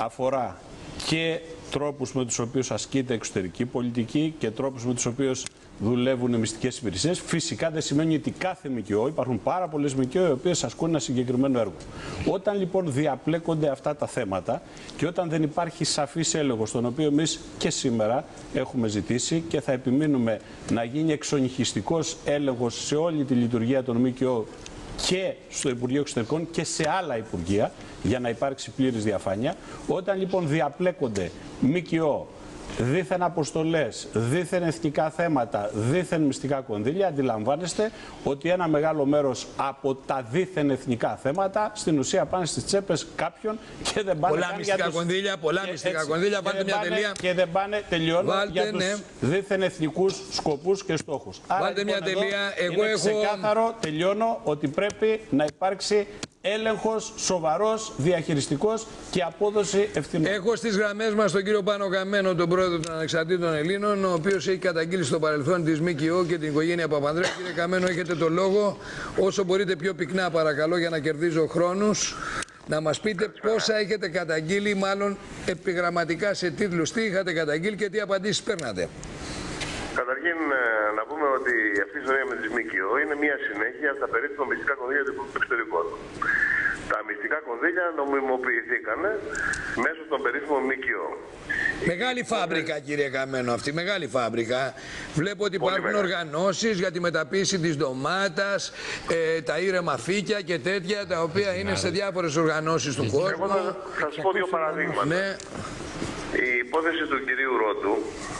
αφορά και τρόπους με τους οποίους ασκείται εξωτερική πολιτική και τρόπους με τους οποίους δουλεύουν οι μυστικές υπηρεσίες. Φυσικά δεν σημαίνει ότι κάθε ΜΚΟ, υπάρχουν πάρα πολλές ΜΚΟ οι οποίες ασκούν ένα συγκεκριμένο έργο. Όταν λοιπόν διαπλέκονται αυτά τα θέματα και όταν δεν υπάρχει σαφής έλεγχος, τον οποίο εμείς και σήμερα έχουμε ζητήσει και θα επιμείνουμε να γίνει εξονυχιστικός έλεγχος σε όλη τη λειτουργία των ΜΚΟ και στο Υπουργείο Εξωτερικών και σε άλλα Υπουργεία για να υπάρξει πλήρης διαφάνεια. Όταν λοιπόν διαπλέκονται ΜΚΟ, δήθεν αποστολές, δήθεν εθνικά θέματα, δήθεν μυστικά κονδύλια, αντιλαμβάνεστε ότι ένα μεγάλο μέρος από τα δήθεν εθνικά θέματα στην ουσία πάνε στις τσέπες κάποιων και δεν πάνε πολλά μυστικά κονδύλια, βάλτε μια τελεία. Και δεν πάνε, τελειώνω, για τους δήθεν εθνικούς σκοπούς και στόχους. Βάλτε μια τελεία. Εγώ είναι ξεκάθαρο, τελειώνω, ότι πρέπει να υπάρξει έλεγχος σοβαρός, διαχειριστικός και απόδοση ευθυνών. Έχω στις γραμμές μας τον κύριο Πάνο Καμένο, τον πρόεδρο των Ανεξαρτήτων Ελλήνων, ο οποίος έχει καταγγείλει στο παρελθόν της ΜΚΟ και την οικογένεια Παπανδρέου. Κύριε Καμένο, έχετε το λόγο. Όσο μπορείτε πιο πυκνά, παρακαλώ, για να κερδίζω χρόνους. Να μας πείτε πόσα έχετε καταγγείλει, μάλλον επιγραμματικά σε τίτλους, τι είχατε καταγγείλει και τι απαντήσεις παίρνατε. Καταρχήν, να πούμε ότι αυτή η ιστορία με τις ΜΚΟ είναι μια συνέχεια στα περίφημα μυστικά κονδύλια του εξωτερικών. Τα μυστικά κονδύλια νομιμοποιηθήκαν μέσω των περίφημων ΜΚΟ. Μεγάλη φάμπρικα, κύριε Καμένο, αυτή. Μεγάλη φάμπρικα. Βλέπω ότι υπάρχουν οργανώσεις για τη μεταποίηση της ντομάτας, τα ήρεμα φύκια και τέτοια, τα οποία είναι σε διάφορες οργανώσεις του κόσμου. Εγώ θα σας πω δύο παραδείγματα. Ναι. Η υπόθεση του κυρίου Ρόντου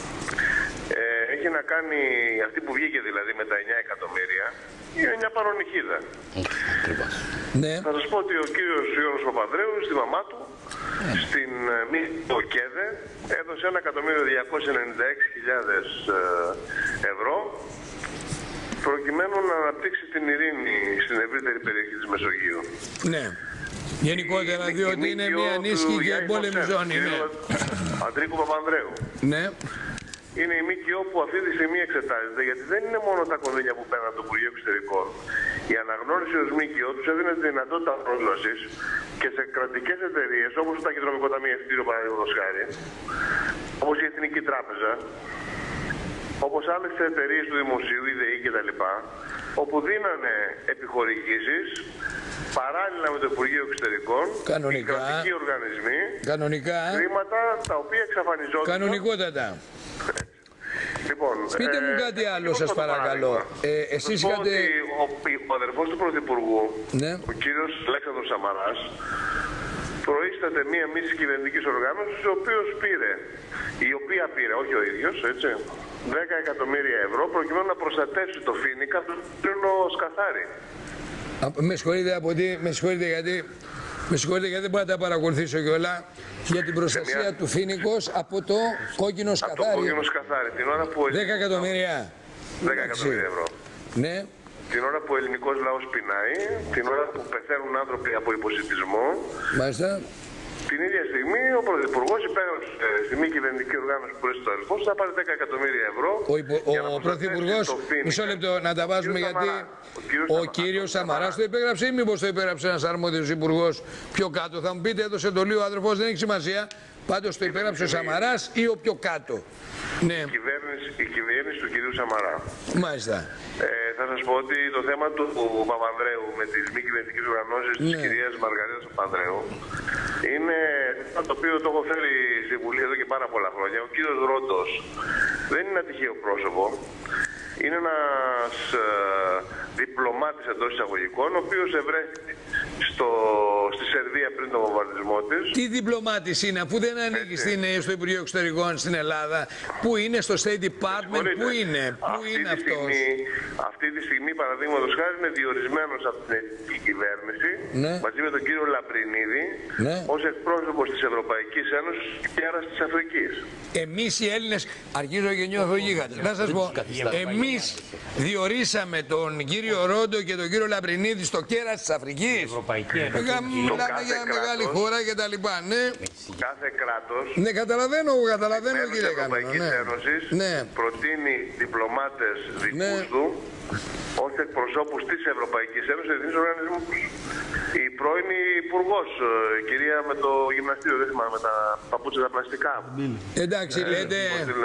έχει να κάνει, αυτή που βγήκε δηλαδή με τα 9 εκατομμύρια, είναι μια παρονυχίδα. Ναι. Θα σας πω ότι ο κύριος Γιώργος Παπανδρέου στη μαμά του, στην ΜΚΟ ΚΕΔΕ, έδωσε 1.296.000 ευρώ προκειμένου να αναπτύξει την ειρήνη στην ευρύτερη περιοχή της Μεσογείου. Ναι. Γενικότερα, διότι είναι μια ανήσυχη και εμπόλεμη ζώνη. Ναι. Αντρίκου Παπανδρέου. Ναι. Είναι η ΜΚΟ που αυτή τη στιγμή εξετάζεται, γιατί δεν είναι μόνο τα κονδύλια που παίρνουν από το Υπουργείο Εξωτερικών. Η αναγνώριση ως ΜΚΟ τους έδινε τη δυνατότητα πρόσβασης και σε κρατικές εταιρείες, όπως το Ταχυδρομικό Ταμιευτήριο, παραδείγματος χάρη, όπως η Εθνική Τράπεζα, όπως άλλες εταιρείες του Δημοσίου, η ΔΕΗ κτλ., όπου δίνανε επιχορηγήσεις παράλληλα με το Υπουργείο Εξωτερικών, οι κρατικοί οργανισμοί, χρήματα τα οποία εξαφανιζόταν. Κανονικότατα. Λοιπόν, πείτε μου κάτι άλλο, σας παρακαλώ. Εσείς είχατε... Ο αδερφός του Πρωθυπουργού, ναι, ο κύριος Αλέξανδρος Σαμαράς, προείσταται μία μη κυβερνητική οργάνωση, η οποία πήρε, όχι ο ίδιος, έτσι, 10 εκατομμύρια ευρώ προκειμένου να προστατεύσει το Φοίνικα από το Σκαθάρι. Με συγχωρείτε γιατί δεν μπορώ να τα παρακολουθήσω κιόλα, για την προστασία του Φοίνικος από το κόκκινο Σκαθάρι. Από το κόκκινο Σκαθάρι. Την ώρα που 10 εκατομμύρια. 10 εκατομμύρια ευρώ. Ναι. Την ώρα που ο ελληνικός λαός πεινάει, την ώρα που πεθαίνουν άνθρωποι από υποσιτισμό. Μάλιστα. Την ίδια στιγμή ο Πρωθυπουργός υπέγραψε στη μη κυβερνητική οργάνωση που είναι στο αδελφός θα πάρει 10 εκατομμύρια ευρώ. Ο Πρωθυπουργός, μισό λεπτό να τα βάζουμε, γιατί ο κύριος Σαμαράς το υπέγραψε ή μήπως το υπέγραψε ένας αρμόδιος υπουργός πιο κάτω? Θα μου πείτε, έδωσε εντολή ο αδερφός, δεν έχει σημασία. Πάντως το υπέγραψε ο Σαμαράς ή ο πιο κάτω? Ναι. Η κυβέρνηση του κυρίου Σαμαρά. Μάλιστα. Θα σας πω ότι το θέμα του Παπανδρέου με τις μη κυβερνητικές οργανώσεις της κυρίας Μαργαρίτας Παπανδρέου είναι ένα το οποίο το έχω φέρει στη Βουλή εδώ και πάρα πολλά χρόνια. Ο κύριος Ρόντος δεν είναι ένα τυχαίο πρόσωπο. Είναι ένας διπλωμάτης εντός εισαγωγικών, ο οποίος ευρέθηκε στη Σερβία πριν τον βομβαρδισμό της. Τι διπλωμάτης είναι, αφού δεν ανήκει στο Υπουργείο Εξωτερικών στην Ελλάδα? Πού είναι, στο State Department, πού είναι αυτός? Αυτή τη στιγμή, παραδείγματος χάρη, είναι διορισμένος από την ελληνική κυβέρνηση, μαζί με τον κύριο Λαμπρινίδη, ως εκπρόσωπος της Ευρωπαϊκής Ένωσης και άρα της Αφρικής. Εμείς οι Έλληνες, αρχίζω και νιώθω γίγαντα. Να σας πω, εμείς διορίσαμε τον κύριο Ρόντο και τον κύριο Λαμπρινίδη στο κέρας της Αφρικής. Μιλάμε για μεγάλη χώρα και τα λοιπά, ναι. Κάθε κράτος, ναι, καταλαβαίνω κύριε Καμένο, Ευρωπαϊκής Ένωσης προτείνει διπλωμάτες δικούς του ως εκπροσώπους της Ευρωπαϊκής Ένωσης και της οργανισμούς. Η πρώην υπουργός, κυρία με το γυμναστήριο, δεν θυμάμαι, με τα παπούτσια τα πλαστικά. Εντάξει, λέτε.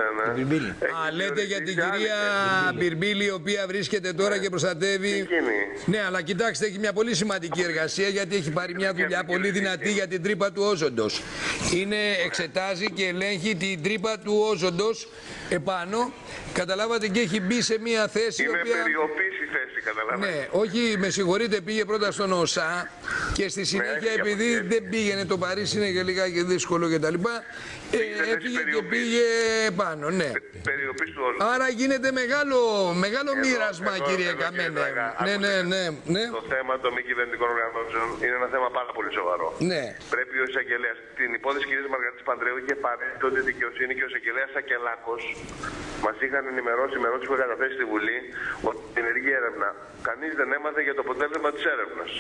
Λέτε για την κυρία Μπιρμπίλη, η οποία βρίσκεται τώρα και προστατεύει. Ναι, αλλά κοιτάξτε, έχει μια πολύ σημαντική εργασία, γιατί έχει πάρει μια δουλειά πολύ δυνατή για την τρύπα του όζοντος. Εξετάζει και ελέγχει την τρύπα του όζοντος επάνω. Καταλάβατε, και έχει μπει σε μια θέση. Είναι περιοποίηση θέση, καταλάβατε. Ναι, όχι, με συγχωρείτε, πήγε πρώτα στον ΟΣΑ και στη συνέχεια, επειδή δεν πήγαινε, το Παρίσι είναι και λιγάκι δύσκολο κτλ. Έφυγε και πήγε πάνω, ναι. Άρα γίνεται μεγάλο μοίρασμα, κύριε Καμένε. Ναι. Το θέμα των μη κυβερνητικών οργανώσεων είναι ένα θέμα πάρα πολύ σοβαρό. Ναι. Πρέπει ο εισαγγελέας, την υπόθεση κυρίας Μαργαρίτης Παντρέου, είχε πάρει τότε η δικαιοσύνη και ο εισαγγελέας Σακελάκος μας είχαν ενημερώσει με ερώτηση που είχα καταθέσει στη Βουλή ότι την ενεργή έρευνα κανείς δεν έμαθε για το αποτέλεσμα της έρευνας.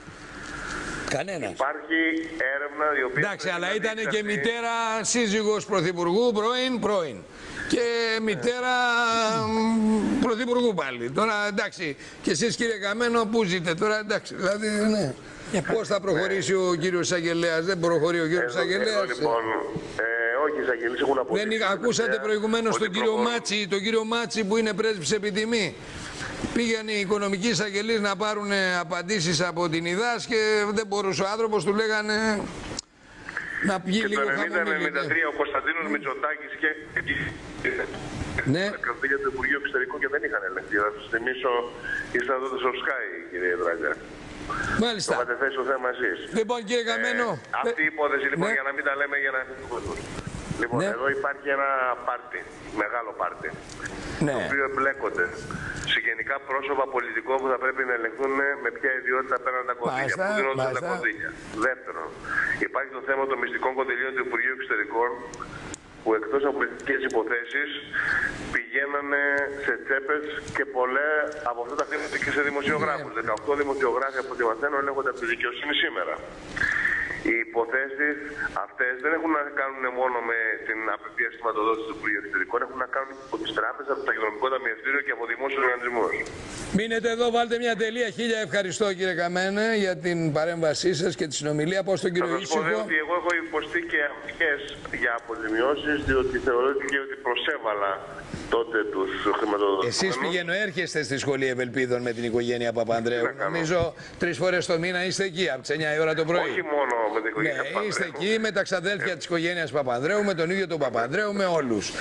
Κανένα. Υπάρχει έρευνα η οποία. Εντάξει, αλλά ήταν και μητέρα σύζυγος πρωθυπουργού, πρώην. Και μητέρα πρωθυπουργού πάλι. Τώρα εντάξει, και εσείς κύριε Καμένο, πού ζείτε τώρα, εντάξει, δηλαδή ναι. Πώς θα προχωρήσει ο κύριος εισαγγελέας, δεν προχωρεί ο κύριος εισαγγελέας. Λοιπόν, όχι, οι εισαγγελίες έχουν αποδείξει. Δεν ακούσατε προηγουμένως τον κύριο Μάτσι που είναι πρέσβης επιτιμή. Πήγαν οι οικονομικοί εισαγγελείς να πάρουν απαντήσεις από την ΙΔΑΣ και δεν μπορούσε ο άνθρωπος, του λέγανε να βγει λίγο χαμηλή. Το 1993 ο Κωνσταντίνος Μητσοτάκης και ναι. για το Υπουργείο Εξωτερικών και δεν είχαν ελεγχθεί. Θα σας θυμίσω, ήσασταν τότε στο Sky, κύριε Δράγκα. Μάλιστα. Το είχατε θέσει το θέμα εσείς. Λοιπόν, κύριε Καμένο. Αυτή η υπόθεση, λοιπόν, ναι. για να μην τα λέμε για να μην το. Λοιπόν, ναι. Εδώ υπάρχει ένα πάρτι, μεγάλο πάρτι, ναι. το οποίο εμπλέκονται συγγενικά πρόσωπα πολιτικών που θα πρέπει να ελεγχθούν με ποια ιδιότητα παίρνουν τα κονδύλια. Πού δίνονται τα κονδύλια. Δεύτερον, υπάρχει το θέμα των μυστικών κονδυλίων του Υπουργείου Εξωτερικών, που εκτός από πολιτικές υποθέσεις πηγαίνανε σε τσέπες και πολλά από αυτά τα χρήματα και σε δημοσιογράφους. 18 δημοσιογράφοι από ό,τι μαθαίνω ελέγχονται από τη δικαιοσύνη σήμερα. Οι υποθέσεις αυτές δεν έχουν να κάνουν μόνο με την απευθείας χρηματοδότηση του Υπουργείου Εξωτερικών, έχουν να κάνουν από τις τράπεζες, από το Ταχυδρομικό Ταμιευτήριο και από δημόσιους οργανισμούς. Μείνετε εδώ, βάλτε μια τελεία. Χίλια ευχαριστώ, κύριε Καμένε, για την παρέμβασή σας και τη συνομιλία. Πώς τον κύριο Ήσυχο. Ότι εγώ έχω υποστεί και αμφικές για αποζημιώσεις, διότι θεωρήθηκε ότι προσέβαλα τότε τους χρηματοδότες. Εσείς έρχεστε στη Σχολή Ευελπίδων με την οικογένεια Παπανδρέου. Νομίζω 3 φορές το μήνα είστε εκεί, από τις 9 η ώρα το πρωί. Όχι μόνο με την οικογένεια Παπανδρέου. Είστε εκεί με τα ξαδέλφια της οικογένειας Παπανδρέου, με τον ίδιο τον Παπανδρέου, με όλους.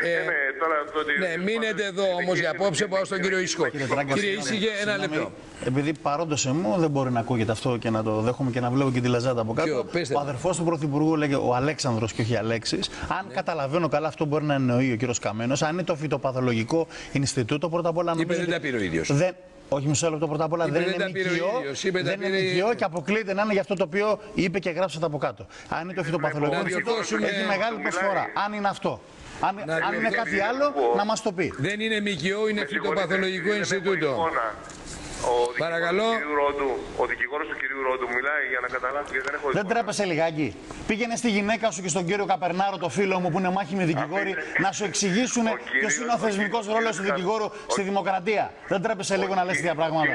Ναι, μείνετε εδώ όμως για απόψε, πάω στον κύριο Ήσυχο. Κύριε Ήσυχε, ένα λεπτό. Επειδή παρόντος εμού δεν μπορεί να ακούγεται αυτό και να το δέχομαι και να βλέπω και τη λαζάτα από κάτω. Ο αδερφός του Πρωθυπουργού λέγεται ο Αλέξανδρος και όχι Αλέξης. Αν καταλαβαίνω καλά, αυτό μπορεί να εννοεί ο κύριος Καμένος. Αν είναι το φυτοπαθολογικό Ινστιτούτο, πρώτα απ' όλα. Είπε δεν τα πήρε ο ίδιος. Όχι, μισό λεπτό, πρώτα απ' όλα δεν είναι νοικιό και αποκλείεται να είναι για αυτό το οποίο είπε και γράψατε από κάτω. Αν είναι το φυτοπαθολογικό Ινστιτούτο, έχει μεγάλη προσφορά. Αν είναι αυτό. Αν είναι κάτι άλλο, να μας το πει. Δεν είναι ΜΚΟ, είναι φυτοπαθολογικό Ινστιτούτο. Παρακαλώ. Ο δικηγόρος του κυρίου Ρόντου μιλάει για να καταλάβει γιατί δεν έχω. Δεν τρέπεσαι λιγάκι. Πήγαινε στη γυναίκα σου και στον κύριο Καπερνάρο, το φίλο μου που είναι μάχημοι δικηγόροι, να σου εξηγήσουν ποιος είναι ο θεσμικός ρόλος του δικηγόρου στη δημοκρατία. Δεν τρέπεσαι λίγο να λες τέτοια πράγματα.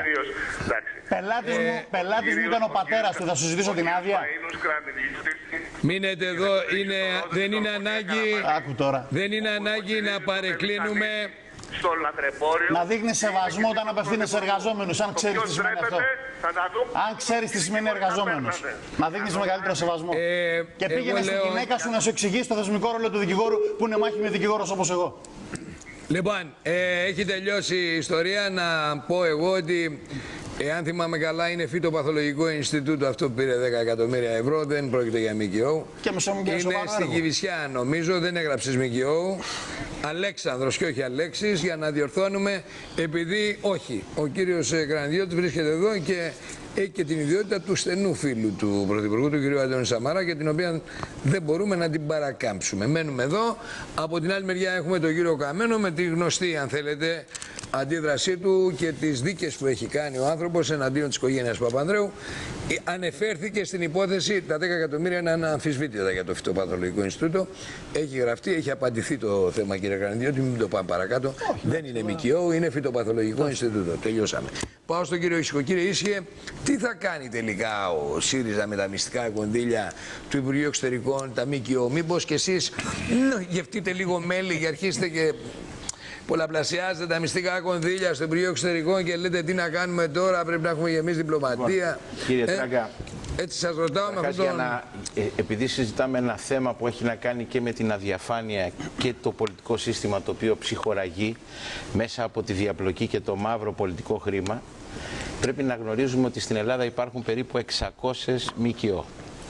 Πελάτης μου ήταν ο πατέρας του, θα σου ζητήσω την άδεια. Μείνετε εδώ, δεν είναι ανάγκη. Άκου τώρα. Δεν είναι ανάγκη να παρεκκλίνουμε. Στο λατρεμπόριο. Να δείχνει σεβασμό όταν απευθύνεσαι σε εργαζόμενους. Αν ξέρεις τι σημαίνει αυτό. Αν ξέρεις τι σημαίνει εργαζόμενος. Να δείχνεις μεγαλύτερο σεβασμό. Και πήγαινε στη γυναίκα σου να σου εξηγήσει το θεσμικό ρόλο του δικηγόρου που είναι μάχημη δικηγόρος όπως εγώ. Λοιπόν, έχει τελειώσει η ιστορία. Να πω εγώ ότι εάν θυμάμαι καλά, είναι φυτοπαθολογικό Ινστιτούτο αυτό που πήρε 10 εκατομμύρια ευρώ. Δεν πρόκειται για ΜΚΟ. Είναι στην Κηφισιά, νομίζω. Δεν έγραψες ΜΚΟ. Αλέξανδρος και όχι Αλέξης, για να διορθώνουμε. Επειδή όχι, ο κύριος Κρανιδιώτης βρίσκεται εδώ και έχει και την ιδιότητα του στενού φίλου του Πρωθυπουργού, του κ. Αντώνη Σαμαρά, για την οποία δεν μπορούμε να την παρακάμψουμε. Μένουμε εδώ. Από την άλλη μεριά έχουμε τον κύριο Καμένο με τη γνωστή, αν θέλετε, αντίδρασή του και τις δίκες που έχει κάνει ο άνθρωπος εναντίον της οικογένειας Παπανδρέου. Ανεφέρθηκε στην υπόθεση, τα 10 εκατομμύρια είναι αναμφισβήτητα για το Φυτοπαθολογικό Ινστιτούτο. Έχει γραφτεί, έχει απαντηθεί το θέμα, κύριε Καρανδιώτη, μην το πάμε παρακάτω. Δεν είναι ΜΚΟ, είναι Φυτοπαθολογικό Ινστιτούτο. Τελειώσαμε. Πάω στον κύριο Ήσυχο. Κύριε Ήσυχε, τι θα κάνει τελικά ο ΣΥΡΙΖΑ με τα μυστικά κονδύλια του Υπουργείου Εξωτερικών, τα ΜΚΟ? Μήπως και εσείς γευτείτε λίγο μέλι και αρχίσετε και πολλαπλασιάζετε τα μυστικά κονδύλια στο Υπουργείο Εξωτερικών και λέτε τι να κάνουμε τώρα, πρέπει να έχουμε και εμείς διπλωματία? Κύριε Τράγκα, έτσι σας ρωτάω με αυτόν τον... επειδή συζητάμε ένα θέμα που έχει να κάνει και με την αδιαφάνεια και το πολιτικό σύστημα το οποίο ψυχοραγεί μέσα από τη διαπλοκή και το μαύρο πολιτικό χρήμα, πρέπει να γνωρίζουμε ότι στην Ελλάδα υπάρχουν περίπου 600 ΜΚΟ.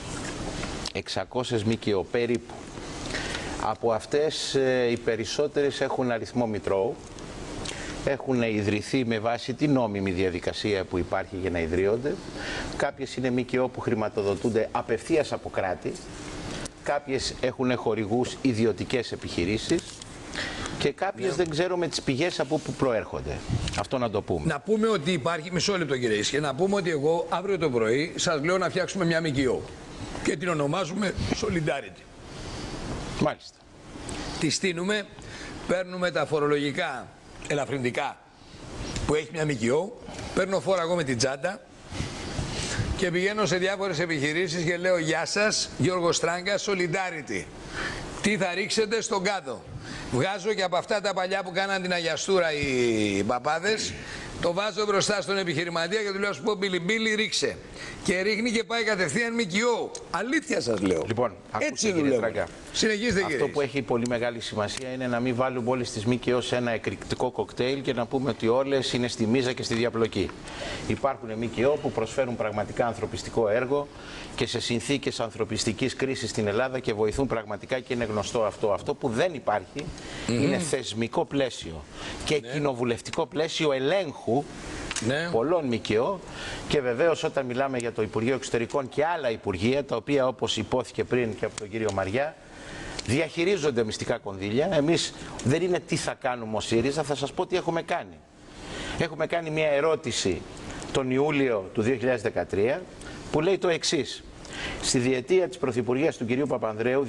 600 ΜΚΟ περίπου. Από αυτές οι περισσότερες έχουν αριθμό μητρώου, έχουν ιδρυθεί με βάση την νόμιμη διαδικασία που υπάρχει για να ιδρύονται. Κάποιες είναι ΜΚΟ που χρηματοδοτούνται απευθείας από κράτη, κάποιες έχουν χορηγούς ιδιωτικές επιχειρήσεις και κάποιες δεν ξέρουμε τις πηγές από που προέρχονται. Αυτό να το πούμε. Να πούμε ότι υπάρχει, μισό λεπτό κύριε Ήσυχε, να πούμε ότι εγώ αύριο το πρωί σας λέω να φτιάξουμε μια ΜΚΟ και την ονομάζουμε Solidarity. Μάλιστα. Τη στείνουμε, παίρνουμε τα φορολογικά ελαφρυντικά που έχει μια ΜΚΟ, παίρνω φόρα εγώ με την τσάντα και πηγαίνω σε διάφορες επιχειρήσεις και λέω γεια σας, Γιώργος Στράγκας, Solidarity. Τι θα ρίξετε στον κάδο? Βγάζω και από αυτά τα παλιά που κάναν την αγιαστούρα οι παπάδες, το βάζω μπροστά στον επιχειρηματία και του λέω: σου πω, Μπίλι, ρίξε. Και ρίχνει και πάει κατευθείαν ΜΚΟ. Αλήθεια σας λέω. Λοιπόν, έτσι δουλεύω. Συνεχίστε, αυτό που έχει πολύ μεγάλη σημασία είναι να μην βάλουμε όλες τις ΜΚΟ σε ένα εκρηκτικό κοκτέιλ και να πούμε ότι όλες είναι στη μίζα και στη διαπλοκή. Υπάρχουν ΜΚΟ που προσφέρουν πραγματικά ανθρωπιστικό έργο και σε συνθήκες ανθρωπιστικής κρίσης στην Ελλάδα και βοηθούν πραγματικά και είναι γνωστό αυτό. Αυτό που δεν υπάρχει είναι θεσμικό πλαίσιο και κοινοβουλευτικό πλαίσιο ελέγχου πολλών ΜΚΟ και βεβαίως όταν μιλάμε για το Υπουργείο Εξωτερικών και άλλα υπουργεία, τα οποία όπως υπόθηκε πριν και από τον κύριο Μαριά, διαχειρίζονται μυστικά κονδύλια. Εμείς δεν είναι τι θα κάνουμε ως ΣΥΡΙΖΑ, θα σας πω τι έχουμε κάνει. Έχουμε κάνει μια ερώτηση τον Ιούλιο του 2013 που λέει το εξής. Στη διετία της Πρωθυπουργίας του κυρίου Παπανδρέου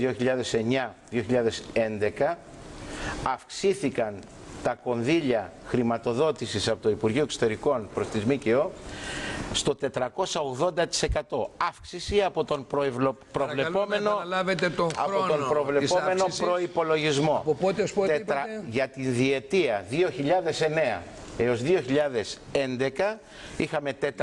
2009-2011 αυξήθηκαν τα κονδύλια χρηματοδότησης από το Υπουργείο Εξωτερικών προς τις ΜΚΟ στο 480%. Αύξηση από τον προβλεπόμενο προϋπολογισμό. Από πότε ως πότε για τη διετία 2009 έως 2011 είχαμε 480%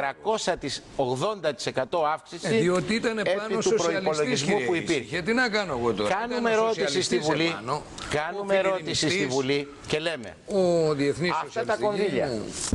αύξηση διότι ήταν επί του προϋπολογισμού που υπήρχε. Γιατί να κάνω εγώ τώρα. Κάνουμε ερώτηση στη Βουλή, στη Βουλή και λέμε αυτά τα κονδύλια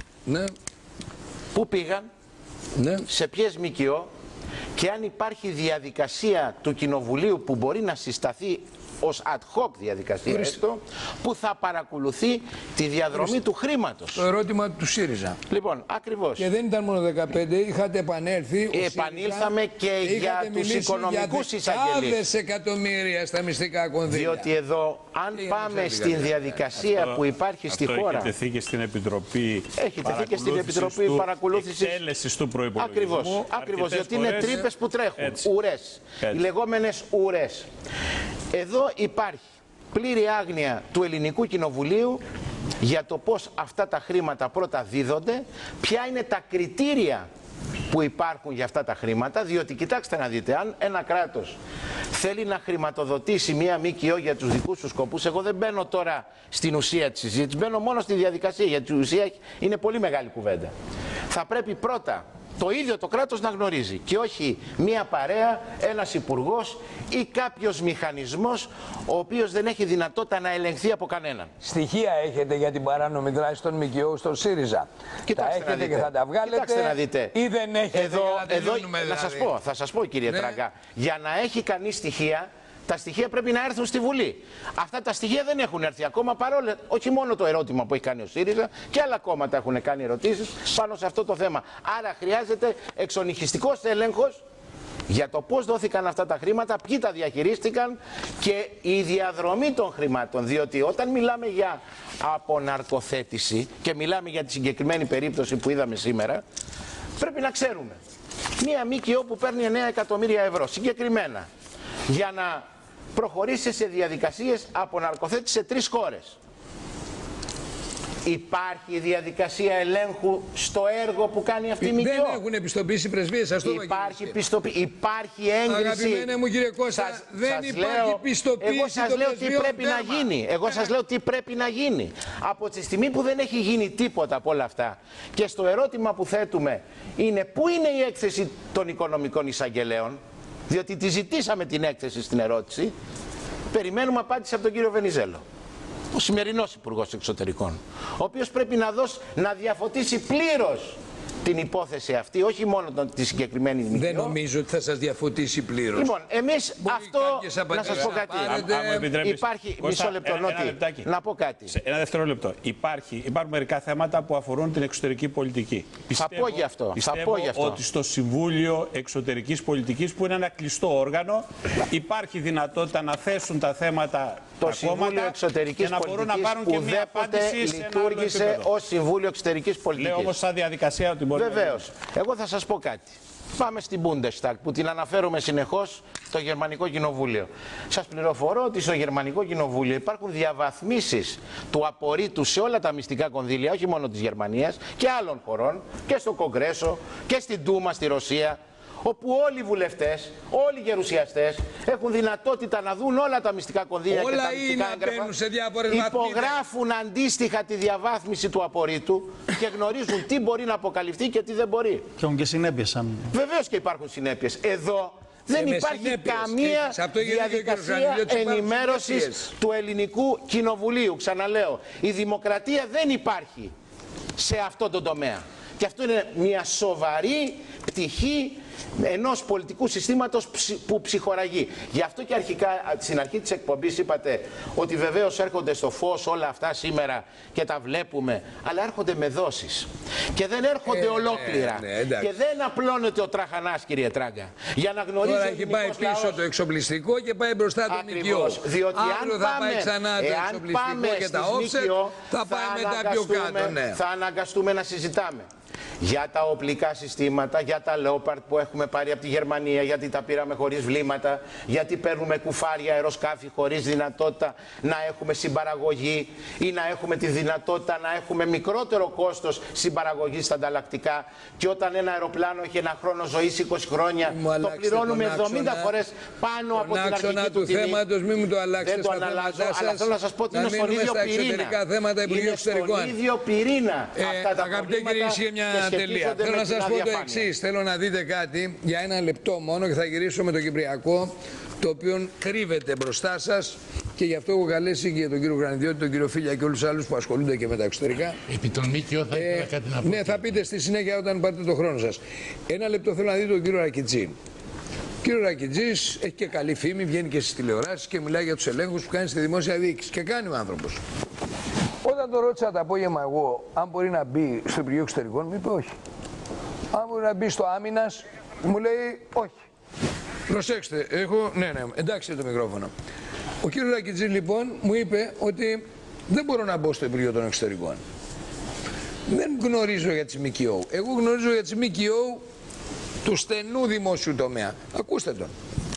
πού πήγαν, σε ποιες ΜΚΟ και αν υπάρχει διαδικασία του Κοινοβουλίου που μπορεί να συσταθεί ως ad hoc διαδικασία έστω, που θα παρακολουθεί τη διαδρομή του χρήματος. Το ερώτημα του ΣΥΡΙΖΑ. Λοιπόν, ακριβώς. Και δεν ήταν μόνο 15, είχατε επανέλθει. Επανήλθαμε και για τους οικονομικούς εισαγγελείς. Δεκάδες εκατομμύρια στα μυστικά κονδύλια. Διότι εδώ, αν πάμε στην διαδικασία που υπάρχει στη χώρα. Έχει τεθεί και στην Επιτροπή. Έχει τεθεί και στην Επιτροπή παρακολούθησης εκτέλεσης του προϋπολογισμού. Ακριβώς, διότι είναι τρύπες που τρέχουν. Ουρές. Οι λεγόμενες ουρές. Εδώ υπάρχει πλήρη άγνοια του Ελληνικού Κοινοβουλίου για το πώς αυτά τα χρήματα πρώτα δίδονται, ποια είναι τα κριτήρια που υπάρχουν για αυτά τα χρήματα, διότι κοιτάξτε να δείτε, αν ένα κράτος θέλει να χρηματοδοτήσει μία ΜΚΟ για τους δικούς του σκοπούς, εγώ δεν μπαίνω τώρα στην ουσία της συζήτησης, μπαίνω μόνο στη διαδικασία, γιατί η ουσία είναι πολύ μεγάλη κουβέντα. Θα πρέπει πρώτα το ίδιο το κράτος να γνωρίζει και όχι μία παρέα, ένας υπουργός ή κάποιος μηχανισμός ο οποίος δεν έχει δυνατότητα να ελεγχθεί από κανέναν. Στοιχεία έχετε για την παράνομη δράση των ΜΚΟ στον ΣΥΡΙΖΑ? Κοιτάξτε τα έχετε και θα τα βγάλετε? Κοιτάξτε να δείτε. Ή δεν έχετε? Εδώ θα σας πω κύριε Τράγκα, για να έχει κανείς στοιχεία, τα στοιχεία πρέπει να έρθουν στη Βουλή. Αυτά τα στοιχεία δεν έχουν έρθει ακόμα, παρόλο όχι μόνο το ερώτημα που έχει κάνει ο ΣΥΡΙΖΑ, και άλλα κόμματα έχουν κάνει ερωτήσεις πάνω σε αυτό το θέμα. Άρα χρειάζεται εξονυχιστικός έλεγχος για το πώς δόθηκαν αυτά τα χρήματα, ποιοι τα διαχειρίστηκαν και η διαδρομή των χρημάτων. Διότι όταν μιλάμε για αποναρκοθέτηση και μιλάμε για τη συγκεκριμένη περίπτωση που είδαμε σήμερα, πρέπει να ξέρουμε. Μία ΜΚΟ που παίρνει 9 εκατομμύρια ευρώ συγκεκριμένα για να προχωρήσει σε διαδικασίες αποναρκοθέτηση σε 3 χώρες. Υπάρχει διαδικασία ελέγχου στο έργο που κάνει αυτή η ΜΚΟ. Δεν έχουν επιστοποιήσει πρεσβείες, σας το είπα. Υπάρχει έγκριση. Αγαπημένε μου κύριε Κώστα, δεν υπάρχει πιστοποίηση. Εγώ σας λέω τι πρέπει να γίνει. Εγώ σας λέω τι πρέπει να γίνει. Από τη στιγμή που δεν έχει γίνει τίποτα από όλα αυτά και στο ερώτημα που θέτουμε είναι πού είναι η έκθεση των οικονομικών εισαγγελέων, διότι τη ζητήσαμε την έκθεση στην ερώτηση, περιμένουμε απάντηση από τον κύριο Βενιζέλο, ο σημερινός Υπουργός Εξωτερικών, ο οποίος πρέπει να διαφωτίσει πλήρως την υπόθεση αυτή, όχι μόνο τη συγκεκριμένη ΜΚΟ. Δεν νομίζω ότι θα σας διαφωτίσει πλήρως. Λοιπόν, εμείς αυτό, να σας πω κάτι. Υπάρχει, μισό λεπτό, να πω κάτι. Ένα δευτερόλεπτο. Υπάρχουν μερικά θέματα που αφορούν την εξωτερική πολιτική. Θα πω γι' αυτό. Πιστεύω ότι στο Συμβούλιο Εξωτερικής Πολιτικής, που είναι ένα κλειστό όργανο, υπάρχει δυνατότητα να θέσουν τα θέματα το Συμβούλιο Εξωτερικής Πολιτικής ουδέποτε λειτουργήσε ως Συμβούλιο Εξωτερικής Πολιτικής. Λέω όμως σαν διαδικασία ότι μπορεί. Βεβαίως. Εγώ θα σας πω κάτι. Πάμε στην Bundestag που την αναφέρουμε συνεχώς, το Γερμανικό Κοινοβούλιο. Σας πληροφορώ ότι στο Γερμανικό Κοινοβούλιο υπάρχουν διαβαθμίσεις του απορρίτου σε όλα τα μυστικά κονδύλια, όχι μόνο της Γερμανίας και άλλων χωρών, και στο Κογκρέσο και στην Ντούμα στη Ρωσία, όπου όλοι οι βουλευτές, όλοι οι γερουσιαστές έχουν δυνατότητα να δουν όλα τα μυστικά κονδύλια και τα μυστικά έγγραφα, υπογράφουν αντίστοιχα τη διαβάθμιση του απορρίτου και γνωρίζουν τι μπορεί να αποκαλυφθεί και τι δεν μπορεί. Και έχουν και συνέπειες. Βεβαίως και υπάρχουν συνέπειες. Εδώ δεν υπάρχει καμία διαδικασία ενημέρωσης του ελληνικού κοινοβουλίου. Ξαναλέω, η δημοκρατία δεν υπάρχει σε αυτό το τομέα. Και αυτό είναι μια σοβαρή πτυχή ενός πολιτικού συστήματος που ψυχοραγεί. Γι' αυτό και αρχικά, στην αρχή της εκπομπής είπατε ότι βεβαίως έρχονται στο φως όλα αυτά σήμερα και τα βλέπουμε, αλλά έρχονται με δόσεις. Και δεν έρχονται ολόκληρα. Και δεν απλώνεται ο τραχανάς, κύριε Τράγκα. Για να γνωρίζει. Τώρα έχει πάει πίσω το εξοπλιστικό και πάει μπροστά το ΜΚΟ. Διότι αύριο θα πάει ξανά το εξοπλιστικό και τα offset, θα πάει μετά πιο κάτω. Θα αναγκαστούμε να συζητάμε για τα οπλικά συστήματα, για τα Leopard που έχουμε πάρει από τη Γερμανία, γιατί τα πήραμε χωρίς βλήματα, γιατί παίρνουμε κουφάρια αεροσκάφη χωρίς δυνατότητα να έχουμε συμπαραγωγή ή να έχουμε τη δυνατότητα να έχουμε μικρότερο κόστος συμπαραγωγή στα ανταλλακτικά. Και όταν ένα αεροπλάνο έχει ένα χρόνο ζωής 20 χρόνια, το πληρώνουμε 70 φορές πάνω από την αρχική του τιμή. Μην μου το αλλάξετε. Δεν το αλλάζω, αλλά θέλω να σας πω ότι είναι στον ίδιο πυρήνα. Είναι στον ίδιο πυρήνα αυτά τα προβλήματα. Τελεία. Θέλω να σας πω το εξής. Θέλω να δείτε κάτι για ένα λεπτό μόνο και θα γυρίσω με το Κυπριακό, το οποίο κρύβεται μπροστά σας και γι' αυτό έχω καλέσει και τον κύριο Γρανιδιώτη, τον κύριο Φίλια και όλους τους άλλους που ασχολούνται και με τα εξωτερικά. Επί των ΜΚΟ θα ήθελα κάτι να πω. Ναι, θα πείτε στη συνέχεια όταν πάρετε το χρόνο σας. Ένα λεπτό θέλω να δείτε τον κύριο Ρακιτζή. Ο κύριος Ρακιτζής έχει και καλή φήμη, βγαίνει και στις τηλεοράσεις και μιλάει για τους ελέγχους που κάνει στη δημόσια διοίκηση. Και κάνει ο άνθρωπος. Όταν το ρώτησα το απόγευμα εγώ αν μπορεί να μπει στο Υπουργείο Εξωτερικών, μου είπε όχι. Αν μπορεί να μπει στο Άμυνας, μου λέει όχι. Προσέξτε, ναι, εντάξει το μικρόφωνο. Ο κύριος Ρακιτζής λοιπόν μου είπε ότι δεν μπορώ να μπω στο Υπουργείο των Εξωτερικών. Δεν γνωρίζω για τις ΜΚΟ. Εγώ γνωρίζω για τις ΜΚΟ του στενού δημόσιου τομέα. Ακούστε τον.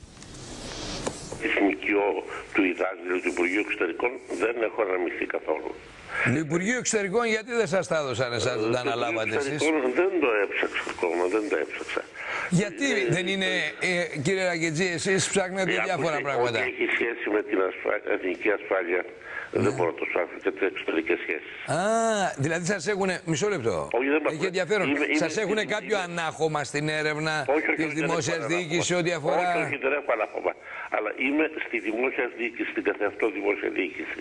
Της ΜΚΟ του ΙΔΑΣ, δηλαδή του Υπουργείου Εξωτερικών, δεν έχω αναμειχθεί καθόλου. Το Υπουργείο Εξωτερικών γιατί δεν σας τα έδωσαν εσάς, δεν τα αναλάβατε εσείς? Δεν το έψαξα ακόμα, δεν τα έψαξα. Γιατί δεν είναι, κύριε Ρακιτζή, εσείς ψάχνετε διάφορα πράγματα? Ό,τι έχει σχέση με την εθνική ασφάλεια, δεν μπορώ να το ψάχνω και τις εξωτερικές σχέσεις. Α, δηλαδή σας έχουν, μισό λεπτό, έχει ενδιαφέρον, σας έχουν κάποιο ανάχωμα στην έρευνα της δημόσιας διοίκησης ό,τι αφορά? Όχι, δεν έχω ανάχωμα, αλλά είμαι στη δημόσια διοίκηση, στην καθεαυτό δημόσια διοίκηση.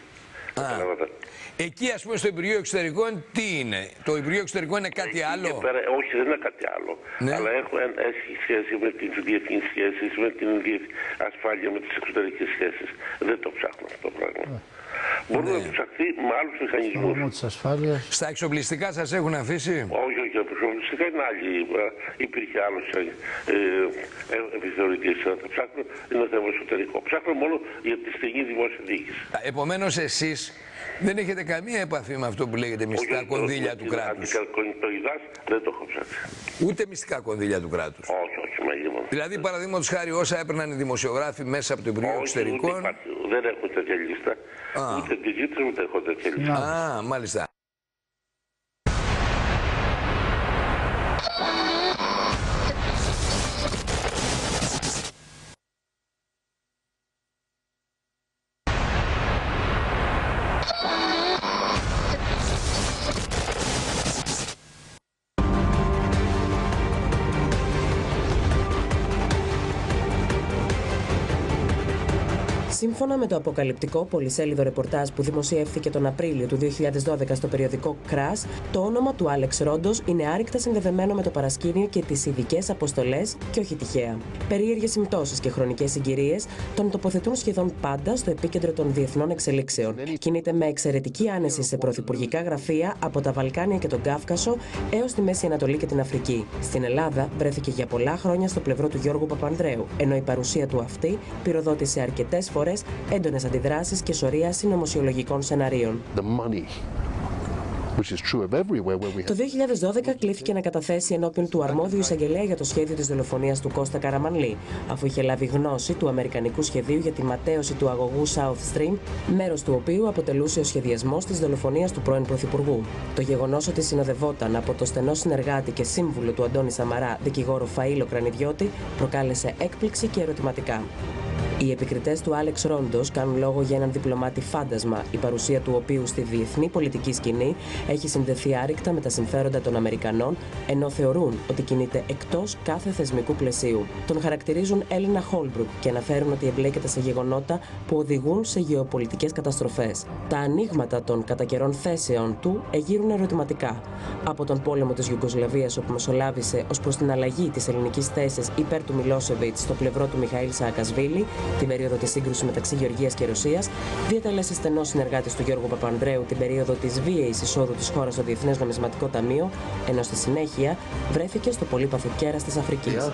Εκεί, ας πούμε, στο Υπουργείο Εξωτερικών, τι είναι? Το Υπουργείο Εξωτερικών είναι κάτι άλλο? Όχι, δεν είναι κάτι άλλο. Ναι. Αλλά έχει σχέση με τις διεθνείς σχέσεις, με την ασφάλεια, με τις εξωτερικές σχέσεις. Δεν το ψάχνω αυτό το πράγμα. μπορεί να ψαχθεί με άλλους μηχανισμούς. Στα εξοπλιστικά σας έχουν αφήσει? Όχι, όχι, εξοπλιστικά είναι άλλοι. Υπήρχε άλλος επιθεωρητής. Θα ψάχνω, είναι θέμα εσωτερικό. Ψάχνω μόνο για τη στενή δημόσια διοίκηση. Επομένως εσείς δεν έχετε καμία επαφή με αυτό που λέγεται μυστικά κονδύλια του κράτους? Το ΙΔΑΣ δεν το έχω ψάξει. Ούτε μυστικά κονδύλια του κράτους? Όχι, όχι, μαγίμον. Δηλαδή, παραδείγματος χάρη, όσα έπαιρναν οι δημοσιογράφοι μέσα από το Υπουργείο Εξωτερικών. Δεν έχω τέτοια λίστα. Ούτε τη ζήτηση, ούτε έχω τέτοια λίστα. Α, μάλιστα. Σύμφωνα με το αποκαλυπτικό πολυσέλιδο ρεπορτάζ που δημοσιεύθηκε τον Απρίλιο του 2012 στο περιοδικό Crash, το όνομα του Άλεξ Ρόντος είναι άρρηκτα συνδεδεμένο με το παρασκήνιο και τις ειδικές αποστολές και όχι τυχαία. Περίεργες συμπτώσεις και χρονικές συγκυρίες τον τοποθετούν σχεδόν πάντα στο επίκεντρο των διεθνών εξελίξεων. Κινείται με εξαιρετική άνεση σε πρωθυπουργικά γραφεία από τα Βαλκάνια και τον Κάφκασο έως τη Μέση Ανατολή και την Αφρική. Στην Ελλάδα βρέθηκε για πολλά χρόνια στο πλευρό του Γιώργου Παπανδρέου, ενώ η παρουσία του αυτή πυροδότησε αρκετές φορές έντονες αντιδράσεις και σωρία συνωμοσιολογικών σεναρίων. Το 2012 κλήθηκε να καταθέσει ενώπιον του αρμόδιου εισαγγελέα για το σχέδιο της δολοφονίας του Κώστα Καραμανλή, αφού είχε λάβει γνώση του αμερικανικού σχεδίου για τη ματαίωση του αγωγού South Stream, μέρος του οποίου αποτελούσε ο σχεδιασμός της δολοφονίας του πρώην Πρωθυπουργού. Το γεγονός ότι συνοδευόταν από το στενό συνεργάτη και σύμβουλο του Αντώνη Σαμαρά, δικηγόρο Φαΐλο Κρανιδιώτη, προκάλεσε έκπληξη και ερωτηματικά. Οι επικριτές του Άλεξ Ρόντος κάνουν λόγο για έναν διπλωμάτη φάντασμα, η παρουσία του οποίου στη διεθνή πολιτική σκηνή έχει συνδεθεί άρρηκτα με τα συμφέροντα των Αμερικανών, ενώ θεωρούν ότι κινείται εκτός κάθε θεσμικού πλαισίου. Τον χαρακτηρίζουν Έλληνα Χόλμπρουκ και αναφέρουν ότι εμπλέκεται σε γεγονότα που οδηγούν σε γεωπολιτικές καταστροφές. Τα ανοίγματα των κατά καιρών θέσεων του εγείρουν ερωτηματικά. Από τον πόλεμο της Ιουγκοσλαβίας, όπου μεσολάβησε ως προς την αλλαγή της ελληνικής θέσης υπέρ του Μιλόσεβιτς στο πλευρό του Μιχαήλ Σαακασβίλη, την περίοδο της σύγκρουσης μεταξύ Γεωργίας και Ρωσίας, διατέλεσε στενός συνεργάτης του Γιώργου Παπανδρέου την περίοδο της βίαιης εισόδου της χώρας στο Διεθνές Νομισματικό Ταμείο, ενώ στη συνέχεια βρέθηκε στο πολύπαθο κέρας της Αφρικής.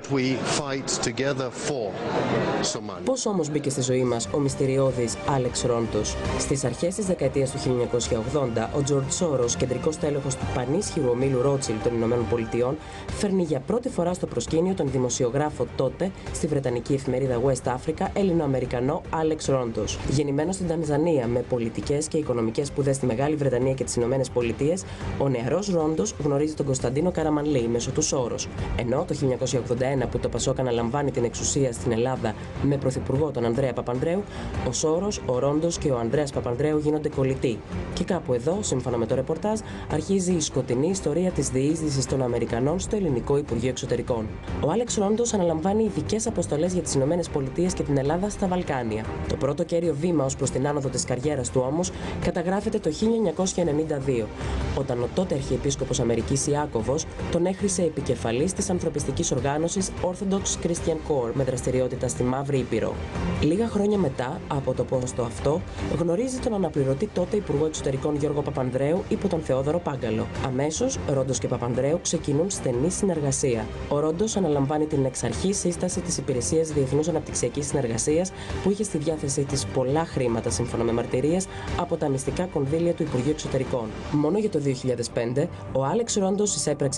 Πώς όμως μπήκε στη ζωή μας ο μυστηριώδης Άλεξ Ρόντος? Στις αρχές της δεκαετίας του 1980, ο Τζορτζ Σόρος, κεντρικός τέλεχος του πανίσχυρου ομίλου Ρότσιλντ των Ηνωμένων Πολιτειών, φέρνει για πρώτη φορά στο προσκήνιο τον δημοσιογράφο τότε στη βρετανική εφημερίδα West Africa, Έλληνο-Αμερικανό Άλεξ Ρόντος. Γεννημένος στην Τανζανία με πολιτικές και οικονομικές σπουδές στη Μεγάλη Βρετανία και τις Ηνωμένες Πολιτείες, ο νεαρός Ρόντος γνωρίζει τον Κωνσταντίνο Καραμανλή μέσω του Σόρος. Ενώ το 1981 που το Πασόκ αναλαμβάνει την εξουσία στην Ελλάδα με πρωθυπουργό τον Ανδρέα Παπανδρέου, ο Σόρος, ο Ρόντος και ο Ανδρέας Παπανδρέου γίνονται κολλητοί. Και κάπου εδώ, σύμφωνα με το ρεπορτάζ, αρχίζει η σκοτεινή ιστορία της διείσδυσης των Αμερικανών στο Ελληνικό Υπουργείο Εξωτερικών. Ο Άλεξ Ρόντος αναλαμβάνει ειδικές αποστολές για τις Ηνωμένες Πολιτείες και την Ελλάδα στα Βαλκάνια. Το πρώτο κέριο βήμα ως προς την άνοδο της καριέρας του όμως καταγράφεται το 1992, όταν ο τότε Αρχιεπίσκοπος Αμερικής Ιάκωβος τον έχρισε επικεφαλής της ανθρωπιστικής οργάνωσης Orthodox Christian Corps με δραστηριότητα στη Μαύρη Ήπειρο. Λίγα χρόνια μετά από το πόστο αυτό, γνωρίζει τον αναπληρωτή τότε Υπουργό Εξωτερικών Γιώργο Παπανδρέου υπό τον Θεόδωρο Πάγκαλο. Αμέσως, Ρόντος και Παπανδρέου ξεκινούν στενή συνεργασία. Ο Ρόντος αναλαμβάνει την εξ αρχής σύσταση της Υπηρεσίας Διεθνούς Αναπτυξιακής Συνεργασίας, που είχε στη διάθεσή της πολλά χρήματα, σύμφωνα με μαρτυρίες, από τα μυστικά κονδύλια του Υπουργείου Εξωτερικών. Μόνο για το 2005, ο Άλεξ Ρόντος εισέπραξε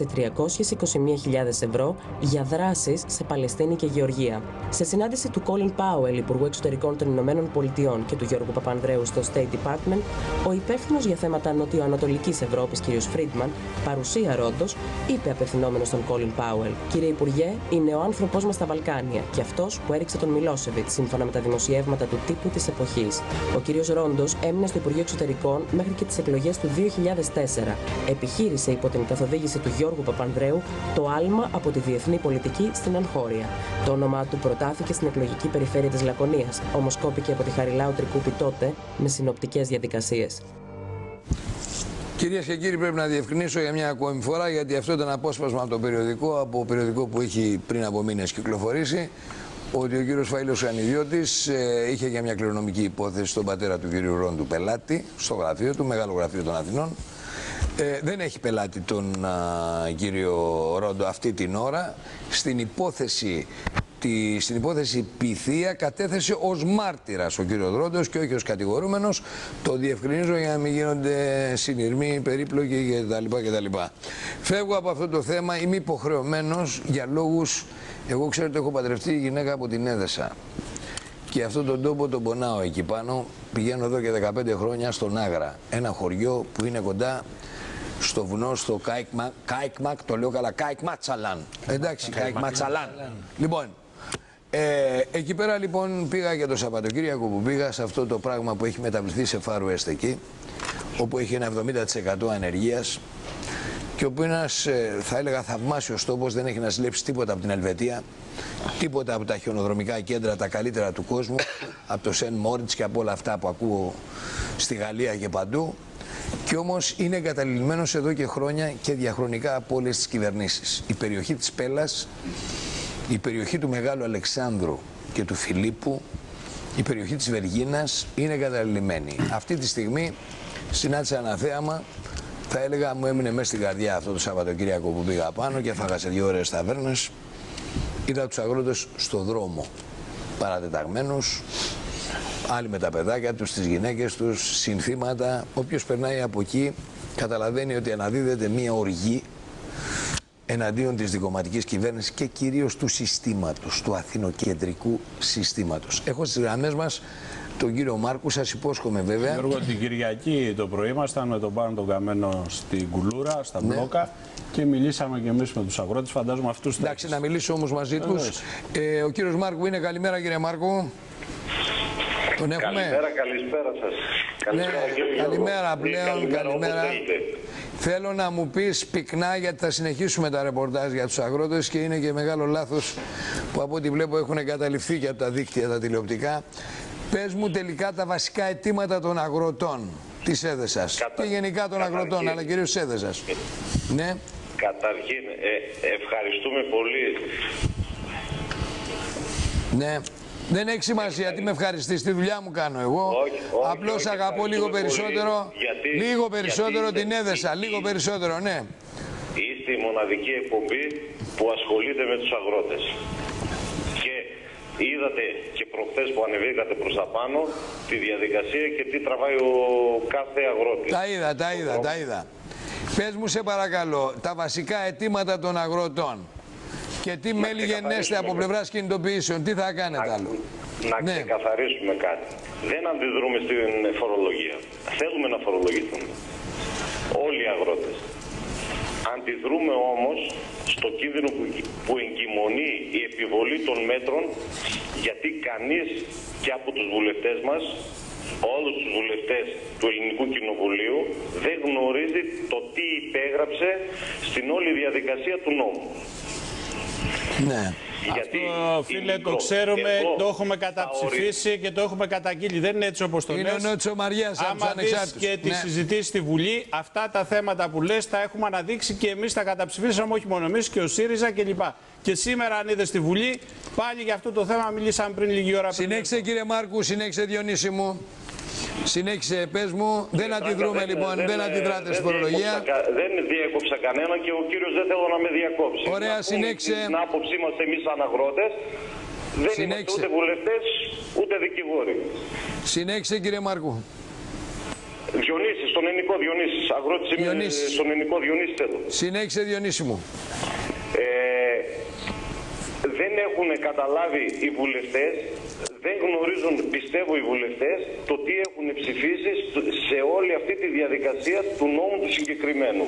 321.000 ευρώ για δράσεις σε Παλαιστίνη και Γεωργία. Σε συνάντηση του Colin Powell, Υπουργού Εξωτερικών των Ηνωμένων Πολιτειών, και του Γιώργου Παπανδρέου στο State Department, ο υπεύθυνος για θέματα νοτιοανατολικής Ευρώπης, κ. Φρίντμαν, παρουσία Ρόντος, είπε απευθυνόμενος στον Colin Powell: «Κύριε Υπουργέ, είναι ο άνθρωπός μας στα Βαλκάνια και αυτός που έριξε τον Μιλόσεβιτς, σύμφωνα με τα δημοσιεύματα του τύπου της εποχής». Ο κ. Ρόντος έμεινε στο Υπουργείο Εξωτερικών μέχρι και τις εκλογές του 2004. Επιχείρησε υπό την καθοδήγηση του Γιώργου Παπανδρέου το άλμα από τη διεθνή πολιτική στην εγχώρια. Το όνομά του προτάθηκε στην εκλογική περιφέρεια της Λακωνίας, όμως κόπηκε από τη Χαριλάου Τρικούπη τότε με συνοπτικές διαδικασίες. Κυρίες και κύριοι, πρέπει να διευκρινίσω για μια ακόμη φορά, γιατί αυτό ήταν απόσπασμα από το περιοδικό που έχει πριν από μήνες κυκλοφορήσει, ότι ο κύριος Φαΐλος Ανιδιώτης είχε για μια κληρονομική υπόθεση στον πατέρα του κύριου Ρόντου πελάτη στο γραφείο του, μεγάλο γραφείο των Αθηνών. Δεν έχει πελάτη τον κύριο Ρόντο αυτή την ώρα. Στην υπόθεση Πυθία κατέθεσε ως μάρτυρας ο κύριος Ρόντος και όχι ως κατηγορούμενος. Το διευκρινίζω για να μην γίνονται συνειρμοί, περίπλοκοι κτλ. Φεύγω από αυτό το θέμα, είμαι υποχρεωμένος για λόγους. Εγώ ξέρετε, έχω παντρευτεί γυναίκα από την Έδεσα. Και αυτόν τον τόπο τον πονάω εκεί πάνω. Πηγαίνω εδώ και 15 χρόνια στον Άγρα. Ένα χωριό που είναι κοντά στο βουνό, στο Κάικμακ, το λέω καλά, Κάικματσαλάν. Εντάξει, Κάικματσαλάν. Λοιπόν, εκεί πέρα λοιπόν πήγα για το Σαββατοκύριακο που πήγα σε αυτό το πράγμα που έχει μεταβληθεί σε Φάρου Εστ εκεί, όπου έχει ένα 70% ανεργίας και όπου είναι ένας, θα έλεγα, θαυμάσιος τόπος, δεν έχει να ζηλέψει τίποτα από την Ελβετία, τίποτα από τα χιονοδρομικά κέντρα τα καλύτερα του κόσμου, από το Σεν Μόριτς και από όλα αυτά που ακούω στη Γαλλία και παντού. Και όμως είναι εγκαταλειμμένος εδώ και χρόνια και διαχρονικά από όλες τις κυβερνήσεις. Η περιοχή της Πέλας, η περιοχή του Μεγάλου Αλεξάνδρου και του Φιλίππου, η περιοχή της Βεργίνας είναι εγκαταλειμμένη. Αυτή τη στιγμή συνάντησα ένα θέαμα, θα έλεγα μου έμεινε μέσα στην καρδιά αυτό το Σαββατοκύριακο που πήγα πάνω και έφαγα σε 2 ώρες ταβέρνες. Είδα τους αγρότες στο δρόμο, παρατεταγμένους, άλλοι με τα παιδάκια τους, τις γυναίκες τους, συνθήματα. Όποιος περνάει από εκεί καταλαβαίνει ότι αναδίδεται μία οργή εναντίον της δικομματικής κυβέρνησης και κυρίως του συστήματος, του αθηνοκεντρικού συστήματος. Έχω στις γραμμές μας τον κύριο Μάρκου, σας υπόσχομαι βέβαια. Γιώργο, την Κυριακή το πρωί ήμασταν με τον Πάνο τον Καμένο στην Κουλούρα, στα μπλόκα και μιλήσαμε και εμείς με τους αγρότες, φαντάζομαι αυτούς. Εντάξει, να μιλήσω όμως μαζί τους. Ο κύριος Μάρκου είναι. Καλημέρα κύριε Μάρκου. Τον έχουμε. Καλησπέρα σας. Καλημέρα πλέον, καλημέρα. Θέλω να μου πεις πυκνά, γιατί θα συνεχίσουμε τα ρεπορτάζ για τους αγρότες και είναι και μεγάλο λάθος που από ό,τι βλέπω έχουν εγκαταλειφθεί και από τα δίκτυα τα τηλεοπτικά. Πες μου τελικά τα βασικά αιτήματα των αγροτών της Έδεσας και γενικά των αγροτών, αλλά κυρίως της Έδεσας. Ναι. Καταρχήν, ευχαριστούμε πολύ. Ναι. Δεν έχει σημασία τι με ευχαριστείς, τη δουλειά μου κάνω εγώ. Απλώς αγαπώ λίγο περισσότερο, την Έδεσα, λίγο περισσότερο, ναι. Είστε η μοναδική εκπομπή που ασχολείται με τους αγρότες. Και είδατε και προχθές που ανεβήκατε προς τα πάνω τη διαδικασία και τι τραβάει ο κάθε αγρότης. Τα είδα. Πες μου σε παρακαλώ, τα βασικά αιτήματα των αγροτών. Και τι μέλη γενέστε από πλευράς κινητοποιήσεων, τι θα κάνετε άλλο. Να ξεκαθαρίσουμε κάτι. Δεν αντιδρούμε στην φορολογία. Θέλουμε να φορολογηθούμε. Όλοι οι αγρότες. Αντιδρούμε όμως στο κίνδυνο που εγκυμονεί η επιβολή των μέτρων, γιατί κανείς και από τους βουλευτές μας, όλους τους βουλευτές του Ελληνικού Κοινοβουλίου, δεν γνωρίζει το τι υπέγραψε στην όλη διαδικασία του νόμου. Ναι. Γιατί αυτό, φίλε, το ξέρουμε, το έχουμε καταψηφίσει και το έχουμε καταγγείλει. Δεν είναι έτσι όπως το λες. Είναι ο Νότσο Μαριάς από τους ανεξάρτητους. Και τις συζητήσεις στη Βουλή, αυτά τα θέματα που λες τα έχουμε αναδείξει και εμείς τα καταψηφίσαμε, όχι μόνο εμείς, και ο ΣΥΡΙΖΑ κλπ. Και σήμερα, αν είδες στη Βουλή, πάλι για αυτό το θέμα μιλήσαμε πριν λίγη ώρα. Συνέχισε, κύριε Μάρκου, συνέχισε, Διονύση μου. Συνέχισε, πες μου. Δεν αντιδρούμε λοιπόν, δεν αντιδράτε στη φορολογία. Δεν διέκοψα κανένα και ο κύριος δεν θέλω να με διακόψει. Ωραία, συνέχισε. Την άποψή μας εμείς σαν αγρότες, δεν είμαστε ούτε βουλευτές ούτε δικηγόροι. Συνέχισε, κύριε Μάρκου. Διονύσης, στον ελληνικό Διονύσης. Αγρότης είμαι, στον ελληνικό Διονύση θέλω. Συνέχισε, Διονύση μου. Δεν έχουν καταλάβει οι βουλευτές, δεν γνωρίζουν, πιστεύω οι βουλευτές, το τι έχουν ψηφίσει σε όλη αυτή τη διαδικασία του νόμου του συγκεκριμένου.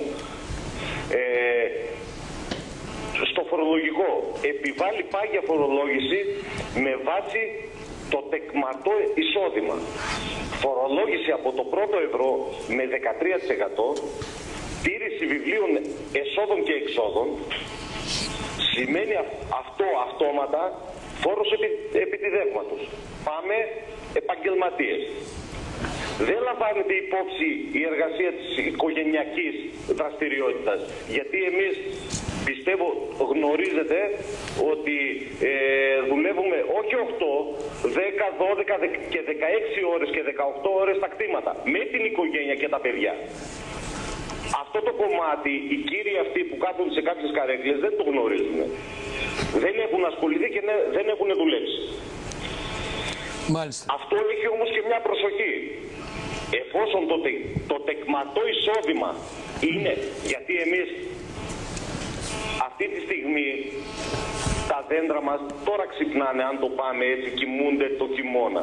Στο φορολογικό, επιβάλλει πάγια φορολόγηση με βάση το τεκματό εισόδημα. Φορολόγηση από το πρώτο ευρώ με 13%, τήρηση βιβλίων εσόδων και εξόδων. Σημαίνει αυτό αυτόματα φόρος επιτιδεύματος. Πάμε επαγγελματίες. Δεν λαμβάνεται υπόψη η εργασία της οικογενειακής δραστηριότητας. Γιατί εμείς πιστεύω γνωρίζετε ότι δουλεύουμε όχι 8, 10, 12 και 16 ώρες και 18 ώρες τα κτήματα με την οικογένεια και τα παιδιά. Αυτό το κομμάτι, οι κύριοι αυτοί που κάθονται σε κάποιες καρέκλες δεν το γνωρίζουν. Δεν έχουν ασχοληθεί και δεν έχουν δουλέψει. Μάλιστα. Αυτό έχει όμως και μια προσοχή. Εφόσον το τεκματό εισόδημα είναι, γιατί εμείς αυτή τη στιγμή τα δέντρα μας τώρα ξυπνάνε, αν το πάμε έτσι, κοιμούνται το χειμώνα.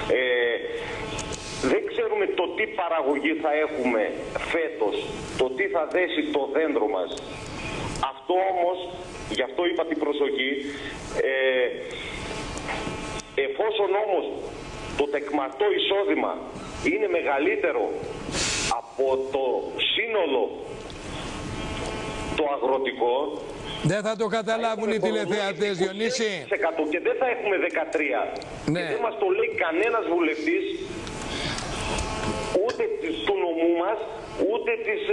Δεν ξέρουμε το τι παραγωγή θα έχουμε φέτος, το τι θα δέσει το δέντρο μας. Αυτό όμως, γι' αυτό είπα την προσοχή, εφόσον όμως το τεκματό εισόδημα είναι μεγαλύτερο από το σύνολο το αγροτικό, δεν θα το καταλάβουν οι τηλεθεατές, Διονύση. Και δεν θα έχουμε 13. Ναι. Και δεν μας το λέει κανένας βουλευτής, ούτε του νομού μας, ούτε της...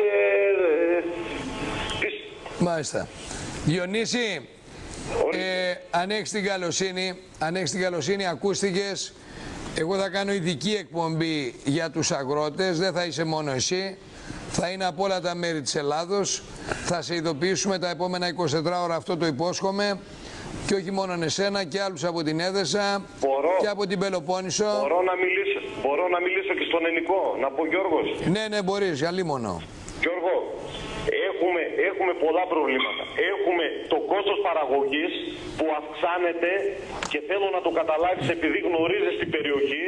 Μάλιστα. Διονύση, αν έχεις την καλοσύνη, ακούστηκες. Εγώ θα κάνω ειδική εκπομπή για τους αγρότες, δεν θα είσαι μόνο εσύ. Θα είναι από όλα τα μέρη της Ελλάδος. Θα σε ειδοποιήσουμε τα επόμενα 24 ώρα, αυτό το υπόσχομαι. Και όχι μόνο εσένα και άλλους από την Έδεσα και από την Πελοπόννησο. Μπορώ να μιλήσω και στον ελληνικό, να πω Γιώργος. Ναι, μπορείς, αλίμονο. Γιώργο, έχουμε πολλά προβλήματα. Έχουμε το κόστος παραγωγής που αυξάνεται και θέλω να το καταλάβεις επειδή γνωρίζεις την περιοχή.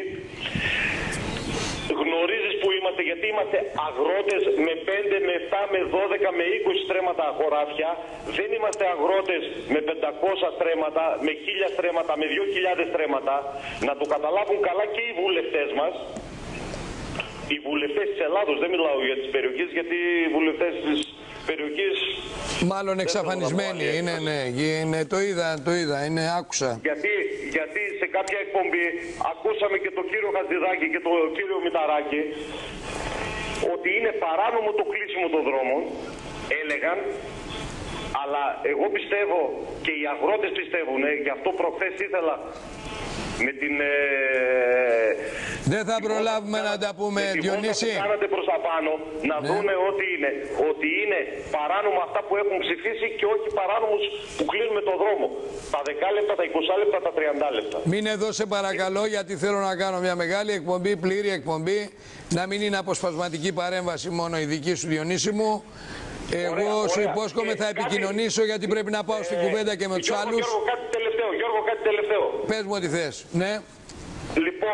Γνωρίζεις που είμαστε, γιατί είμαστε αγρότες με 5, με 7, με 12, με 20 στρέμματα χωράφια. Δεν είμαστε αγρότες με 500 στρέμματα, με 1000 στρέμματα, με 2000 στρέμματα. Να το καταλάβουν καλά και οι βουλευτές μας. Οι βουλευτές της Ελλάδος, δεν μιλάω για τις περιοχές, γιατί οι βουλευτές της περιοχής... Μάλλον εξαφανισμένοι, είναι, το είδα, άκουσα. Γιατί σε κάποια εκπομπή ακούσαμε και τον κύριο Χατζηδάκη και τον κύριο Μηταράκη ότι είναι παράνομο το κλείσιμο των δρόμων, έλεγαν, αλλά εγώ πιστεύω και οι αγρότες πιστεύουν, γι' αυτό προχθές ήθελα με την... Δεν θα προλάβουμε να τα πούμε, Διονύση. Να κάνατε προς τα πάνω, να δούμε ότι είναι παράνομα αυτά που έχουν ψηφίσει και όχι παράνομους που κλείνουμε το δρόμο. Τα 10 λεπτά, τα 20 λεπτά, τα 30 λεπτά. Μην εδώ σε παρακαλώ, γιατί θέλω να κάνω μια μεγάλη εκπομπή, πλήρη εκπομπή. Να μην είναι αποσπασματική παρέμβαση μόνο η δική σου, Διονύση μου. Εγώ σου υπόσχομαι θα επικοινωνήσω, γιατί πρέπει να πάω στην κουβέντα και με τους άλλους. Γιώργο, κάτι τελευταίο. Πες μου ό,τι θες. Ναι. Λοιπόν,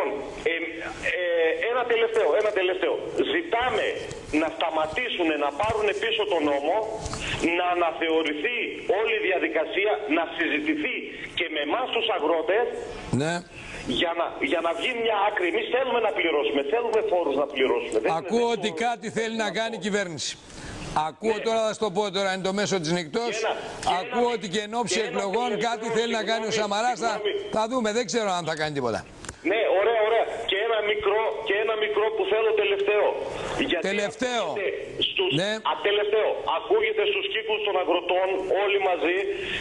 ένα τελευταίο. Ζητάμε να σταματήσουν να πάρουν πίσω τον νόμο, να αναθεωρηθεί όλη η διαδικασία, να συζητηθεί και με εμάς τους αγρότες, ναι, για να βγει μια άκρη. Εμείς θέλουμε να πληρώσουμε, θέλουμε φόρους να πληρώσουμε. Ακούω ότι κάτι θέλει να κάνει η κυβέρνηση. Ακούω τώρα, θα σου το πω τώρα, είναι το μέσο της νυχτός. Ακούω ότι και εν ώψη εκλογών κάτι θέλει να κάνει ο Σαμαράς. Θα δούμε, δεν ξέρω αν θα κάνει τίποτα. Ναι, ωραία. Και ένα μικρό που θέλω τελευταίο. Τελευταίο. Τελευταίο. Ακούγεται στους κύκλους των αγροτών όλοι μαζί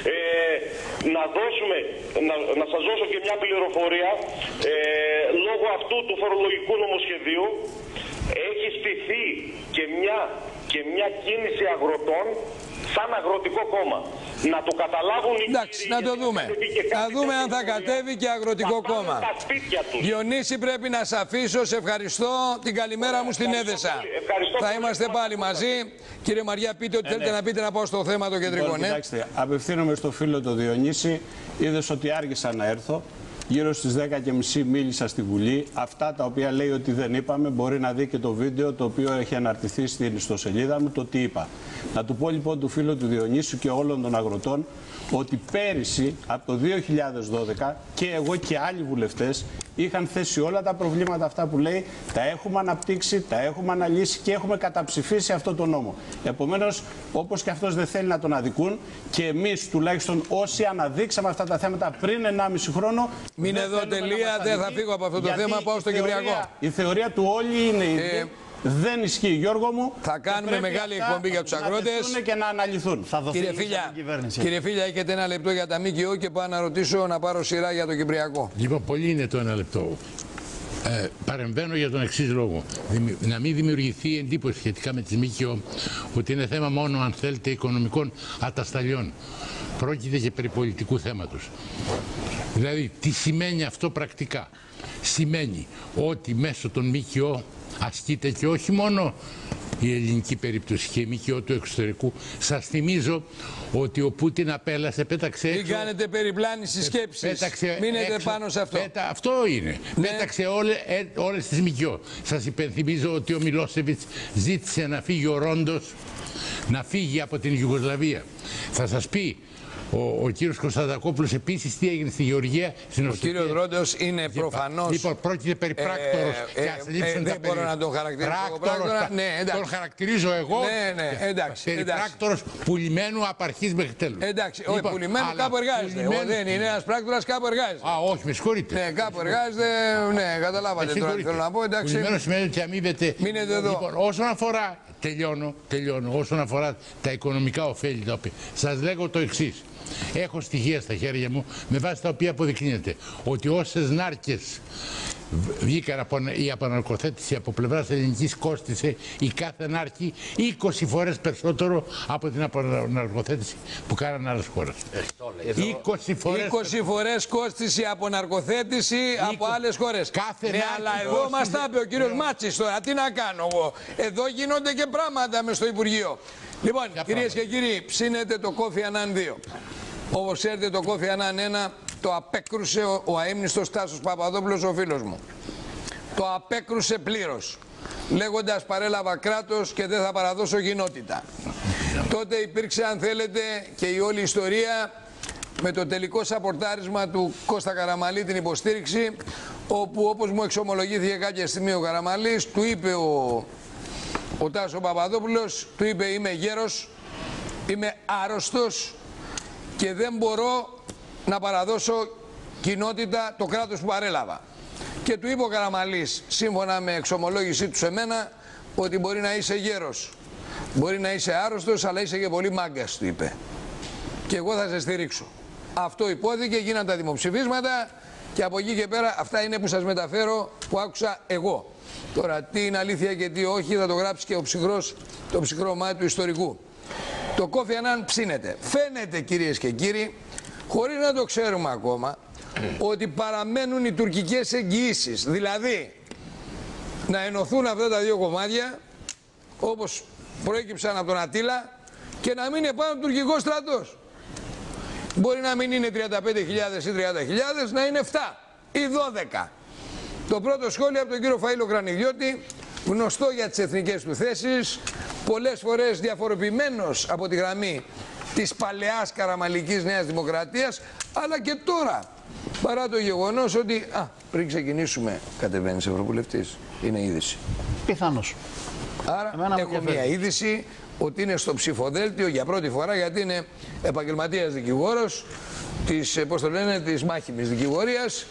να σας δώσω και μια πληροφορία. Λόγω αυτού του φορολογικού νομοσχεδίου έχει στηθεί και μια κίνηση αγροτών σαν αγροτικό κόμμα. Να το καταλάβουν οι κύριοι, να το δούμε. Θα δούμε αν θα κατέβει και αγροτικό κόμμα. Διονύση, πρέπει να σε αφήσω. Σε ευχαριστώ. Την καλημέρα μου στην Έδεσα. Θα είμαστε πάλι μαζί. Κύριε Μαριά, πείτε ό,τι θέλετε να πείτε, να πάω στο θέμα το κεντρικό. Κοιτάξτε, απευθύνομαι στο φίλο του Διονύση. Είδες ότι άργησα να έρθω. Γύρω στις 10:30 μίλησα στη Βουλή. Αυτά τα οποία λέει ότι δεν είπαμε, μπορεί να δει και το βίντεο το οποίο έχει αναρτηθεί στην ιστοσελίδα μου, το τι είπα. Να του πω λοιπόν του φίλου του Διονύσου και όλων των αγροτών ότι πέρυσι, από το 2012, και εγώ και άλλοι βουλευτές είχαν θέσει όλα τα προβλήματα αυτά που λέει, τα έχουμε αναπτύξει, τα έχουμε αναλύσει και έχουμε καταψηφίσει αυτό το νόμο. Επομένως, όπως και αυτός δεν θέλει να τον αδικούν, και εμείς τουλάχιστον όσοι αναδείξαμε αυτά τα θέματα πριν 1,5 χρόνο. Μην εδώ τελεία, δεν θα φύγω από αυτό το θέμα, πάω στο Κυπριακό. Η θεωρία του όλοι είναι ίδια. δεν ισχύει, Γιώργο μου. Θα κάνουμε μεγάλη εκπομπή για τους αγρότες. Και να αναλυθούν. Θα δοθεί Κύριε Φίλια, έχετε ένα λεπτό για τα ΜΚΟ και πάω να ρωτήσω να πάρω σειρά για το Κυπριακό. Λοιπόν, πολύ είναι το ένα λεπτό. Παρεμβαίνω για τον εξής λόγο. Να μην δημιουργηθεί εντύπωση σχετικά με τις ΜΚΟ ότι είναι θέμα μόνο, αν θέλετε, οικονομικών ατασταλιών. Πρόκειται και περί πολιτικού θέματος. Δηλαδή, τι σημαίνει αυτό πρακτικά? Σημαίνει ότι μέσω των ΜΚΟ ασκείται και όχι μόνο η ελληνική περίπτωση και η ΜΚΟ του εξωτερικού. Σας θυμίζω ότι ο Πούτιν απέλασε, πέταξε έξω. Μην κάνετε περιπλάνηση σκέψης. Μείνετε έξω, πάνω σε αυτό. Αυτό είναι. Ναι. Πέταξε όλες τις ΜΚΟ. Σας υπενθυμίζω ότι ο Μιλόσεβιτς ζήτησε να φύγει ο Ρόντος, να φύγει από την Ιουγκοσλαβία. Θα σας πει ο κύριος Κωνσταντακόπουλος επίσης τι έγινε στη Γεωργία. Ο κύριος Ρόντος είναι προφανώς. Λοιπόν, πρόκειται περί πράκτορος. Δεν μπορώ να τον χαρακτηρίσω. Τον χαρακτηρίζω εγώ. Ναι, εντάξει. Περί πράκτορος πουλημένου από αρχής μέχρι τέλους. Εντάξει, όχι πουλημένου, κάπου εργάζεται. Δεν είναι ένας πράκτορας, κάπου εργάζεται. Α, όχι, με συγχωρείτε. Ναι, κάπου εργάζεται. Ναι, καταλάβατε τώρα τι θέλω να πω. Πουλημένο σημαίνει ότι αμείβεται. Μείνετε εδώ. Όσον αφορά. Τελειώνω. Όσον αφορά τα οικονομικά ωφέλη, σας λέγω το εξής. Έχω στοιχεία στα χέρια μου με βάση τα οποία αποδεικνύεται ότι όσες νάρκες βγήκαν η απαναρκοθέτηση από πλευράς ελληνικής κόστισε η κάθε νάρκη 20 φορές περισσότερο από την απαναρκοθέτηση που κάνανε άλλες χώρες. 20 φορές κόστισε η αποναρκοθέτηση από άλλες χώρες. Ναι, αλλά εδώ μας τα είπε ο κύριος Μάτσης τώρα. Τι να κάνω εγώ. Εδώ γίνονται και πράγματα μες στο Υπουργείο. Λοιπόν, κυρίες και κύριοι, ψήνετε το Κόφι Ανάν 2. Όπως ξέρετε, το Κόφι Ανάν 1 το απέκρουσε ο αείμνηστος Τάσος Παπαδόπουλος, ο φίλος μου. Το απέκρουσε πλήρως, λέγοντας παρέλαβα κράτος και δεν θα παραδώσω κοινότητα. Τότε υπήρξε, αν θέλετε, και η όλη ιστορία με το τελικό σαπορτάρισμα του Κώστα Καραμαλή, την υποστήριξη, όπου όπως μου εξομολογήθηκε κάποια στιγμή ο Καραμαλής, του είπε ο Τάσο Παπαδόπουλος, του είπε είμαι γέρος, είμαι άρρωστος και δεν μπορώ να παραδώσω κοινότητα το κράτος που παρέλαβα. Και του είπε ο Καραμαλής, σύμφωνα με εξομολόγησή του σε μένα, ότι μπορεί να είσαι γέρος, μπορεί να είσαι άρρωστος, αλλά είσαι και πολύ μάγκας, του είπε. Και εγώ θα σε στηρίξω. Αυτό υπόθηκε, γίναν τα δημοψηφίσματα και από εκεί και πέρα αυτά είναι που σας μεταφέρω, που άκουσα εγώ. Τώρα τι είναι αλήθεια και τι όχι θα το γράψει και το ψυχρό μάτι του ιστορικού. Το Κόφι Ανάν ψήνεται. Φαίνεται, κυρίες και κύριοι, χωρίς να το ξέρουμε ακόμα, ότι παραμένουν οι τουρκικές εγγυήσεις. Δηλαδή, να ενωθούν αυτά τα δύο κομμάτια, όπως προέκυψαν από τον Ατήλα, και να μην είναι πάνω τουρκικός στρατός. Μπορεί να μην είναι 35.000 ή 30.000, να είναι 7 ή 12. Το πρώτο σχόλιο από τον κύριο Φαΐλο Κρανιδιώτη, γνωστό για τις εθνικές του θέσεις, πολλές φορές διαφοροποιημένος από τη γραμμή της παλαιάς καραμαλικής Νέας Δημοκρατίας, αλλά και τώρα, παρά το γεγονός ότι πριν ξεκινήσουμε κατεβαίνεις ευρωβουλευτής. Είναι είδηση. Πιθανώς. Άρα έχω μια είδηση ότι είναι στο ψηφοδέλτιο για πρώτη φορά, γιατί είναι επαγγελματίας δικηγόρος της, πώς το λένε, της μάχημης δικηγορίας,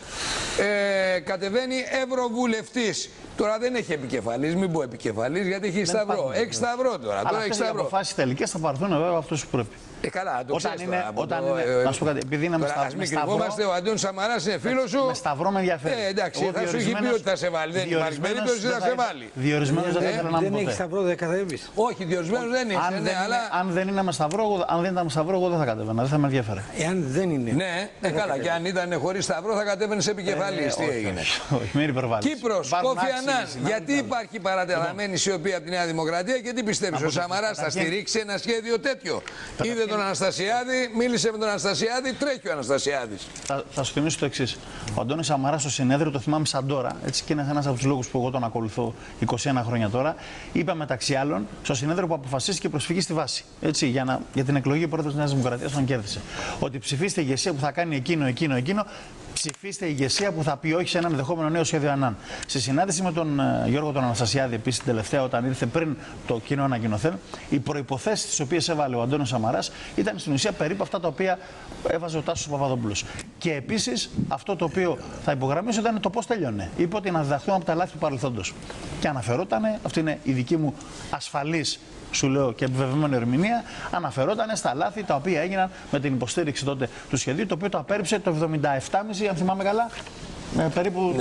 κατεβαίνει ευρωβουλευτής. Τώρα δεν έχει επικεφαλής, μην πω επικεφαλής, γιατί έχει σταυρό. Έχει σταυρό τώρα. Αλλά αυτές οι αποφάσεις τελικές θα πάρθουν βέβαια αυτούς που πρέπει. Καλά, το ξέρεις όταν είναι, να σου πω κάτι, επειδή είναι με σταυρό. Ας μην κρυβόμαστε, ο Αντώνης Σαμαράς είναι φίλος σου. Με σταυρό με ενδιαφέρει. Εντάξει, θα σου έχει πει ότι θα σε βάλει. Δεν υπάρχει περίπτωση θα σε βάλει. Διορισμένος δεν θα ήθελα να είμαι ποτέ. Δεν έχει σταυρό, δεν κατέβεις. Όχι, διορισμένος δεν είσαι. Αν δεν είναι με σταυρό, αν δεν ήταν με σταυρό, εγώ δεν θα κατέβαινα. Δεν θα με ενδιαφέρε. Εάν δεν είναι. Ναι, καλά. Και αν ήταν χωρίς σταυρό θα κατέβαινε επικεφαλής. Τι έγινε. Κύπρος, Κόφι Ανάν. Γιατί υπάρχει παρατεταμένη σιωπή από τη Νέα Δημοκρατία και τι πιστεύεις, ο Σαμαράς θα στηρίξει ένα σχέδιο τέτοιο? Είδε τον Αναστασιάδη, μίλησε με τον Αναστασιάδη, τρέχει ο Αναστασιάδης. Θα σου θυμίσω το εξής. Ο Αντώνης Σαμαράς στο συνέδριο, το θυμάμαι σαν τώρα, έτσι, και είναι ένας από τους λόγους που εγώ τον ακολουθώ 21 χρόνια τώρα, είπε μεταξύ άλλων στο συνέδριο που αποφασίστηκε προσφυγή στη βάση. Έτσι, για την εκλογή πρόεδρος της Νέας Δημοκρατίας, τον κέρδισε. Ότι ψηφίστε ηγεσία που θα κάνει εκείνο. Ψηφίστε ηγεσία που θα πει όχι σε ένα ενδεχόμενο νέο σχέδιο Ανάν. Στη συνάντηση με τον Γιώργο τον Αναστασιάδη, επίσης τελευταία, όταν ήρθε πριν το κοινό ανακοινωθέν, οι προϋποθέσεις τις οποίες έβαλε ο Αντώνης Σαμαράς ήταν στην ουσία περίπου αυτά τα οποία έβαζε ο Τάσος Παπαδόπουλος. Και επίσης αυτό το οποίο θα υπογραμμίσω ήταν το πώς τελειώνε. Είπε ότι να διδαχθούμε από τα λάθη του παρελθόντος. Και αναφερότανε, αυτή είναι η δική μου ασφαλής, σου λέω, και επιβεβαιωμένη ερμηνεία, αναφερόταν στα λάθη τα οποία έγιναν με την υποστήριξη τότε του σχεδίου, το οποίο το απέρριψε το 77,5%, αν θυμάμαι καλά. Περίπου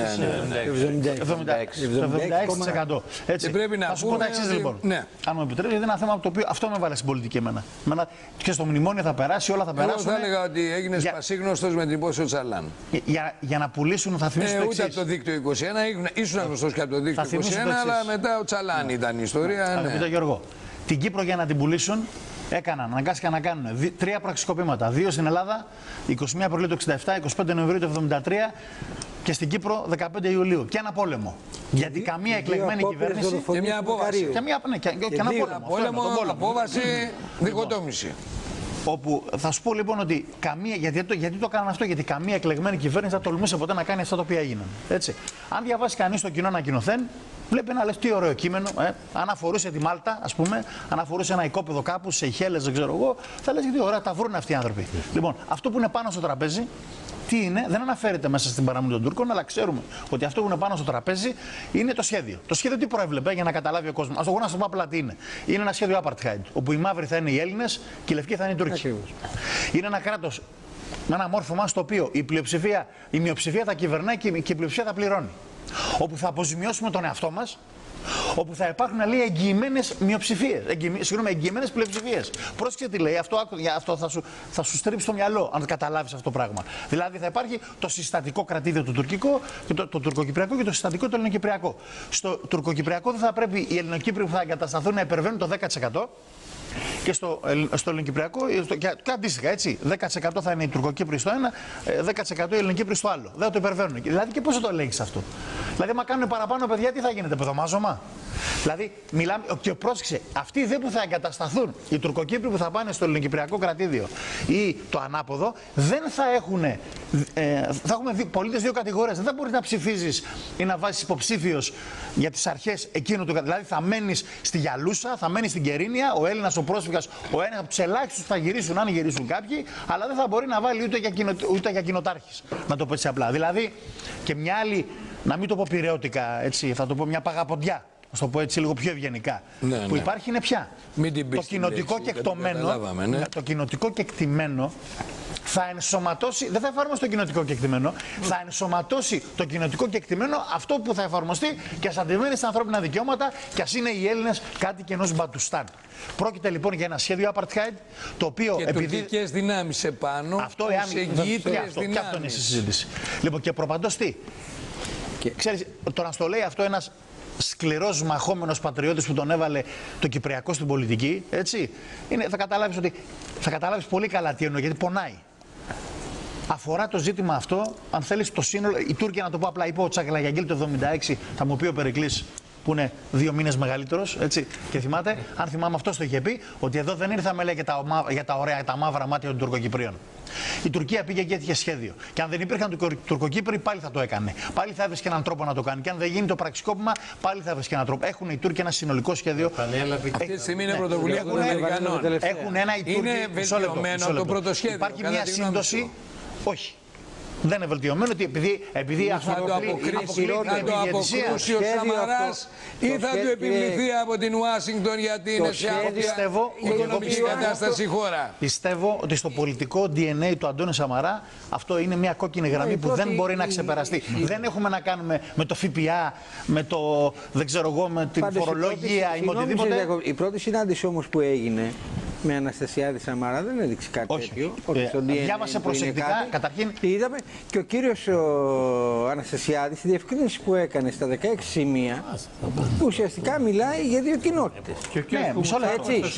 76%. Έτσι. Θα σου πω τα εξής λοιπόν. Ναι. Αν μου επιτρέπετε, είναι ένα θέμα το οποίο αυτό με έβαλε στην πολιτική εμένα. Και στο μνημόνιο θα περάσει, όλα θα περάσουν. Εγώ θα έλεγα ότι έγινε πασίγνωστος με την υπόθεση Τσαλάν. Για να πουλήσουν, θα θυμίσω το εξής. Ούτε από το δίκτυο 21, ήσουν γνωστός και από το δίκτυο 21, αλλά μετά ο Τσαλάν ήταν η ιστορία. Αγαπητέ Γιώργο, την Κύπρο για να την πουλήσουν αναγκάστηκαν να κάνουν 3 πραξικοπήματα. 2 στην Ελλάδα, 21 Απριλίου του 67, 25 Νοεμβρίου του 73 και στην Κύπρο 15 Ιουλίου. Και ένα πόλεμο. Γιατί καμία εκλεγμένη κυβέρνηση. Και μια απόβαση. Και ένα πόλεμο. Απόβαση, δικοτόμηση. Όπου θα σου πω λοιπόν ότι γιατί το έκαναν αυτό, γιατί καμία εκλεγμένη κυβέρνηση δεν τολμούσε ποτέ να κάνει αυτά τα οποία έγιναν. Έτσι. Αν διαβάσει κανείς το κοινό ανακοινωθέν, βλέπει ένα τι ωραίο κείμενο. Αν αφορούσε τη Μάλτα, ας πούμε, αν αφορούσε ένα οικόπεδο κάπου, σε Σεϊχέλες, δεν ξέρω εγώ, θα λες γιατί ωραία τα βρουν αυτοί οι άνθρωποι. Λοιπόν, αυτό που είναι πάνω στο τραπέζι, τι είναι, δεν αναφέρεται μέσα στην παραμονή των Τούρκων, αλλά ξέρουμε ότι αυτό που είναι πάνω στο τραπέζι είναι το σχέδιο. Το σχέδιο τι προέβλεπε, για να καταλάβει ο κόσμος. Ας το να σου πω απλά τι είναι. Είναι ένα σχέδιο apartheid, όπου οι μαύροι θα είναι οι Έλληνες και οι λευκοί θα είναι οι Τούρκοι. Είναι ένα κράτος με ένα μόρφωμα στο οποίο η μειοψηφία θα κυβερνάει και η πλειοψηφία θα πληρώνει. Όπου θα αποζημιώσουμε τον εαυτό μας, όπου θα υπάρχουν εγγυημένες εγγυημένες πλειοψηφίες. Πρόσεξε τι λέει, αυτό θα σου στρίψει το μυαλό, αν καταλάβεις αυτό το πράγμα. Δηλαδή θα υπάρχει το συστατικό κρατήδιο το τουρκικό, το τουρκοκυπριακό και το συστατικό το ελληνοκυπριακό. Στο τουρκοκυπριακό δεν θα πρέπει οι Ελληνοκύπροι που θα εγκατασταθούν να υπερβαίνουν το 10%. Και στο Ελληνοκυπριακό, και αντίστοιχα, έτσι. 10% θα είναι οι Τουρκοκύπροι στο ένα, 10% οι Ελληνοκύπροι στο άλλο. Δεν το υπερβαίνουν. Δηλαδή και πώς θα το ελέγχεις αυτό. Δηλαδή, άμα κάνουν παραπάνω παιδιά, τι θα γίνεται, παιδομάζωμα. Δηλαδή, μιλάμε, και πρόσεξε, αυτοί οι δε που θα εγκατασταθούν, οι Τουρκοκύπροι που θα πάνε στο Ελληνοκυπριακό κρατήδιο ή το ανάποδο, δεν θα έχουν. Θα έχουμε πολίτες δύο κατηγορίες. Δεν θα μπορείς να ψηφίζεις ή να βάζεις υποψήφιος για τις αρχές εκείνου του κρατήδιου. Δηλαδή, θα μένεις στη Γιαλούσα, θα μένεις στην Κερίνια, ο Έλληνας, ο πρόσφυγας, ο ένας από τους ελάχιστους θα γυρίσουν, αν γυρίσουν κάποιοι, αλλά δεν θα μπορεί να βάλει ούτε για κοινοτάρχης. Να το πω έτσι απλά. Δηλαδή, και μια άλλη, να μην το πω πειραιώτικα, έτσι, θα το πω μια παγαποντιά. Να το πω έτσι λίγο πιο ευγενικά. Ναι, που υπάρχει είναι πια. Το κοινοτικό κεκτημένο, το κοινοτικό κεκτημένο θα ενσωματώσει, δεν θα εφαρμοσει το κοινοτικό κεκτημένο, θα ενσωματώσει το κοινοτικό κεκτημένο αυτό που θα εφαρμοστεί και ας αντιμένει στα ανθρώπινα δικαιώματα και ας είναι οι Έλληνες κάτοικοι ενός Μπατουστάν. Πρόκειται λοιπόν για ένα σχέδιο apartheid, το οποίο. Και τουρκικές δυνάμεις επάνω. Αυτό και αυτό είναι στη συζήτηση. Λοιπόν, και προπαντός τι. Ξέρεις, το να στο λέει αυτό ένας σκληρός μαχόμενος πατριώτης που τον έβαλε το Κυπριακό στην πολιτική, έτσι, θα καταλάβεις πολύ καλά τι εννοώ, γιατί πονάει. Αφορά το ζήτημα αυτό, αν θέλεις, το σύνολο. Η Τούρκια, να το πω απλά, είπε ο Τσαγλαγιαγγίλ το 1976, θα μου πει ο Περικλής, που είναι 2 μήνες μεγαλύτερος, έτσι. Και θυμάται, αν θυμάμαι, αυτό το είχε πει, ότι εδώ δεν ήρθαμε, λέει, για τα ωραία, τα μαύρα μάτια των Τουρκοκυπρίων. Η Τουρκία πήγε και έτυχε σχέδιο. Και αν δεν υπήρχαν Τουρκοκύπροι, πάλι θα το έκανε. Πάλι θα έβρισκε έναν τρόπο να το κάνει. Και αν δεν γίνει το πραξικόπημα, πάλι θα έβρισκε έναν τρόπο. Έχουν οι Τούρκοι ένα συνολικό σχέδιο. Αυτή τη στιγμή είναι πρωτοβουλία των Αμερικανών. Έχουν ένα οι Τούρκοι. Είναι βελτιωμένο το πρώτο σχέδιο. Υπάρχει μια σύντοση. Όχι. Δεν είναι βελτιωμένο ότι επειδή θα το αποκρούσει ο Σαμαράς ή θα του επιβληθεί από την Ουάσιγκτον γιατί είναι σε οικονομική κατάσταση η χώρα. Πιστεύω ότι στο πολιτικό DNA του Αντώνη Σαμαρά αυτό είναι μια κόκκινη γραμμή που δεν μπορεί να ξεπεραστεί. Δεν έχουμε να κάνουμε με το ΦΠΑ, με το δεν ξέρω εγώ, με την φορολογία ή με οτιδήποτε. Η πρώτη συνάντηση όμως που έγινε με Αναστασιάδη Σαμαρά δεν έδειξε κάτι τέτοιο. Διάβασε προσεκτικά. Καταρχήν. Είδαμε και ο κύριος Αναστασιάδης, η διευκρίνηση που έκανε στα 16 σημεία, ουσιαστικά μιλάει για δύο κοινότητες. Και ο κύριος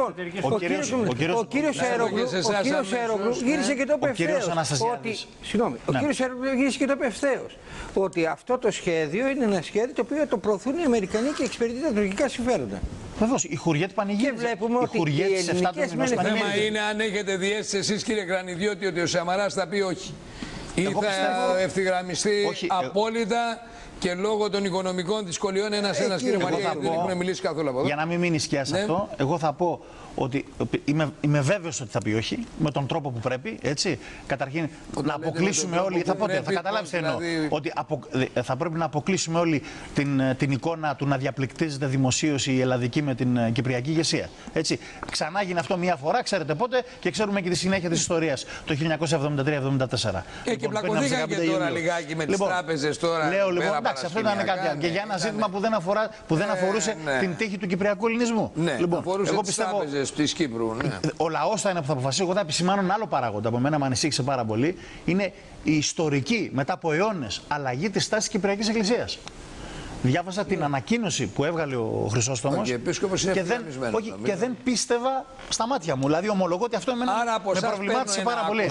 ο κύριος Έρογλου γύρισε και το είπε ευθέως. Ο κύριος Έρογλου γύρισε και το είπε ευθέως. Ότι αυτό το σχέδιο είναι ένα σχέδιο το οποίο το προωθούν οι Αμερικανοί και εξυπηρετεί τα τουρκικά συμφέροντα. Βεβαίως, η Χουριέτ πανηγύριζε. Και βλέπουμε ότι οι ελληνικές το θέμα είναι αν έχετε διέστηση εσείς, κύριε Κρανιδιώτη, ότι ο Σαμαράς θα πει όχι. Ή θα ευθυγραμμιστεί απόλυτα και λόγω των οικονομικών δυσκολιών ένας κύριε Μαρία, δεν έχουν μιλήσει καθόλου από εδώ. Για να μην μείνει σκιά σε αυτό, εγώ θα πω ότι είμαι βέβαιος ότι θα πει όχι, με τον τρόπο που πρέπει, έτσι. Καταρχήν, να αποκλείσουμε όλοι, θα καταλάβεις τι εννοώ, ότι θα πρέπει να αποκλείσουμε όλοι την εικόνα του να διαπληκτίζεται δημοσίως η ελλαδική με την κυπριακή ηγεσία. Έτσι. Ξανά γίνει αυτό μία φορά, ξέρετε πότε, και ξέρουμε και τη συνέχεια της ιστορίας, το 1973-1974. Και πλακωθήκαν και τώρα λιγάκι με τις τράπεζες τώρα. Λέω λοιπόν, εντάξει, αυτό ήταν κάτι άλλο. Και για ένα ζήτημα που δεν αφορούσε την τύχη του κυπριακού ελληνισμού. Λοιπόν, εγώ πιστεύω. Της Κύπρου, ναι. Ο λαός θα είναι που θα αποφασίσει. Εγώ θα επισημάνω ένα άλλο παράγοντα που εμένα με ανησύχησε πάρα πολύ. Είναι η ιστορική, μετά από αιώνες, αλλαγή της τάσης της Κυπριακής Εκκλησίας. Διάβασα την ανακοίνωση που έβγαλε ο Χρυσόστομος και δεν πίστευα στα μάτια μου. Δηλαδή, ομολογώ ότι αυτό εμένα με προβλημάτισε πάρα πολύ.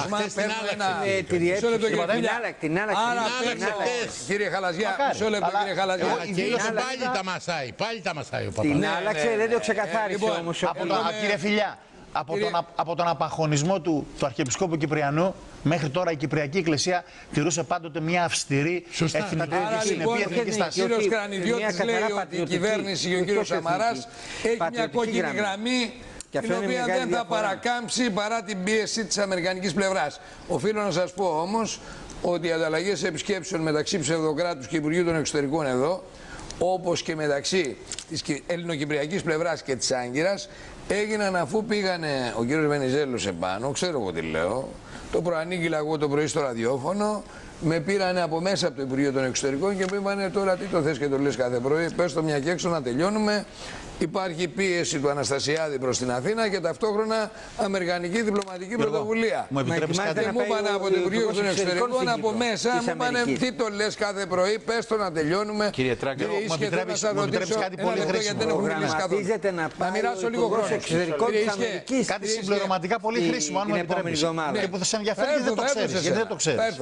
Την άλλαξε. Κύριε Χαλαζιά, μισό λεπτό, κύριε Χαλαζιά. Πάλι τα μασάει ο Παπαδόπουλος. Την άλλαξε, δεν το ξεκαθάρισε όμως. Κύριε Φιλιά, από τον απαχωνισμό του Αρχιεπισκόπου Κυπριανού μέχρι τώρα η Κυπριακή Εκκλησία τηρούσε πάντοτε μια αυστηρή εθνική συνεπή εθνική στάση. Ο κύριος Κρανιδιώτης λέει ότι η κυβέρνηση και ο κύριος Σαμαράς έχει μια κόκκινη γραμμή την οποία δεν θα παρακάμψει παρά την πίεση της αμερικανικής πλευράς. Οφείλω να σας πω όμως ότι οι ανταλλαγές επισκέψεων μεταξύ ψευδοκράτους και Υπουργείου των Εξωτερικών εδώ, όπως και μεταξύ της ελληνοκυπριακής πλευράς και της Άγκυρας, έγιναν αφού πήγανε ο κύριος Βενιζέλος επάνω, ξέρω εγώ τι λέω, το προανήγγειλα εγώ το πρωί στο ραδιόφωνο, με πήρανε από μέσα από το Υπουργείο των Εξωτερικών και μου είπανε τώρα τι το θες και το λες κάθε πρωί, πες το μια και έξω να τελειώνουμε. Υπάρχει πίεση του Αναστασιάδη προς την Αθήνα και ταυτόχρονα αμερικανική διπλωματική πρωτοβουλία. Μου επιτρέπεις κάτι? Μου είπανε από το Υπουργείο των Εξωτερικών από μέσα, μου είπανε τι το λες κάθε πρωί, πες το να τελειώνουμε. Κύριε Τράγκα, μου επιτρέπεις κάτι πολύ χρήσιμο? Να μοιράσω λίγο χρόνο. Κάτι συμπληρωματικά πολύ χρήσιμο, αν μου επιτρέπεις. Και που θα σε ενδιαφέρει γιατί δεν το ξέρεις.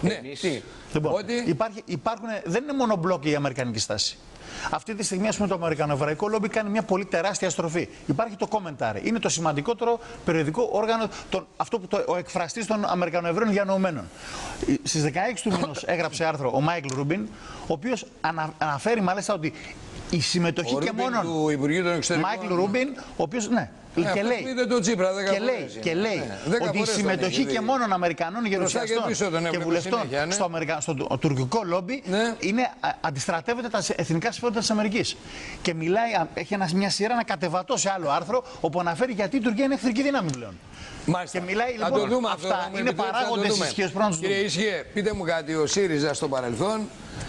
Δεν είναι μόνο μπλοκ η αμερικανική στάση. Αυτή τη στιγμή, ας πούμε, το αμερικανοεβραϊκό λόμπι κάνει μια πολύ τεράστια στροφή. Υπάρχει το Commentary. Είναι το σημαντικότερο περιοδικό όργανο, ο εκφραστής των Αμερικανοεβραίων διανοουμένων. Στις 16 του μήνος έγραψε άρθρο ο Μάικλ Ρούμπιν, ο οποίος αναφέρει μάλιστα ότι η συμμετοχή και μόνο του Υπουργείου των Εξωτερικών. Μάικλ Ρούμπιν, ο οποίος, ναι. Και λέει ότι η συμμετοχή και μόνον Αμερικανών γερουσιαστών και βουλευτών στο τουρκικό λόμπι αντιστρατεύεται τα εθνικά συμφέροντα της Αμερικής. Και μιλάει, έχει μια σειρά να κατεβατώσει άλλο άρθρο όπου αναφέρει γιατί η Τουρκία είναι εχθρική δύναμη πλέον. Μάλιστα. Και μιλάει λοιπόν, αυτά είναι παράγοντες ισχύως. Κύριε Ισχύε, πείτε μου κάτι, ο ΣΥΡΙΖΑ στο παρελθόν,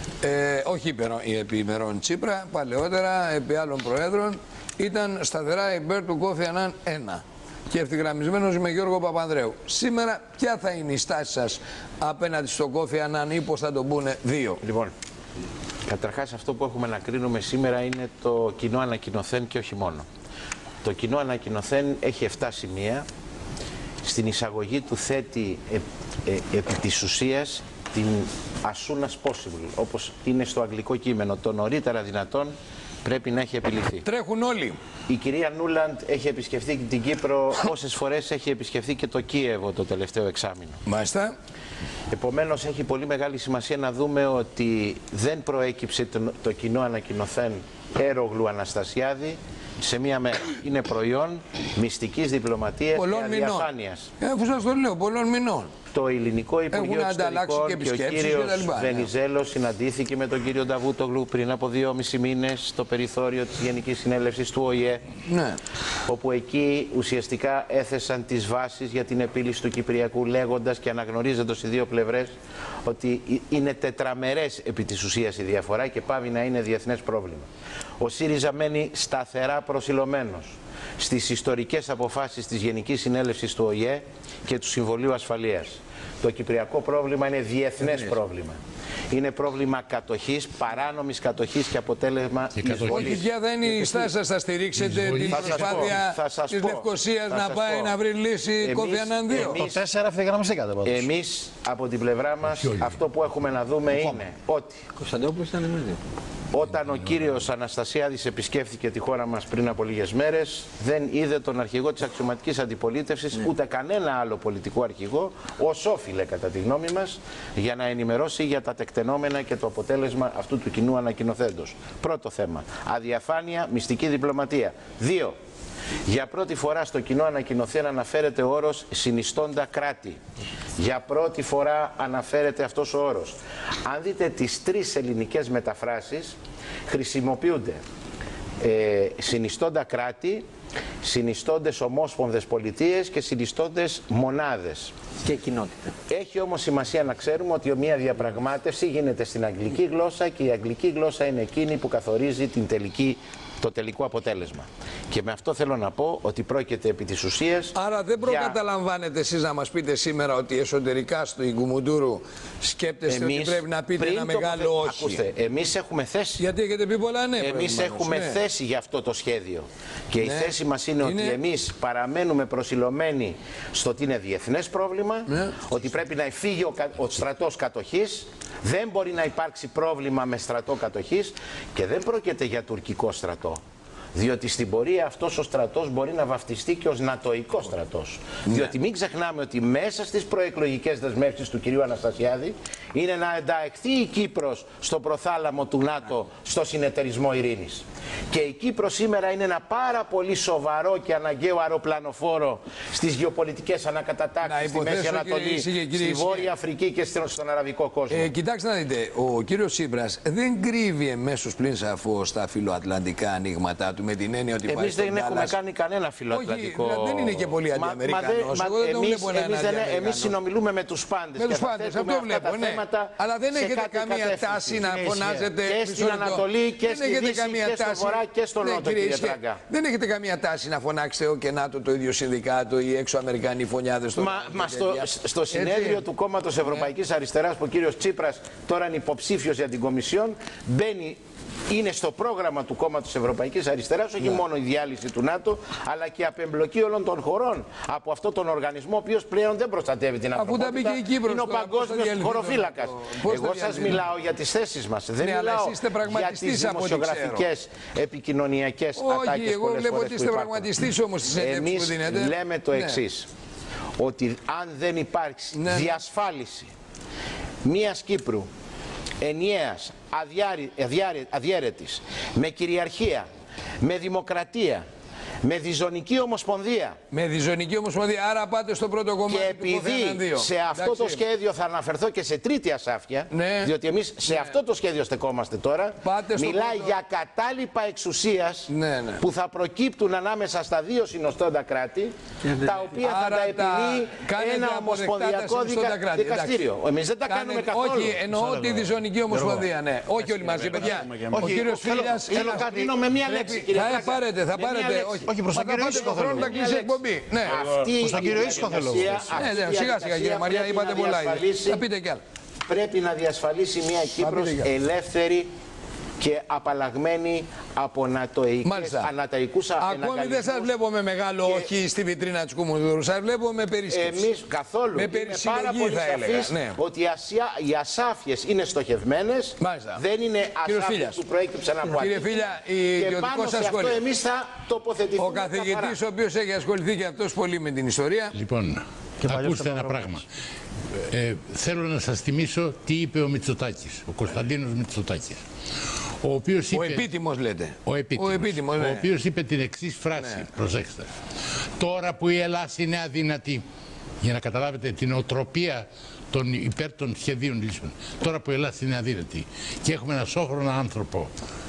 όχι επί ημερών Τσίπρα, παλαιότερα επί άλλων προέδρων, ήταν σταθερά υπέρ του Κόφι Ανάν 1 και ευθυγραμμισμένος με Γιώργο Παπανδρέου. Σήμερα ποια θα είναι η στάση σας απέναντι στο Κόφι Ανάν ή πώς θα τον πούνε 2? Λοιπόν, καταρχάς αυτό που έχουμε να κρίνουμε σήμερα είναι το κοινό ανακοινωθέν και όχι μόνο. Το κοινό ανακοινωθέν έχει 7 σημεία. Στην εισαγωγή του θέτει επί της ουσίας την as soon as possible, όπως είναι στο αγγλικό κείμενο, το νωρίτερα δυνατόν πρέπει να έχει επιληθεί. Τρέχουν όλοι. Η κυρία Νούλαντ έχει επισκεφθεί την Κύπρο όσες φορές έχει επισκεφθεί και το Κίεβο το τελευταίο εξάμηνο. Μάλιστα. Επομένως έχει πολύ μεγάλη σημασία να δούμε ότι δεν προέκυψε το κοινό ανακοινωθέν Έρογλου Αναστασιάδη σε μία μέρα. Είναι προϊόν μυστικής διπλωματίας και αδιαφάνειας. Αφού σας το λέω, πολλών μηνών. Το ελληνικό Υπουργείο Εξωτερικών και ο κύριος Βενιζέλος συναντήθηκε με τον κύριο Νταβούτογλου πριν από 2,5 μήνες στο περιθώριο της Γενικής Συνέλευσης του ΟΗΕ, όπου εκεί ουσιαστικά έθεσαν τις βάσεις για την επίλυση του Κυπριακού, λέγοντας και αναγνωρίζοντας οι δύο πλευρές ότι είναι τετραμερές επί της ουσίας η διαφορά και πάβει να είναι διεθνές πρόβλημα. Ο ΣΥΡΙΖΑ μένει σταθερά προσιλωμένος στις ιστορικές αποφάσεις της Γενικής Συνέλευσης του ΟΗΕ και του Συμβουλίου Ασφαλείας. Το κυπριακό πρόβλημα είναι διεθνές πρόβλημα. Είναι πρόβλημα κατοχής, παράνομης κατοχής και αποτέλεσμα εισβολής. Ποια θα είναι η στάση σας, θα στηρίξετε την προσπάθεια της Λευκωσίας να πάει να βρει λύση Κόφι Ανάν 2? Το 4 ευθυγραμμιστήκατε πάντως. Εμείς από την πλευρά μας αυτό που έχουμε να δούμε είναι ότι... Κωνσταντόπουλος ήταν εμείς. Όταν ο κύριος Αναστασιάδης επισκέφθηκε τη χώρα μας πριν από λίγες μέρες, δεν είδε τον αρχηγό της αξιωματικής αντιπολίτευσης, ούτε κανένα άλλο πολιτικό αρχηγό, ως όφιλε κατά τη γνώμη μας, για να ενημερώσει για τα τεκτενόμενα και το αποτέλεσμα αυτού του κοινού ανακοινοθέντος. Πρώτο θέμα. Αδιαφάνεια, μυστική διπλωματία. 2. Για πρώτη φορά στο κοινό ανακοινωθέν αναφέρεται ο όρος συνιστώντα κράτη. Για πρώτη φορά αναφέρεται αυτός ο όρος. Αν δείτε τις 3 ελληνικές μεταφράσεις, χρησιμοποιούνται συνιστώντα κράτη, συνιστώντες ομόσπονδες πολιτείες και συνιστώντες μονάδες. Και κοινότητα. Έχει όμως σημασία να ξέρουμε ότι μια διαπραγμάτευση γίνεται στην αγγλική γλώσσα και η αγγλική γλώσσα είναι εκείνη που καθορίζει το τελικό αποτέλεσμα. Και με αυτό θέλω να πω ότι πρόκειται επί της ουσίας. Άρα δεν προκαταλαμβάνετε εσείς να μας πείτε σήμερα ότι εσωτερικά στο Ιγκουμουντούρου σκέπτεστε ότι πρέπει να πείτε ένα μεγάλο όχι. Ακούστε, εμείς έχουμε θέση. Γιατί έχετε πει πολλά ναι. Εμείς έχουμε θέση για αυτό το σχέδιο. Και η θέση μας είναι ότι εμείς παραμένουμε προσιλωμένοι στο ότι είναι διεθνές πρόβλημα, ότι πρέπει να φύγει ο στρατός κατοχής. Δεν μπορεί να υπάρξει πρόβλημα με στρατό κατοχής και δεν πρόκειται για τουρκικό στρατό. Διότι στην πορεία αυτός ο στρατός μπορεί να βαφτιστεί και ως νατοϊκός στρατός. Διότι μην ξεχνάμε ότι μέσα στις προεκλογικές δεσμεύσεις του κυρίου Αναστασιάδη είναι να ενταχθεί η Κύπρος στο προθάλαμο του ΝΑΤΟ, στο συνεταιρισμό ειρήνης. Και η Κύπρος σήμερα είναι ένα πάρα πολύ σοβαρό και αναγκαίο αεροπλανοφόρο στις γεωπολιτικές ανακατατάξεις στη Μέση Ανατολή, στη Βόρεια Αφρική και στον Αραβικό κόσμο. Κοιτάξτε να δείτε, ο κύριος Τσίπρας δεν κρύβει εμέσως πλην σαφώς τα φιλοατλαντικά ανοίγματά του. Με την έννοια ότι εμείς δεν έχουμε κάνει κανένα φιλοατλαντικό. Όχι, δεν είναι και πολύ αντιαμερικανός. Εμείς συνομιλούμε με τους πάντες. Με τους πάντες, αυτό βλέπω, ναι. Αλλά δεν έχετε καμία τάση να φωνάζετε και στην Ανατολή και στη Δύση και στο Βορρά και στο Νότο, κύριε Τράγκα. Δεν έχετε καμία τάση να φωνάξετε ο και ΝΑΤΟ το ίδιο συνδικάτο ή έξω Αμερικανοί φωνιάδες. Μα στο συνέδριο του Κόμματος Ευρωπαϊκής Αριστεράς που ο κύριος Τσίπρας τώρα είναι υποψήφιος για την Κομισιόν, μπαίνει. Είναι στο πρόγραμμα του Κόμματος Ευρωπαϊκής Αριστεράς όχι μόνο η διάλυση του ΝΑΤΟ, αλλά και η απεμπλοκή όλων των χωρών από αυτόν τον οργανισμό, ο οποίος πλέον δεν προστατεύει την ανθρωπότητα. Είναι ο παγκόσμιος χωροφύλακας. Εγώ σας μιλάω για τις θέσεις μας. Δεν μιλάω για τις δημοσιογραφικές, επικοινωνιακές ατάκες. Όχι, εγώ βλέπω ότι είστε πραγματιστής όμως στις συνέντευξεις που δίνετε. Εμείς λέμε το εξής, ότι αν δεν υπάρξει διασφάλιση μιας Κύπρου ενιαίας, αδιέρετης, με κυριαρχία, με δημοκρατία, με διζωνική ομοσπονδία. Με διζωνική ομοσπονδία, άρα πάτε στο πρώτο κομμάτι. Και επειδή σε αυτό το σχέδιο θα αναφερθώ και σε τρίτη ασάφεια, διότι εμείς σε αυτό το σχέδιο στεκόμαστε τώρα, μιλάει για κατάλοιπα εξουσίας που θα προκύπτουν ανάμεσα στα 2 συνοστώντα κράτη, τα οποία θα τα επιλύει ένα ομοσπονδιακό δικαστήριο. Εμείς δεν τα κάνουμε καθόλου. Όχι, εννοώ τη διζωνική ομοσπονδία, ναι. Όχι όλοι μαζί, παιδιά. Ο κύριος Φίλιας. Θέλω κάτι με μία λέξη, κύριε Τράγκα. Θα πάρετε. Όχι, προς τον κύριο Ίσχο θέλω. Ναι, προς τον κύριο Ίσχο θέλω. Σιγά σιγά κύριε Μαριά, είπατε πολλά. Θα πείτε κι άλλα. Πρέπει να διασφαλίσει μια Κύπρος ελεύθερη και απαλλαγμένη από αναταϊκούς αναγκαλισμούς. Ακόμη δεν σας βλέπω με μεγάλο όχι στη βιτρίνα της Κουμουνδούρου. Σας βλέπω με περίσκεψη. Εμείς καθόλου. Με περισυλλογή θα έλεγα. Ότι οι ασάφειες είναι στοχευμένες. Δεν είναι ασάφειες που προέκυψαν από κύριε Φίλια, η ιδιωτικό σας σχόλιο. Αυτό εμείς θα τοποθετηθούμε. Ο καθηγητής ο οποίος έχει ασχοληθεί και αυτός πολύ με την ιστορία. Λοιπόν, ακούστε ένα πράγμα. Θέλω να σας θυμίσω τι είπε ο Μητσοτάκης, ο Κωνσταντίνος Μητσοτάκης. Ο οποίος είπε, επίτιμος λέτε. Ο οποίος είπε την εξής φράση, προσέξτε. Τώρα που η Ελλάδα είναι αδύνατη, για να καταλάβετε την οτροπία των υπέρ των σχεδίων λύσεων, τώρα που η Ελλάδα είναι αδύνατη και έχουμε ένα σόχρονο άνθρωπο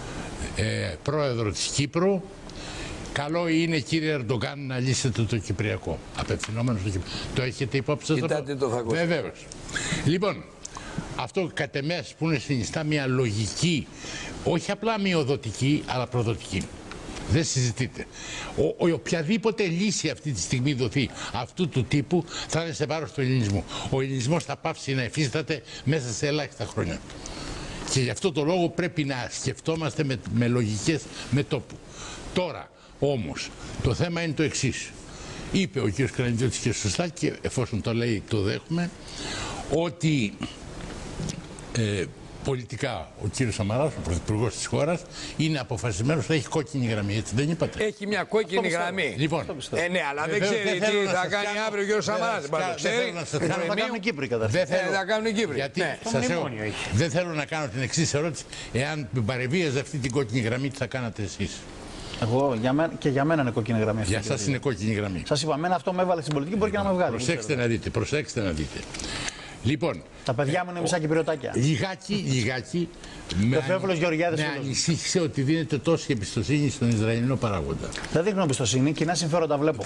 πρόεδρο της Κύπρου, καλό είναι, κύριε Ερντογκάν, να λύσετε το Κυπριακό. Απευθυνόμενο στο Κυπριακό. Το έχετε υπόψη σας? Κοιτάτε το φακό. Βεβαίως. Λοιπόν, αυτό κατ' εμές που είναι συνιστά μια λογική, όχι απλά μειοδοτική, αλλά προδοτική. Δεν συζητείτε. Οποιαδήποτε λύση αυτή τη στιγμή δοθεί αυτού του τύπου θα είναι σε βάρος του ελληνισμού. Ο ελληνισμός θα πάψει να εφίσταται μέσα σε ελάχιστα χρόνια. Και γι' αυτό το λόγο πρέπει να σκεφτόμαστε με λογικές μετόπου. Τώρα όμως το θέμα είναι το εξής. Είπε ο κ. Κρανιδιώτης και σωστά, και εφόσον το λέει το δέχομαι, ότι πολιτικά ο κύριος Σαμαράς, ο πρωθυπουργός της χώρας, είναι αποφασισμένος, θα έχει κόκκινη γραμμή, έτσι δεν είπατε? Έχει μια κόκκινη γραμμή. Λοιπόν, ναι, αλλά δεν ξέρει τι θα κάνει αύριο ο κύριος Σαμαράς. Θα κάνουν οι Κύπροι καταρχήν. Θα κάνουν οι Κύπροι. Γιατί δεν θέλω να κάνω την εξής ερώτηση. Εάν παρεβίαζε αυτή την κόκκινη γραμμή, τι θα κάνατε εσείς? Εγώ, για μένα είναι κόκκινη γραμμή. Για σας είναι κόκκινη γραμμή. Σας είπα, εμένα αυτό με έβαλε στην πολιτική, μπορεί και να με βγάλει. Προσέξτε να δείτε. Λοιπόν, τα παιδιά μου είναι μισά κυπριωτάκια. Λιγάκι με ανησύχησε ότι δίνεται τόση εμπιστοσύνη στον Ισραηλινό παράγοντα. Δεν δείχνω εμπιστοσύνη, κοινά συμφέροντα βλέπω.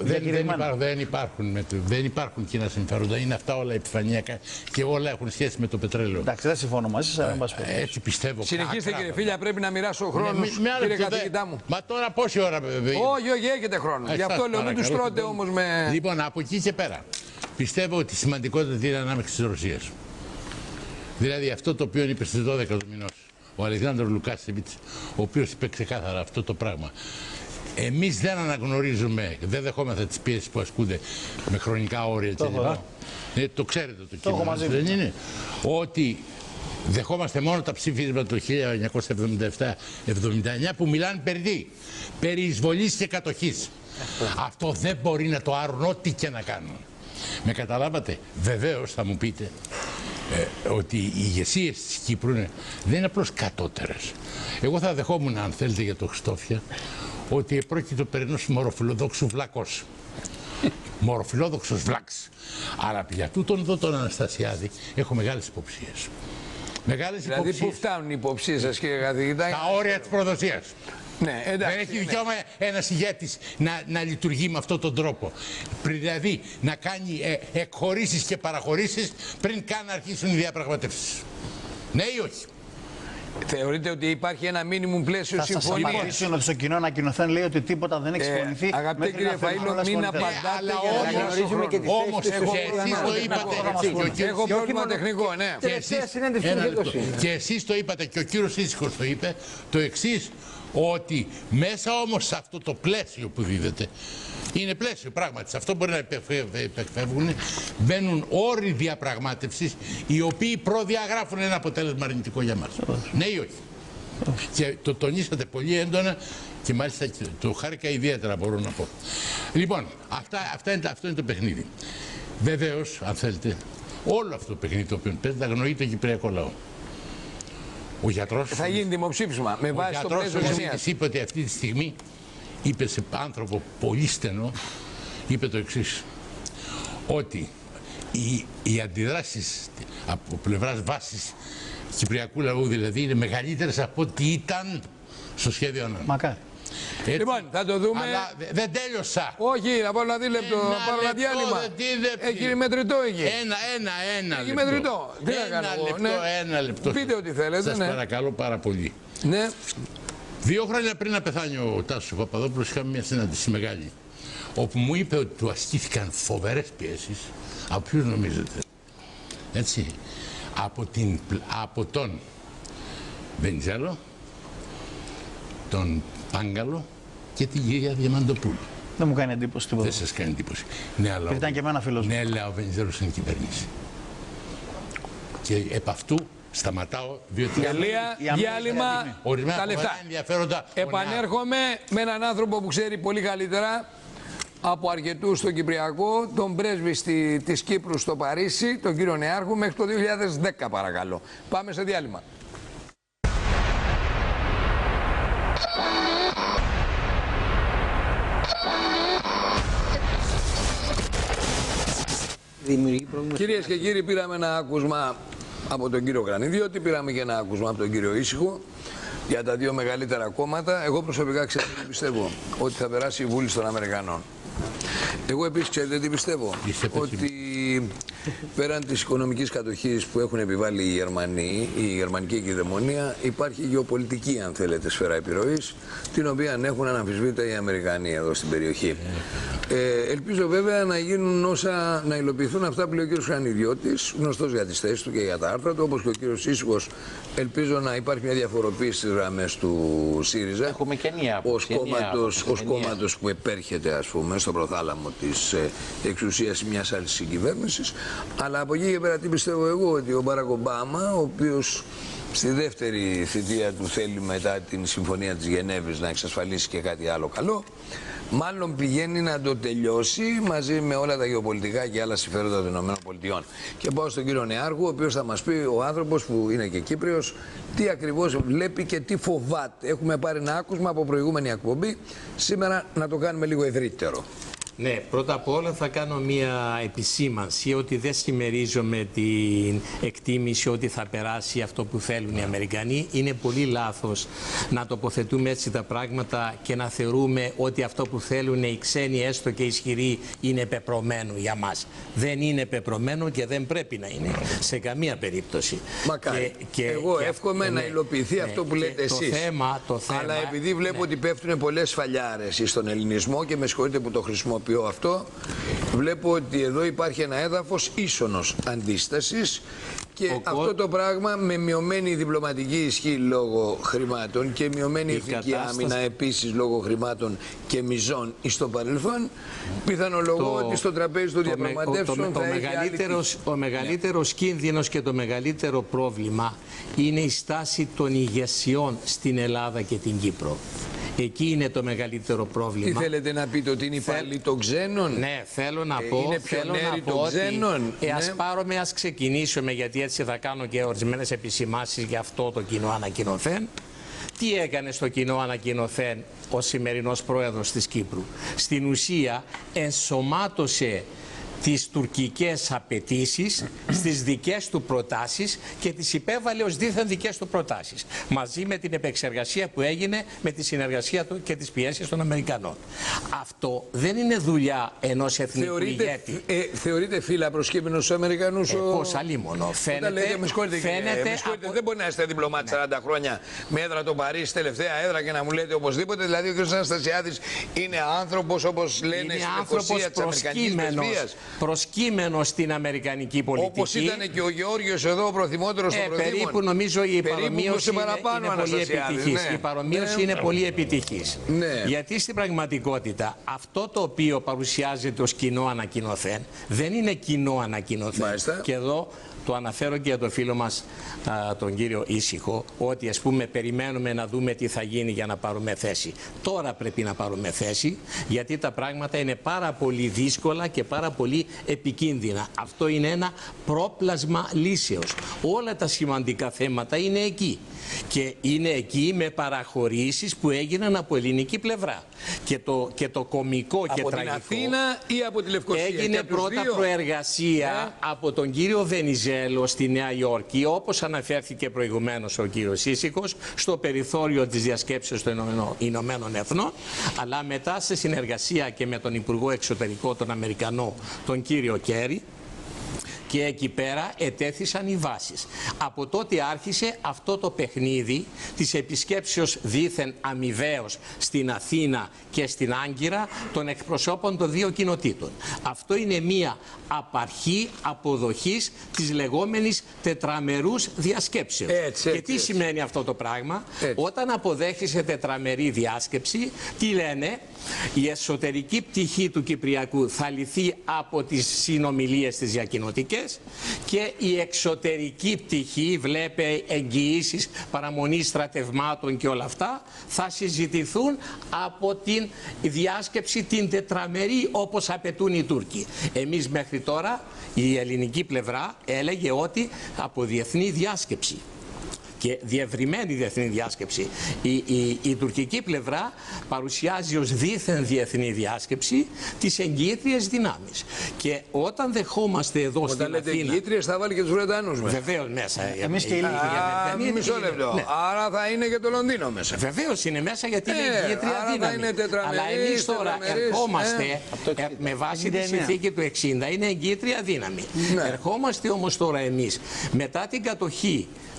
Δεν υπάρχουν κοινά συμφέροντα, είναι αυτά όλα επιφανειακά και όλα έχουν σχέση με το πετρέλαιο. Εντάξει, δεν συμφωνώ μαζί σας, έτσι πιστεύω. Συνεχίστε κύριε Φίλια, πρέπει να μοιράσω χρόνο. Κύριε καθηγητά μου. Μα τώρα πόση ώρα βέβαια? Όχι, έχετε χρόνο. Γι' αυτό λέω, μην τους τρώτε όμως με. Λοιπόν, από εκεί και πέρα. Πιστεύω ότι η σημαντικότητα είναι ανάμεξη της Ρωσίας. Δηλαδή αυτό το οποίο είπε στις 12 του μηνός ο Αλεξάνδρος Λουκάσεβιτς, ο οποίος είπε ξεκάθαρα αυτό το πράγμα. Εμείς δεν αναγνωρίζουμε, δεν δεχόμαστε τις πιέσεις που ασκούνται με χρονικά όρια κλπ. Το ξέρετε το κείμενο, δεν είναι? Ότι δεχόμαστε μόνο τα ψηφίσματα του 1977-79 που μιλάνε περί εισβολής και κατοχής. Αυτό δεν μπορεί να το άρουν ό,τι και να κάνουν. Με καταλάβατε? Βεβαίως θα μου πείτε ότι οι ηγεσίες της Κύπρου δεν είναι απλώς κατώτερες. Εγώ θα δεχόμουν, αν θέλετε, για το Χριστόφια, ότι επρόκειτο περί ενός μοροφιλοδόξου βλακός. Μοροφιλόδοξος βλάξ. Αλλά για τούτον εδώ τον Αναστασιάδη έχω μεγάλες υποψίες. Δηλαδή πού φτάνουν οι υποψίες σας, κύριε καθηγητά? Τα όρια της προδοσίας. Ναι, εντάξει, δεν έχει δικαίωμα ένας ηγέτης να λειτουργεί με αυτόν τον τρόπο. Δηλαδή να κάνει εκχωρήσεις και παραχωρήσεις πριν καν αρχίσουν οι διαπραγματεύσεις. Ναι ή όχι? Θεωρείτε ότι υπάρχει ένα μίνιμουμ πλαίσιο συμφωνίας? Θα σας ότι στο κοινό ανακοινωθέν λέει ότι τίποτα δεν έχει συμφωνηθεί. Αγαπητέ κύριε Φαΐλο, μην απαντάτε για να γνωρίζουμε και τη θέση του. Όμως εσείς το είπατε. Έχω πρόβλημα τεχνικό, ναι. Και εσείς το είπατε και ο κύριος Ήσυχος το είπε το εξής, ότι μέσα όμως σε αυτό το πλαίσιο που δίδεται, είναι πλαίσιο πράγματι, σε αυτό μπορεί να υπεκφεύγουν, μπαίνουν όροι διαπραγμάτευσης οι οποίοι προδιαγράφουν ένα αποτέλεσμα αρνητικό για μας. Ναι ή όχι? Και το τονίσατε πολύ έντονα και μάλιστα το χάρηκα ιδιαίτερα, μπορώ να πω. Λοιπόν, αυτό είναι το παιχνίδι. Βεβαίως, αν θέλετε, όλο αυτό το παιχνίδι το οποίο παίζεται αγνοεί το κυπριακό λαό. Ο γιατρός, θα γίνει δημοψήφισμα με βάση το πλαίσιο της είπε ότι αυτή τη στιγμή είπε σε άνθρωπο πολύ στενό, είπε το εξής, ότι οι αντιδράσεις από πλευράς βάσης κυπριακού λαού δηλαδή είναι μεγαλύτερες από ό,τι ήταν στο σχέδιο ανάγκη. Μακάρι. Έτσι. Λοιπόν, θα το δούμε. Αλλά δεν τέλειωσα. Όχι, να πάρω ένα δίλεπτο, να πάρω ένα διάλειμμα. Έχει μετρητό εκεί. Ένα έχει μετρητό. Τι να κάνω εγώ? Ένα λεπτό. Πείτε ό,τι θέλετε. Σας παρακαλώ πάρα πολύ. Ναι. 2 χρόνια πριν να πεθάνει ο Τάσος Παπαδόπουλος, είχαμε μια συνάντηση μεγάλη, όπου μου είπε ότι του ασκήθηκαν φοβερές πιέσεις. Από ποιους νομίζετε? Έτσι. Από τον Βενιζέλο, τον Πάγκαλο και την κυρία Διαμαντοπούλου. Δεν μου κάνει εντύπωση τίποτα. Δεν σας κάνει εντύπωση. Ναι, αλλά ήταν και εμένα φίλος μου. Ναι, αλλά ο Βενιζέλος είναι κυβέρνηση. Και επ' αυτού σταματάω, διότι διάλειμμα, τα λεφτά. Επανέρχομαι με έναν άνθρωπο που ξέρει πολύ καλύτερα από αρκετούς στο Κυπριακό, τον πρέσβη της Κύπρου στο Παρίσι, τον κύριο Νεάρχου, μέχρι το 2010 παρακαλώ. Πάμε σε διάλειμμα. Κυρίες και κύριοι, πήραμε ένα άκουσμα από τον κύριο Κρανίδιωτη, πήραμε και ένα άκουσμα από τον κύριο Ήσυχο για τα 2 μεγαλύτερα κόμματα. Εγώ προσωπικά ξέρετε τι πιστεύω? Ότι θα περάσει η Βούλη των Αμερικανών. Εγώ επίσης ξέρετε τι πιστεύω? Ότι πέραν της οικονομικής κατοχής που έχουν επιβάλει οι Γερμανοί, η γερμανική κυδαιμονία, υπάρχει γεωπολιτική, αν θέλετε, σφαίρα επιρροής, την οποία έχουν αναμφισβήτητα οι Αμερικανοί εδώ στην περιοχή. Ελπίζω βέβαια να υλοποιηθούν αυτά που λέει ο κύριος Κρανιδιώτης, γνωστός για τις θέσεις του και για τα άρθρα του, όπως και ο κύριος Ήσυχος. Ελπίζω να υπάρχει μια διαφοροποίηση στις γραμμές του ΣΥΡΙΖΑ. Έχουμε και ως κόμματος που επέρχεται, ας πούμε, στο προθάλαμο της εξουσίας μιας άλλης συγκυβέρνησης. Αλλά από εκεί και πέρα τι πιστεύω εγώ, ότι ο Μπαράκ Ομπάμα, ο οποίος στη δεύτερη θητεία του θέλει μετά την Συμφωνία της Γενέβης να εξασφαλίσει και κάτι άλλο καλό, μάλλον πηγαίνει να το τελειώσει μαζί με όλα τα γεωπολιτικά και άλλα συμφέροντα των ΗΠΑ. Και πάω στον κύριο Νεάρχου, ο οποίος θα μας πει, ο άνθρωπος που είναι και Κύπριος, τι ακριβώς βλέπει και τι φοβάται. Έχουμε πάρει ένα άκουσμα από προηγούμενη εκπομπή, σήμερα να το κάνουμε λίγο ευρύτερο. Ναι, πρώτα απ' όλα θα κάνω μία επισήμανση ότι δεν συμμερίζομαι την εκτίμηση ότι θα περάσει αυτό που θέλουν οι Αμερικανοί. Είναι πολύ λάθος να τοποθετούμε έτσι τα πράγματα και να θεωρούμε ότι αυτό που θέλουν οι ξένοι, έστω και ισχυροί, είναι πεπρωμένο για μας. Δεν είναι πεπρωμένο και δεν πρέπει να είναι σε καμία περίπτωση. Μακάρι. Εγώ εύχομαι να υλοποιηθεί αυτό που λέτε εσείς. Το θέμα, αλλά επειδή βλέπω ότι πέφτουν πολλές σφαλιάρες στον ελληνισμό και με συγχωρείτε που το χρησιμοποιώ αυτό, βλέπω ότι εδώ υπάρχει ένα έδαφος ίσονος αντίστασης και αυτό το πράγμα με μειωμένη διπλωματική ισχύ λόγω χρημάτων και μειωμένη ηθική άμυνα επίσης λόγω χρημάτων και μιζών στο παρελθόν, πιθανολογώ ότι στο τραπέζι των διαπραγματεύσεων ο μεγαλύτερος κίνδυνος και το μεγαλύτερο πρόβλημα είναι η στάση των ηγεσιών στην Ελλάδα και την Κύπρο. Εκεί είναι το μεγαλύτερο πρόβλημα. Τι θέλετε να πείτε, ότι είναι υπάλληλοι των ξένων? Ναι, θέλω να πω, είναι πιονέροι των ξένων. Ας ξεκινήσουμε, γιατί έτσι θα κάνω και ορισμένες επισημάνσεις για αυτό το κοινό ανακοινωθέν. Τι έκανε στο κοινό ανακοινωθέν ο σημερινός πρόεδρος της Κύπρου? Στην ουσία ενσωμάτωσε τις τουρκικές απαιτήσεις στις δικές του προτάσεις και τις υπέβαλε ως δίθεν δικές του προτάσεις, μαζί με την επεξεργασία που έγινε με τη συνεργασία του και τις πιέσεις των Αμερικανών. Αυτό δεν είναι δουλειά ενός εθνικού ηγέτη. Θεωρείτε φύλλα προσκύμενος στους Αμερικανούς? Πώς αλλήμωνο. Φαίνεται, δεν μπορεί να είστε διπλωμάτη 40 χρόνια με έδρα το Παρίσι, τελευταία έδρα, και να μου λέτε οπωσδήποτε. Δηλαδή ο κ. Αναστασιάδης είναι άνθρωπος, όπως λένε στην Λευκοσία της Αμερικανικής Πρεσβείας, προσκύμενος στην αμερικανική πολιτική. Όπως ήταν και ο Γεώργιος εδώ, ο προθυμότερος των προδήμων. Περίπου νομίζω η παρομοίωση είναι πολύ επιτυχής. Η παρομοίωση είναι πολύ επιτυχής. Γιατί στην πραγματικότητα αυτό το οποίο παρουσιάζεται ως κοινό ανακοινωθέν δεν είναι κοινό ανακοινωθέν. Και εδώ το αναφέρω και για τον φίλο μας τον κύριο Ήσυχο, ότι ας πούμε περιμένουμε να δούμε τι θα γίνει για να πάρουμε θέση. Τώρα πρέπει να πάρουμε θέση, γιατί τα πράγματα είναι πάρα πολύ δύσκολα και πάρα πολύ επικίνδυνα. Αυτό είναι ένα πρόπλασμα λύσεως. Όλα τα σημαντικά θέματα είναι εκεί. Και είναι εκεί με παραχωρήσεις που έγιναν από ελληνική πλευρά. Και το κωμικό και τραγικό... Από την Αθήνα ή από τη Λευκοσία? Έγινε πρώτα προεργασία από τον κύριο Βενιζέλο στη Νέα Υόρκη, όπως αναφέρθηκε προηγουμένως ο κύριος Ήσυχος, στο περιθώριο της διασκέψεως των Ηνωμένων Εθνών, αλλά μετά σε συνεργασία και με τον Υπουργό Εξωτερικών, τον Αμερικανό, τον κύριο Κέρι, και εκεί πέρα ετέθησαν οι βάσεις. Από τότε άρχισε αυτό το παιχνίδι της επισκέψεως δήθεν αμοιβαίως στην Αθήνα και στην Άγκυρα των εκπροσώπων των δύο κοινοτήτων. Αυτό είναι μία απαρχή αποδοχής της λεγόμενης τετραμερούς διασκέψεως. Και τι σημαίνει αυτό το πράγμα? Όταν αποδέχεσαι τετραμερή διάσκεψη, τι λένε? Η εσωτερική πτυχή του Κυπριακού θα λυθεί από τις συνομιλίες τις διακοινωτικές και η εξωτερική πτυχή, βλέπε εγγυήσεις, παραμονή στρατευμάτων και όλα αυτά, θα συζητηθούν από την διάσκεψη την τετραμερή, όπως απαιτούν οι Τούρκοι. Εμείς μέχρι τώρα η ελληνική πλευρά έλεγε ότι από διεθνή διάσκεψη και διευρυμένη διεθνή διάσκεψη. Η τουρκική πλευρά παρουσιάζει ως δίθεν διεθνή διάσκεψη τις εγγυήτριες δυνάμεις. Και όταν δεχόμαστε εδώ στην Αθήνα... Όταν λέτε εγγυήτριες θα βάλει και τους Βρετανούς μέσα. Βεβαίως μέσα. Εμείς και η Λίγη. Μισό λεπτό. Ναι. Άρα θα είναι και το Λονδίνο μέσα. Βεβαίως είναι μέσα, γιατί είναι εγγυήτρια δύναμη. Αλλά εμείς τώρα ερχόμαστε με βάση τη συνθήκη του 60, είναι εγγυήτρια δύναμη. Ερχόμαστε όμως τώρα εμείς μετά την κατοχή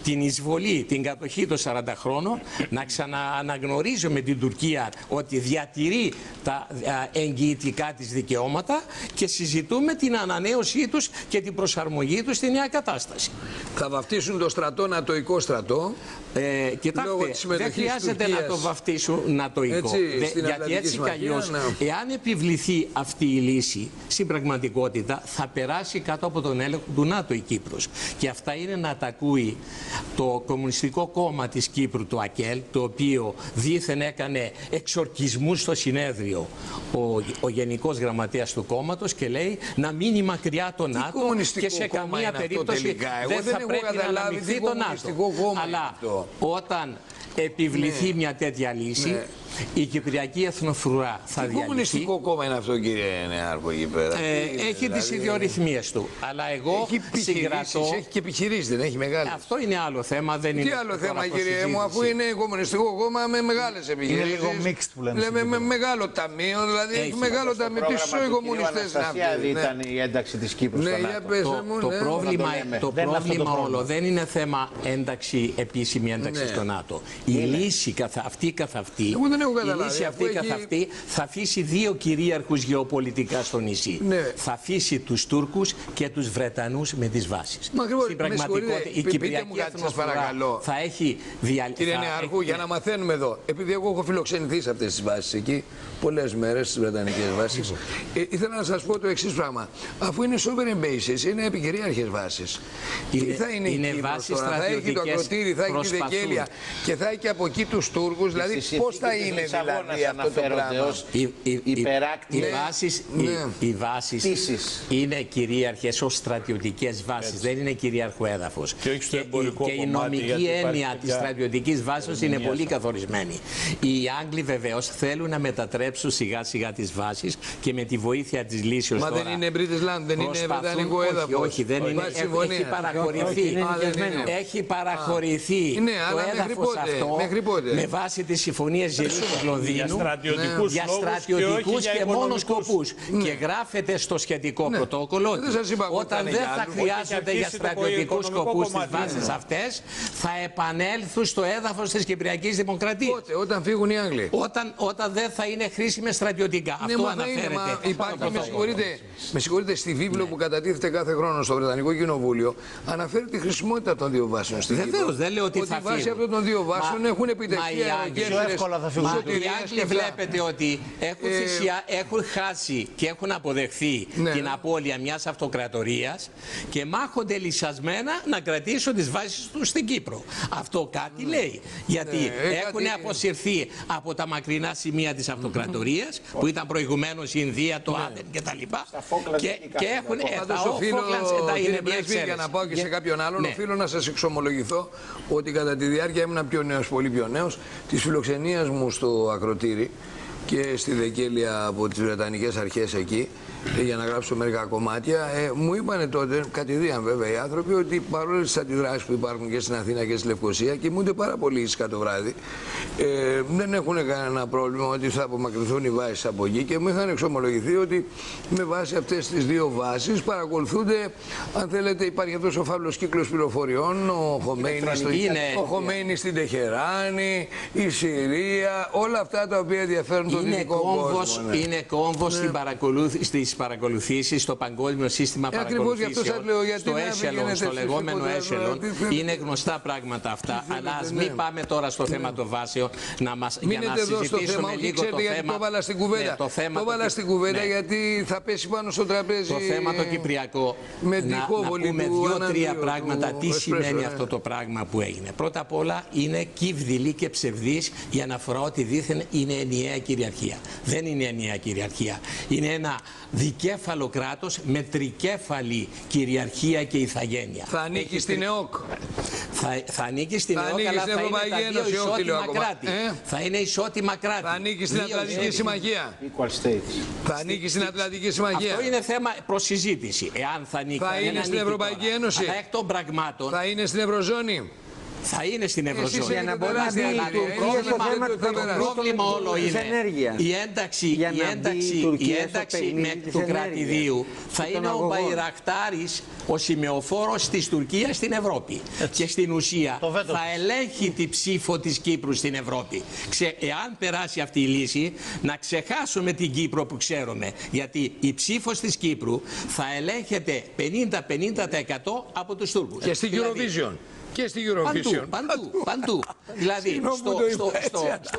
την εισβολή, την κατοχή των 40 χρόνων, να ξανααναγνωρίζουμε την Τουρκία ότι διατηρεί τα εγγυητικά της δικαιώματα και συζητούμε την ανανέωσή τους και την προσαρμογή τους στη νέα κατάσταση. Θα βαφτίσουν το στρατό νατοϊκό στρατό. Κοιτάξτε, δεν χρειάζεται να το βαφτίσουν νατοϊκό. Γιατί έτσι κι αλλιώς, εάν επιβληθεί αυτή η λύση, στην πραγματικότητα θα περάσει κάτω από τον έλεγχο του ΝΑΤΟ η Κύπρος. Και αυτά είναι να τα ακούει το Κομμουνιστικό Κόμμα της Κύπρου, το ΑΚΕΛ, το οποίο δήθεν έκανε εξορκισμούς στο συνέδριο ο Γενικός Γραμματέας του κόμματος και λέει να μείνει μακριά το ΝΑΤΟ και σε καμία περίπτωση δεν θα πρέπει να αναμειχθεί το ΝΑΤΟ. Αλλά όταν επιβληθεί μια τέτοια λύση, η Κυπριακή Εθνοφρουρά θα διαλυθεί. Τι κομμουνιστικό κόμμα είναι αυτό, κύριε Νεάρχο, εκεί πέρα? Έχει τις ιδιορυθμίες του. Αλλά εγώ συγκρατώ. Έχει και επιχειρήσεις, δεν έχει μεγάλες? Αυτό είναι άλλο θέμα. Δεν είναι τι άλλο θέμα, κύριε μου, αφού είναι κομμουνιστικό κόμμα με μεγάλες επιχειρήσεις? Είναι λίγο mixed που λέμε. Λέμε με μεγάλο ταμείο, δηλαδή έχει μεγάλο ταμείο. Πίσω οι κομμουνιστές είναι αυτοί. Ήταν η ένταξη της Κύπρου στο ΝΑΤΟ. Το πρόβλημα όλο δεν είναι θέμα επίσημη ένταξη στο ΝΑΤΟ. Η λύση αυτή καθ' αυτή. Η λύση αυτή καθ' αυτή θα αφήσει δύο κυρίαρχους γεωπολιτικά στο νησί. Θα αφήσει τους Τούρκους και τους Βρετανούς με τις βάσεις. Στην πραγματικότητα η Κυπριακή Εθνοφρουρά θα έχει διαλυθεί. Κύριε Νεάρχου, για να μαθαίνουμε εδώ, επειδή εγώ έχω φιλοξενηθεί σε αυτές τις βάσεις εκεί πολλές μέρες, στις Βρετανικές βάσεις, ήθελα να σας πω το εξής πράγμα. Αφού είναι sovereign bases, είναι επικυρίαρχες βάσεις. Τι θα είναι η Κύπρος τώρα? Θα έχει το ακροτήρι, θα έχει τη Δεκέλεια και θα έχει από εκεί τους Τούρκους. Δηλαδή πώς θα είναι δηλαδή αυτό το πράγμα? Οι βάσεις είναι κυρίαρχες ως στρατιωτικές βάσεις, δεν είναι κυρίαρχο έδαφος. Και η νομική έννοια της στρατιωτικής βάσης είναι πολύ καθορισμένη. Οι Άγγλοι βεβαίως θέλουν να μετατρέψουν σιγά σιγά τις βάσεις και με τη βοήθεια της λύσεως τώρα. Μα δεν είναι British Land, δεν είναι βρετανικό έδαφος? Όχι, δεν είναι. Έχει παραχωρηθεί. Έχει παραχωρηθεί το έδαφος αυτό με βάση τις συμφωνίες Ζηρού του Λονδίνου για στρατιωτικούς και μόνο σκοπούς. Και γράφεται στο σχετικό πρωτόκολλο ότι όταν δεν θα χρειάζονται για στρατιωτικούς σκοπούς τις βάσεις αυτές, θα επανέλθουν στο έδαφος της Κυπριακής Δημοκρατίας. Πότε? Όταν φύγουν οι Άγγλοι? Όταν δεν θα είναι χρήσιμες στρατιωτικά. Αυτό αναφέρεται. Υπάρχει, με συγχωρείτε, στη βίβλο που κατατίθεται κάθε χρόνο στο Βρετανικό Κοινοβούλιο, αναφέρει τη χρησιμότητα των δύο βάσεων στην Κύπρο. Βεβαίως, δεν λέω ότι θα φύγουν. Βάσει αυτών των δύο βάσεων έχουν επιτευχθεί οι Άγγλοι βλέπετε ότι έχουν χάσει και έχουν αποδεχθεί την απώλεια μιας αυτοκρατορίας και μάχονται λυσασμένα να κρατήσουν τις βάσεις τους στην Κύπρο. Αυτό κάτι λέει. Γιατί έχουν αποσυρθεί από τα μακρινά σημεία της αυτοκρατορίας που ήταν προηγουμένως η Ινδία, το Άντεν κτλ. Και έχουν για να πάω και σε κάποιον άλλον, οφείλω να σας εξομολογηθώ ότι κατά τη διάρκεια ήμουν πιο νέος, πολύ πιο νέος, της φιλοξενίας μου στο ακροτήρι και στη Δεκέλεια από τις Βρετανικές αρχές εκεί για να γράψω μερικά κομμάτια, μου είπανε τότε, κατηδίαν βέβαια οι άνθρωποι, ότι παρόλες τις αντιδράσεις που υπάρχουν και στην Αθήνα και στη Λευκοσία κοιμούνται πάρα πολύ ήσυχα το βράδυ, δεν έχουν κανένα πρόβλημα ότι θα απομακρυνθούν οι βάσεις από εκεί και μου είχαν εξομολογηθεί ότι με βάση αυτές τις δύο βάσεις παρακολουθούνται, αν θέλετε, υπάρχει αυτός ο φαύλος κύκλος πληροφοριών, ο Χομέινι στην Τεχεράνη, η Συρία, όλα αυτά τα οποία ενδιαφέρουν τον δυτικό κόσμο. Είναι κόμβος στις παρακολουθήσεις στο παγκόσμιο σύστημα παρακολουθήσεων, στο Echelon, στο λεγόμενο Echelon. Είναι γνωστά πράγματα αυτά, αλλά ας μην πάμε τώρα στο θέμα των βάσεων για να συζητήσουμε λίγο το θέμα. Το βάλα στην κουβέντα. Το βάλα στην κουβέντα γιατί θα πέσει πάνω στο τραπέζι. Το θέμα το κυπριακό. Να πούμε δύο-τρία πράγματα. Τι σημαίνει αυτό το πράγμα που έγινε? Πρώτα απ' όλα είναι κύβδηλη και ψευδής η αναφορά ότι δήθεν είναι ενιαία κυριαρχία. Δεν είναι ενιαία κυριαρχία. Είναι ένα δικέφαλο κράτος με τρικέφαλη κυριαρχία και ηθαγένεια. Θα ανήκει στην ΕΟΚ. Θα ανήκει στην ΕΟΚ, αλλά θα είναι τα δύο ισότιμα κράτη. Θα είναι ισότιμα κράτη. Θα ανήκει στην Ατλαντική Συμμαχία. Θα ανήκει στην Ατλαντική Συμμαχία. Αυτό είναι θέμα προς συζήτηση. Εάν θα ανήκει. Θα είναι στην Ευρωπαϊκή Ένωση. Αλλά εκ των πραγμάτων. Θα είναι στην Ευρωζώνη. θα είναι στην Ευρωζώνη. Για να μπορεί να μπει η Τουρκία στο θέμα το πρόβλημα όλο είναι η ένταξη του κρατηδίου θα είναι ο Μπαϊρακτάρης, ο σημεοφόρος της Τουρκίας στην Ευρώπη. Και στην ουσία θα ελέγχει τη ψήφο της Κύπρου στην Ευρώπη. Εάν περάσει αυτή η λύση, να ξεχάσουμε την Κύπρο που ξέρουμε. Γιατί η ψήφος της Κύπρου θα ελέγχεται 50-50% από τους Τούρκους. Και στην Eurovision. Και στην Eurovision. Παντού. Δηλαδή στο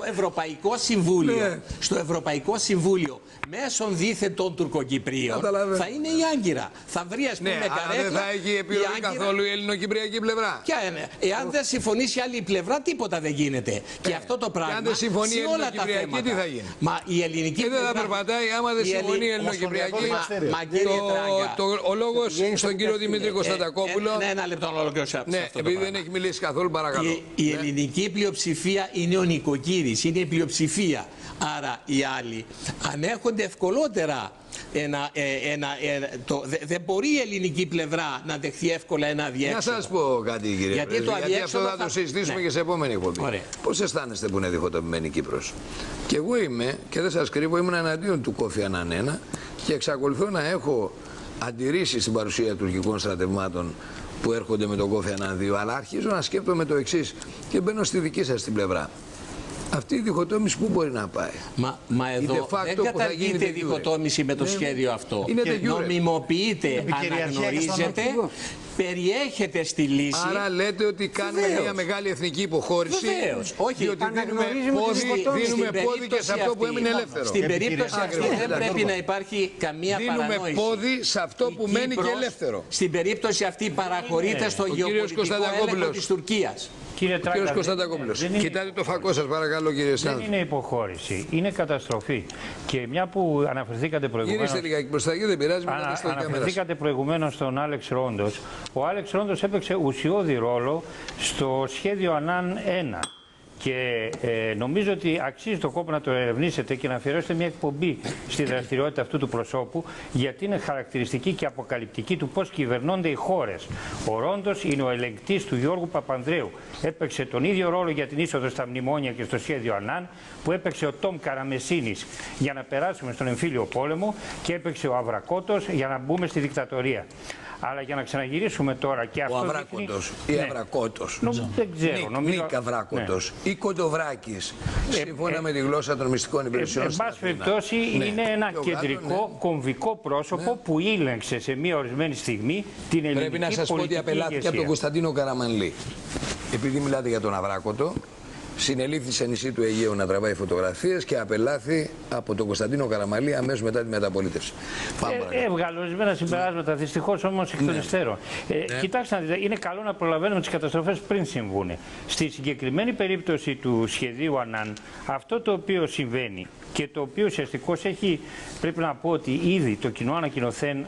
Ευρωπαϊκό Συμβούλιο μέσω δίθεν των Τουρκοκυπρίων θα είναι η Άγκυρα. Θα βρει, ας πούμε, καρέκλα. Δεν θα έχει επιρροή καθόλου η ελληνοκυπριακή πλευρά. Εάν δεν συμφωνήσει άλλη πλευρά, τίποτα δεν γίνεται. Και αυτό το πράγμα. Και αν δεν συμφωνεί η ελληνοκυπριακή, τι θα γίνει? Μα η ελληνική πλευρά. Δεν θα περπατάει άμα δεν συμφωνεί η ελληνοκυπριακή. Ο λόγος στον κύριο Δημήτρη Κωνσταντακόπουλο. Ένα λεπτό να ολοκληρώσω. Επειδή δεν έχει μιλήσει καθόλου, παρακαλώ. Η ελληνική πλειοψηφία είναι ο νοικοκύρης, είναι η πλειοψηφία. Άρα οι άλλοι ανέχονται ευκολότερα δεν μπορεί η ελληνική πλευρά να δεχθεί εύκολα ένα αδιέξοδο. Να σας πω κάτι, κύριε Πρέσβη, γιατί αυτό θα το συζητήσουμε και σε επόμενη εκπομπή. Πώς αισθάνεστε που είναι διχοτομημένη η Κύπρος? Και εγώ είμαι, και δεν σας κρύβω, ήμουν εναντίον του Κόφι Ανάν 1 και εξακολουθώ να έχω αντιρρήσει στην παρουσία τουρκικών στρατευμάτων που έρχονται με τον Κόφι Ανάν 2, αλλά αρχίζω να σκέφτομαι το εξής και μπαίνω στη δική σας την πλευρά. Αυτή η διχοτόμηση πού μπορεί να πάει? Μα εδώ δεν καταργείται η διχοτόμηση με το σχέδιο αυτό. Νομιμοποιείται, αναγνωρίζεται, περιέχεται στη λύση. Άρα λέτε ότι κάνουμε μια μεγάλη εθνική υποχώρηση. Βεβαίως. Όχι, διότι δίνουμε πόδι και σε αυτό που έμεινε ελεύθερο. Στην περίπτωση αυτή δεν πρέπει να υπάρχει καμία παρανόηση. Δίνουμε πόδι σε αυτό που μένει και ελεύθερο. Στην περίπτωση αυτή παραχωρείται στο γεωπολιτικό έλεγχο της Τουρκίας. Κύριε Τράγκα, Κωνσταντακόπουλος, κοιτάτε το φακό σας, παρακαλώ, κύριε Σάνδρου. Δεν είναι υποχώρηση, είναι καταστροφή. Και μια που αναφερθήκατε προηγουμένως. Γυρίστε λιγάκι προς τα εκεί, δεν πειράζει. Αναφερθήκατε προηγουμένως στον Άλεξ Ρόντος. Ο Άλεξ Ρόντος έπαιξε ουσιώδη ρόλο στο σχέδιο Ανάν 1. Και νομίζω ότι αξίζει το κόπο να το ερευνήσετε και να αφιερώσετε μια εκπομπή στη δραστηριότητα αυτού του προσώπου, γιατί είναι χαρακτηριστική και αποκαλυπτική του πώς κυβερνώνται οι χώρες. Ο Ρόντος είναι ο ελεγκτής του Γιώργου Παπανδρέου. Έπαιξε τον ίδιο ρόλο για την είσοδο στα μνημόνια και στο σχέδιο Ανάν που έπαιξε ο Τόμ Καραμεσίνης για να περάσουμε στον εμφύλιο πόλεμο και έπαιξε ο Αβρακότος για να μπούμε στη δικτατορία. Αλλά για να ξαναγυρίσουμε τώρα και αυτό. Ο Αβράκοτος ή Αβρακότος. Δεν ξέρω. Νίκ Αβράκοτος ή Κοντοβράκης. Σύμφωνα με τη γλώσσα των μυστικών υπηρεσιών. Εν πάση περιπτώσει, είναι ένα κεντρικό κομβικό πρόσωπο που ήλεγξε σε μια ορισμένη στιγμή την ελληνική πολιτική. Πρέπει να σας πω ότι απελάθηκε από τον Κωνσταντίνο Καραμανλή. Επειδή μιλάτε για τον Αβράκοτο, συνελήφθη σε νησί του Αιγαίου να τραβάει φωτογραφίες και απελάθη από τον Κωνσταντίνο Καραμανλή αμέσως μετά τη μεταπολίτευση. Έβγαλε ορισμένα συμπεράσματα, δυστυχώς όμως εκ των υστέρων. Κοιτάξτε, είναι καλό να προλαβαίνουμε τις καταστροφές πριν συμβούν. Στη συγκεκριμένη περίπτωση του σχεδίου Ανάν, αυτό το οποίο συμβαίνει και το οποίο ουσιαστικώς έχει, πρέπει να πω ότι ήδη το κοινό ανακοινωθέν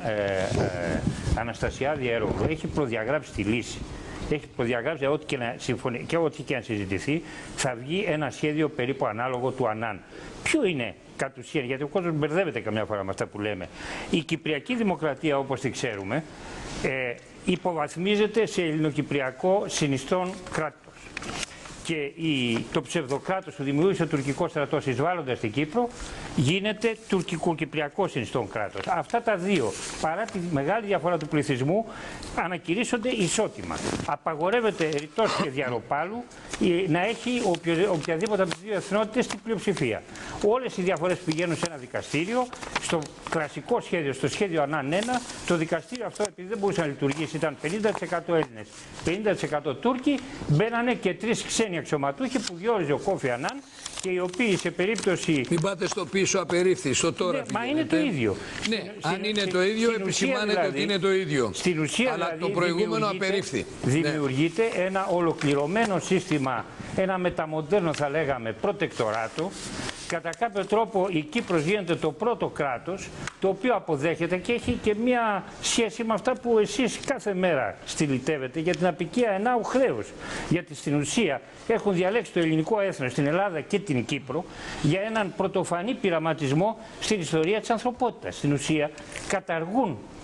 Αναστασιάδη Αερογλου έχει προδιαγράψει τη λύση. Έχει προδιαγράψει ότι και ό,τι και αν συζητηθεί, θα βγει ένα σχέδιο περίπου ανάλογο του Ανάν. Ποιο είναι κατ' ουσίαν, γιατί ο κόσμος μπερδεύεται καμιά φορά με αυτά που λέμε. Η Κυπριακή Δημοκρατία, όπως τη ξέρουμε, υποβαθμίζεται σε ελληνοκυπριακό συνιστόν κράτος. Και το ψευδοκράτος που δημιούργησε ο τουρκικό στρατός εισβάλλοντας στην Κύπρο γίνεται τουρκικό-κυπριακό συνιστόν κράτος. Αυτά τα δύο, παρά τη μεγάλη διαφορά του πληθυσμού, ανακηρύσσονται ισότιμα. Απαγορεύεται ρητός και διαρροπάλου να έχει οποιαδήποτε από τις δύο εθνότητες την πλειοψηφία. Όλες οι διαφορές πηγαίνουν σε ένα δικαστήριο. Στο κλασικό σχέδιο, στο σχέδιο Ανάν 1, το δικαστήριο αυτό, επειδή δεν μπορούσε να λειτουργήσει, ήταν 50% Έλληνες, 50% Τούρκοι, μπαίνανε και 3 ξένοι αξιωματούχοι που διόριζε ο Κόφι Ανάν και οι οποίοι σε περίπτωση. Μην πάτε στο πίσω απερίφθη, στο τώρα. Μα είναι το ίδιο. Ναι, αν είναι το ίδιο, επισημάνεται δηλαδή, ότι είναι το ίδιο. Στην ουσία, αλλά δηλαδή, το προηγούμενο απερίφθη. Δημιουργείται ένα ολοκληρωμένο σύστημα, ένα μεταμοντέρνο θα λέγαμε προτεκτοράτο. Κατά κάποιο τρόπο η Κύπρος γίνεται το πρώτο κράτος το οποίο αποδέχεται και έχει και μία σχέση με αυτά που εσείς κάθε μέρα στυλιτεύετε για την απικία ενάου χρέους. Γιατί στην ουσία έχουν διαλέξει το ελληνικό έθνος στην Ελλάδα και την Κύπρο για έναν πρωτοφανή πειραματισμό στην ιστορία της ανθρωπότητας. Στην ουσία καταργούν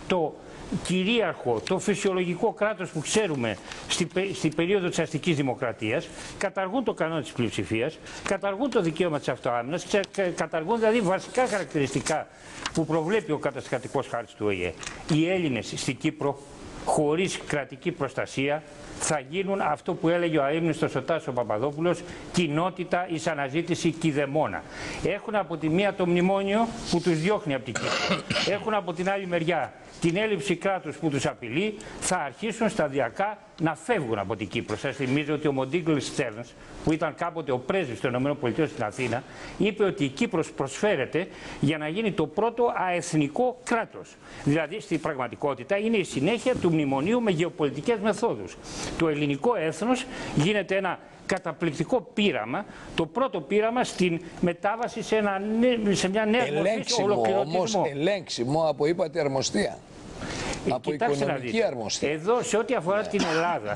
το κυρίαρχο, το φυσιολογικό κράτος που ξέρουμε στην περίοδο της αστικής δημοκρατίας, καταργούν το κανόνα της πλειοψηφίας, καταργούν το δικαίωμα της αυτοάμυνας, καταργούν δηλαδή βασικά χαρακτηριστικά που προβλέπει ο καταστατικός χάρτης του ΟΗΕ. Οι Έλληνες στην Κύπρο, χωρίς κρατική προστασία, θα γίνουν αυτό που έλεγε ο αείμνηστος ο Τάσος Παπαδόπουλος, κοινότητα εις αναζήτηση κηδεμόνα. Έχουν από τη μία το μνημόνιο που τους διώχνει από την Κύπρο. Έχουν από την άλλη μεριά την έλλειψη κράτους που τους απειλεί. Θα αρχίσουν σταδιακά να φεύγουν από την Κύπρο. Σας θυμίζω ότι ο Μοντίγκλ Στέρνς, που ήταν κάποτε ο πρέσβης των ΗΠΑ στην Αθήνα, είπε ότι η Κύπρος προσφέρεται για να γίνει το πρώτο αεθνικό κράτος. Δηλαδή, στην πραγματικότητα, είναι η συνέχεια του μνημονίου με γεωπολιτικές μεθόδους. Το ελληνικό έθνος γίνεται ένα καταπληκτικό πείραμα, το πρώτο πείραμα στην μετάβαση σε μια νέα μορφή ολοκληρωτισμό. Ελέγξιμο από είπατε αρμοστία. Από οικονομική αρμοστία. Εδώ, σε ό,τι αφορά την Ελλάδα,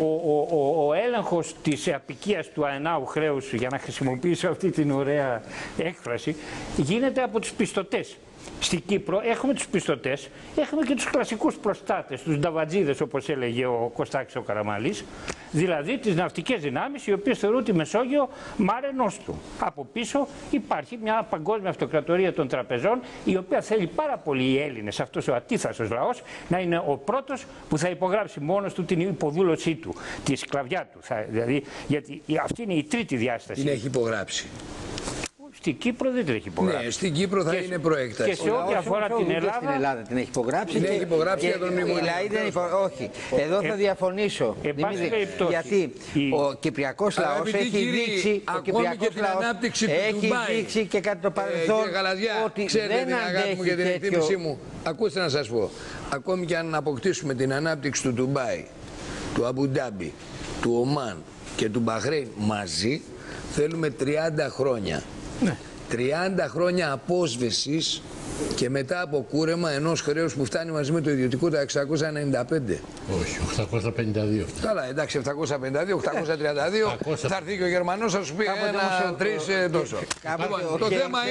ο έλεγχος της απικίας του αενάου χρέους, για να χρησιμοποιήσω αυτή την ωραία έκφραση, γίνεται από τους πιστωτές. Στην Κύπρο έχουμε τους πιστωτές, έχουμε και τους κλασικούς προστάτες, τους νταβατζίδες όπως έλεγε ο Κωστάκης ο Καραμαλής, δηλαδή τις ναυτικές δυνάμεις οι οποίες θεωρούν τη Μεσόγειο Mare Nostrum. Από πίσω υπάρχει μια παγκόσμια αυτοκρατορία των τραπεζών, η οποία θέλει πάρα πολύ οι Έλληνες, αυτός ο ατίθασος λαός, να είναι ο πρώτος που θα υπογράψει μόνος του την υποδούλωσή του, τη σκλαβιά του. Δηλαδή, γιατί αυτή είναι η τρίτη διάσταση. Την έχει υπογράψει. Στην Κύπρο δεν την έχει υπογράψει. Ναι, στην Κύπρο θα είναι προέκταση. Και σε ό,τι αφορά την Ελλάδα. Στην Ελλάδα την έχει υπογράψει. Την έχει υπογράψει για τον μνημονίο. Όχι. Εδώ θα διαφωνήσω. Γιατί ο Κυπριακός λαός έχει δείξει. Ακόμη και την ανάπτυξη του Ντουμπάι. Έχει δείξει και κατά το παρελθόν. ότι ξέρετε την αγάπη μου και την εκτίμησή μου. Ακούστε να σας πω. Ακόμη και αν αποκτήσουμε την ανάπτυξη του Ντουμπάι, του Αμπουντάμπι, του Ομάν και του Μπαχρέιν μαζί, θέλουμε 30 χρόνια. Ναι. 30 χρόνια απόσβεσης και μετά από κούρεμα ενός χρέους που φτάνει μαζί με το ιδιωτικό τα 695. Όχι, 852. Καλά, εντάξει, 752, 832. Θα έρθει και ο Γερμανός θα σου πει ένα, τρεις τόσο. Το θέμα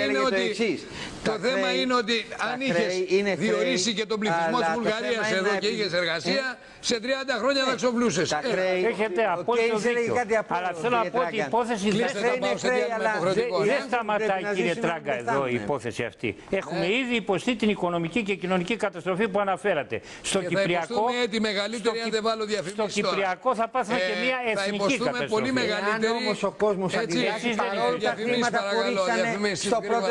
είναι ότι αν είχες διορίσει και τον πληθυσμό της Βουλγαρίας εδώ και είχες εργασία, σε 30 χρόνια θα ξοπλούσες. Έχετε απόλυτο δίκιο. Αλλά θέλω να πω ότι η υπόθεση δεν σταματάει, κύριε Τράγκα, εδώ η υπόθεση αυτή. Έχουμε ήδη υποστεί την οικονομική και κοινωνική καταστροφή που αναφέρατε. Στο Κυπριακό, τη μεγαλύτερη, αν δεν βάλω διαφημίσεις στο Κυπριακό θα πάθουμε και μια εθνική καταστροφή. Πολύ μεγαλύτερη. Αν όμως ο κόσμος αντιδράσει παρόλα τα χρήματα που ρίξανε στο πρώτο.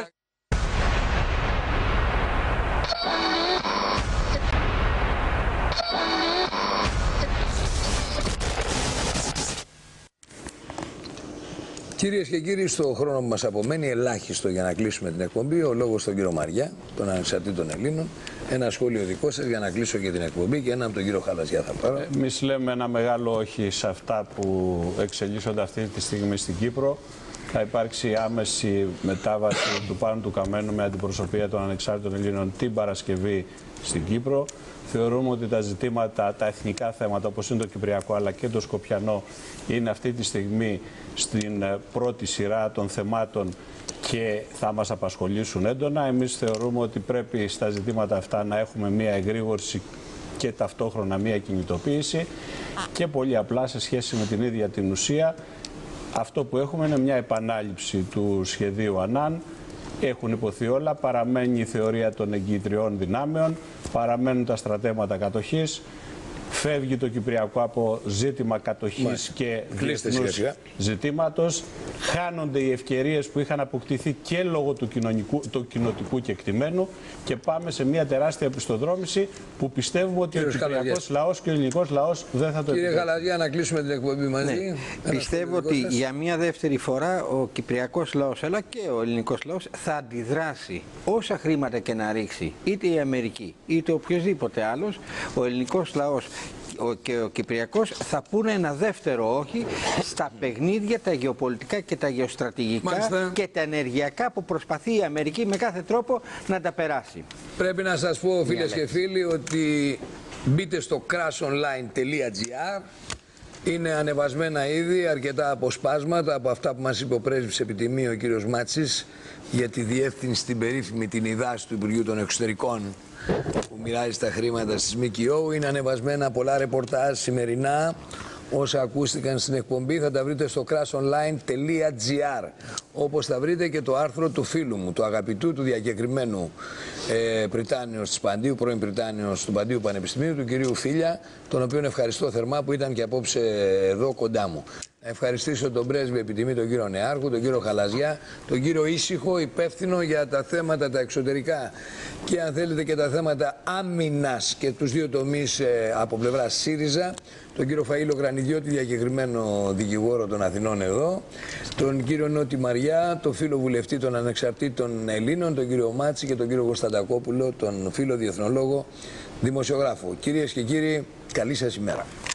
Κυρίες και κύριοι, στο χρόνο που μας απομένει, ελάχιστο για να κλείσουμε την εκπομπή, ο λόγος στον κύριο Μαριά, των Ανεξαρτήτων Ελλήνων. Ένα σχόλιο δικό σας για να κλείσω και την εκπομπή και ένα από τον κύριο Χαλαζιά θα πάρω. Εμείς λέμε ένα μεγάλο όχι σε αυτά που εξελίσσονται αυτή τη στιγμή στην Κύπρο. Θα υπάρξει άμεση μετάβαση του Πάνου του Καμένου με αντιπροσωπεία των Ανεξάρτητων Ελλήνων την Παρασκευή στην Κύπρο. Θεωρούμε ότι τα ζητήματα, τα εθνικά θέματα όπως είναι το Κυπριακό αλλά και το Σκοπιανό είναι αυτή τη στιγμή στην πρώτη σειρά των θεμάτων και θα μας απασχολήσουν έντονα. Εμείς θεωρούμε ότι πρέπει στα ζητήματα αυτά να έχουμε μία εγρήγορση και ταυτόχρονα μία κινητοποίηση και πολύ απλά σε σχέση με την ίδια την ουσία. Αυτό που έχουμε είναι μια επανάληψη του σχεδίου ΑΝΑΝ. Έχουν υποθεί όλα, παραμένει η θεωρία των εγκυτριών δυνάμεων, παραμένουν τα στρατεύματα κατοχής, φεύγει το Κυπριακό από ζήτημα κατοχής και διεθνούς ζητήματος, χάνονται οι ευκαιρίες που είχαν αποκτηθεί και λόγω του κοινοτικού κεκτημένου και πάμε σε μια τεράστια επιστοδρόμηση που πιστεύουμε ότι ο Κυπριακός λαός και ο ελληνικός λαός δεν θα το επιτρέψουν. Κύριε Γαλαδιά, να κλείσουμε την εκπομπή μαζί. Ναι. Πιστεύω ότι για μια δεύτερη φορά ο Κυπριακός λαός αλλά και ο ελληνικός λαός θα αντιδράσει όσα χρήματα και να ρίξει είτε η Αμερική είτε οποιοδήποτε άλλος. Ο ελληνικός λαός και ο Κυπριακός θα πούνε ένα δεύτερο όχι στα παιχνίδια τα γεωπολιτικά και τα γεωστρατηγικά και τα ενεργειακά που προσπαθεί η Αμερική με κάθε τρόπο να τα περάσει. Πρέπει να σας πω, φίλες και φίλοι, ότι μπείτε στο crashonline.gr, Είναι ανεβασμένα ήδη αρκετά αποσπάσματα από αυτά που μας είπε ο πρέσβης επιτιμίου ο κύριος Μάτσης για τη διεύθυνση την περίφημη την ιδάση του Υπουργείου των Εξωτερικών που μοιράζει τα χρήματα στις ΜΚΟ. Είναι ανεβασμένα πολλά ρεπορτάζ σημερινά. Όσα ακούστηκαν στην εκπομπή θα τα βρείτε στο crashonline.gr, όπως θα βρείτε και το άρθρο του φίλου μου, του αγαπητού, του διακεκριμένου Πριτάνεως της Παντίου, πρώην Πριτάνεως του Παντίου Πανεπιστημίου, του κυρίου Φίλια, τον οποίον ευχαριστώ θερμά που ήταν και απόψε εδώ κοντά μου. Να ευχαριστήσω τον πρέσβη επιτιμή, τον κύριο Νεάρχου, τον κύριο Χαλαζιά, τον κύριο Ήσυχο, υπεύθυνο για τα θέματα τα εξωτερικά και αν θέλετε και τα θέματα άμυνας και τους δύο τομείς από πλευρά ΣΥΡΙΖΑ, τον κύριο Φαΐλο Γρανιδιώτη, διακεκριμένο δικηγόρο των Αθηνών εδώ, τον κύριο Νότι Μαριά, τον φίλο βουλευτή των Ανεξαρτήτων Ελλήνων, τον κύριο Μάτση και τον κύριο Κωνσταντακόπουλο, τον φίλο διεθνολόγο δημοσιογράφο. Κυρίες και κύριοι, καλή σας ημέρα.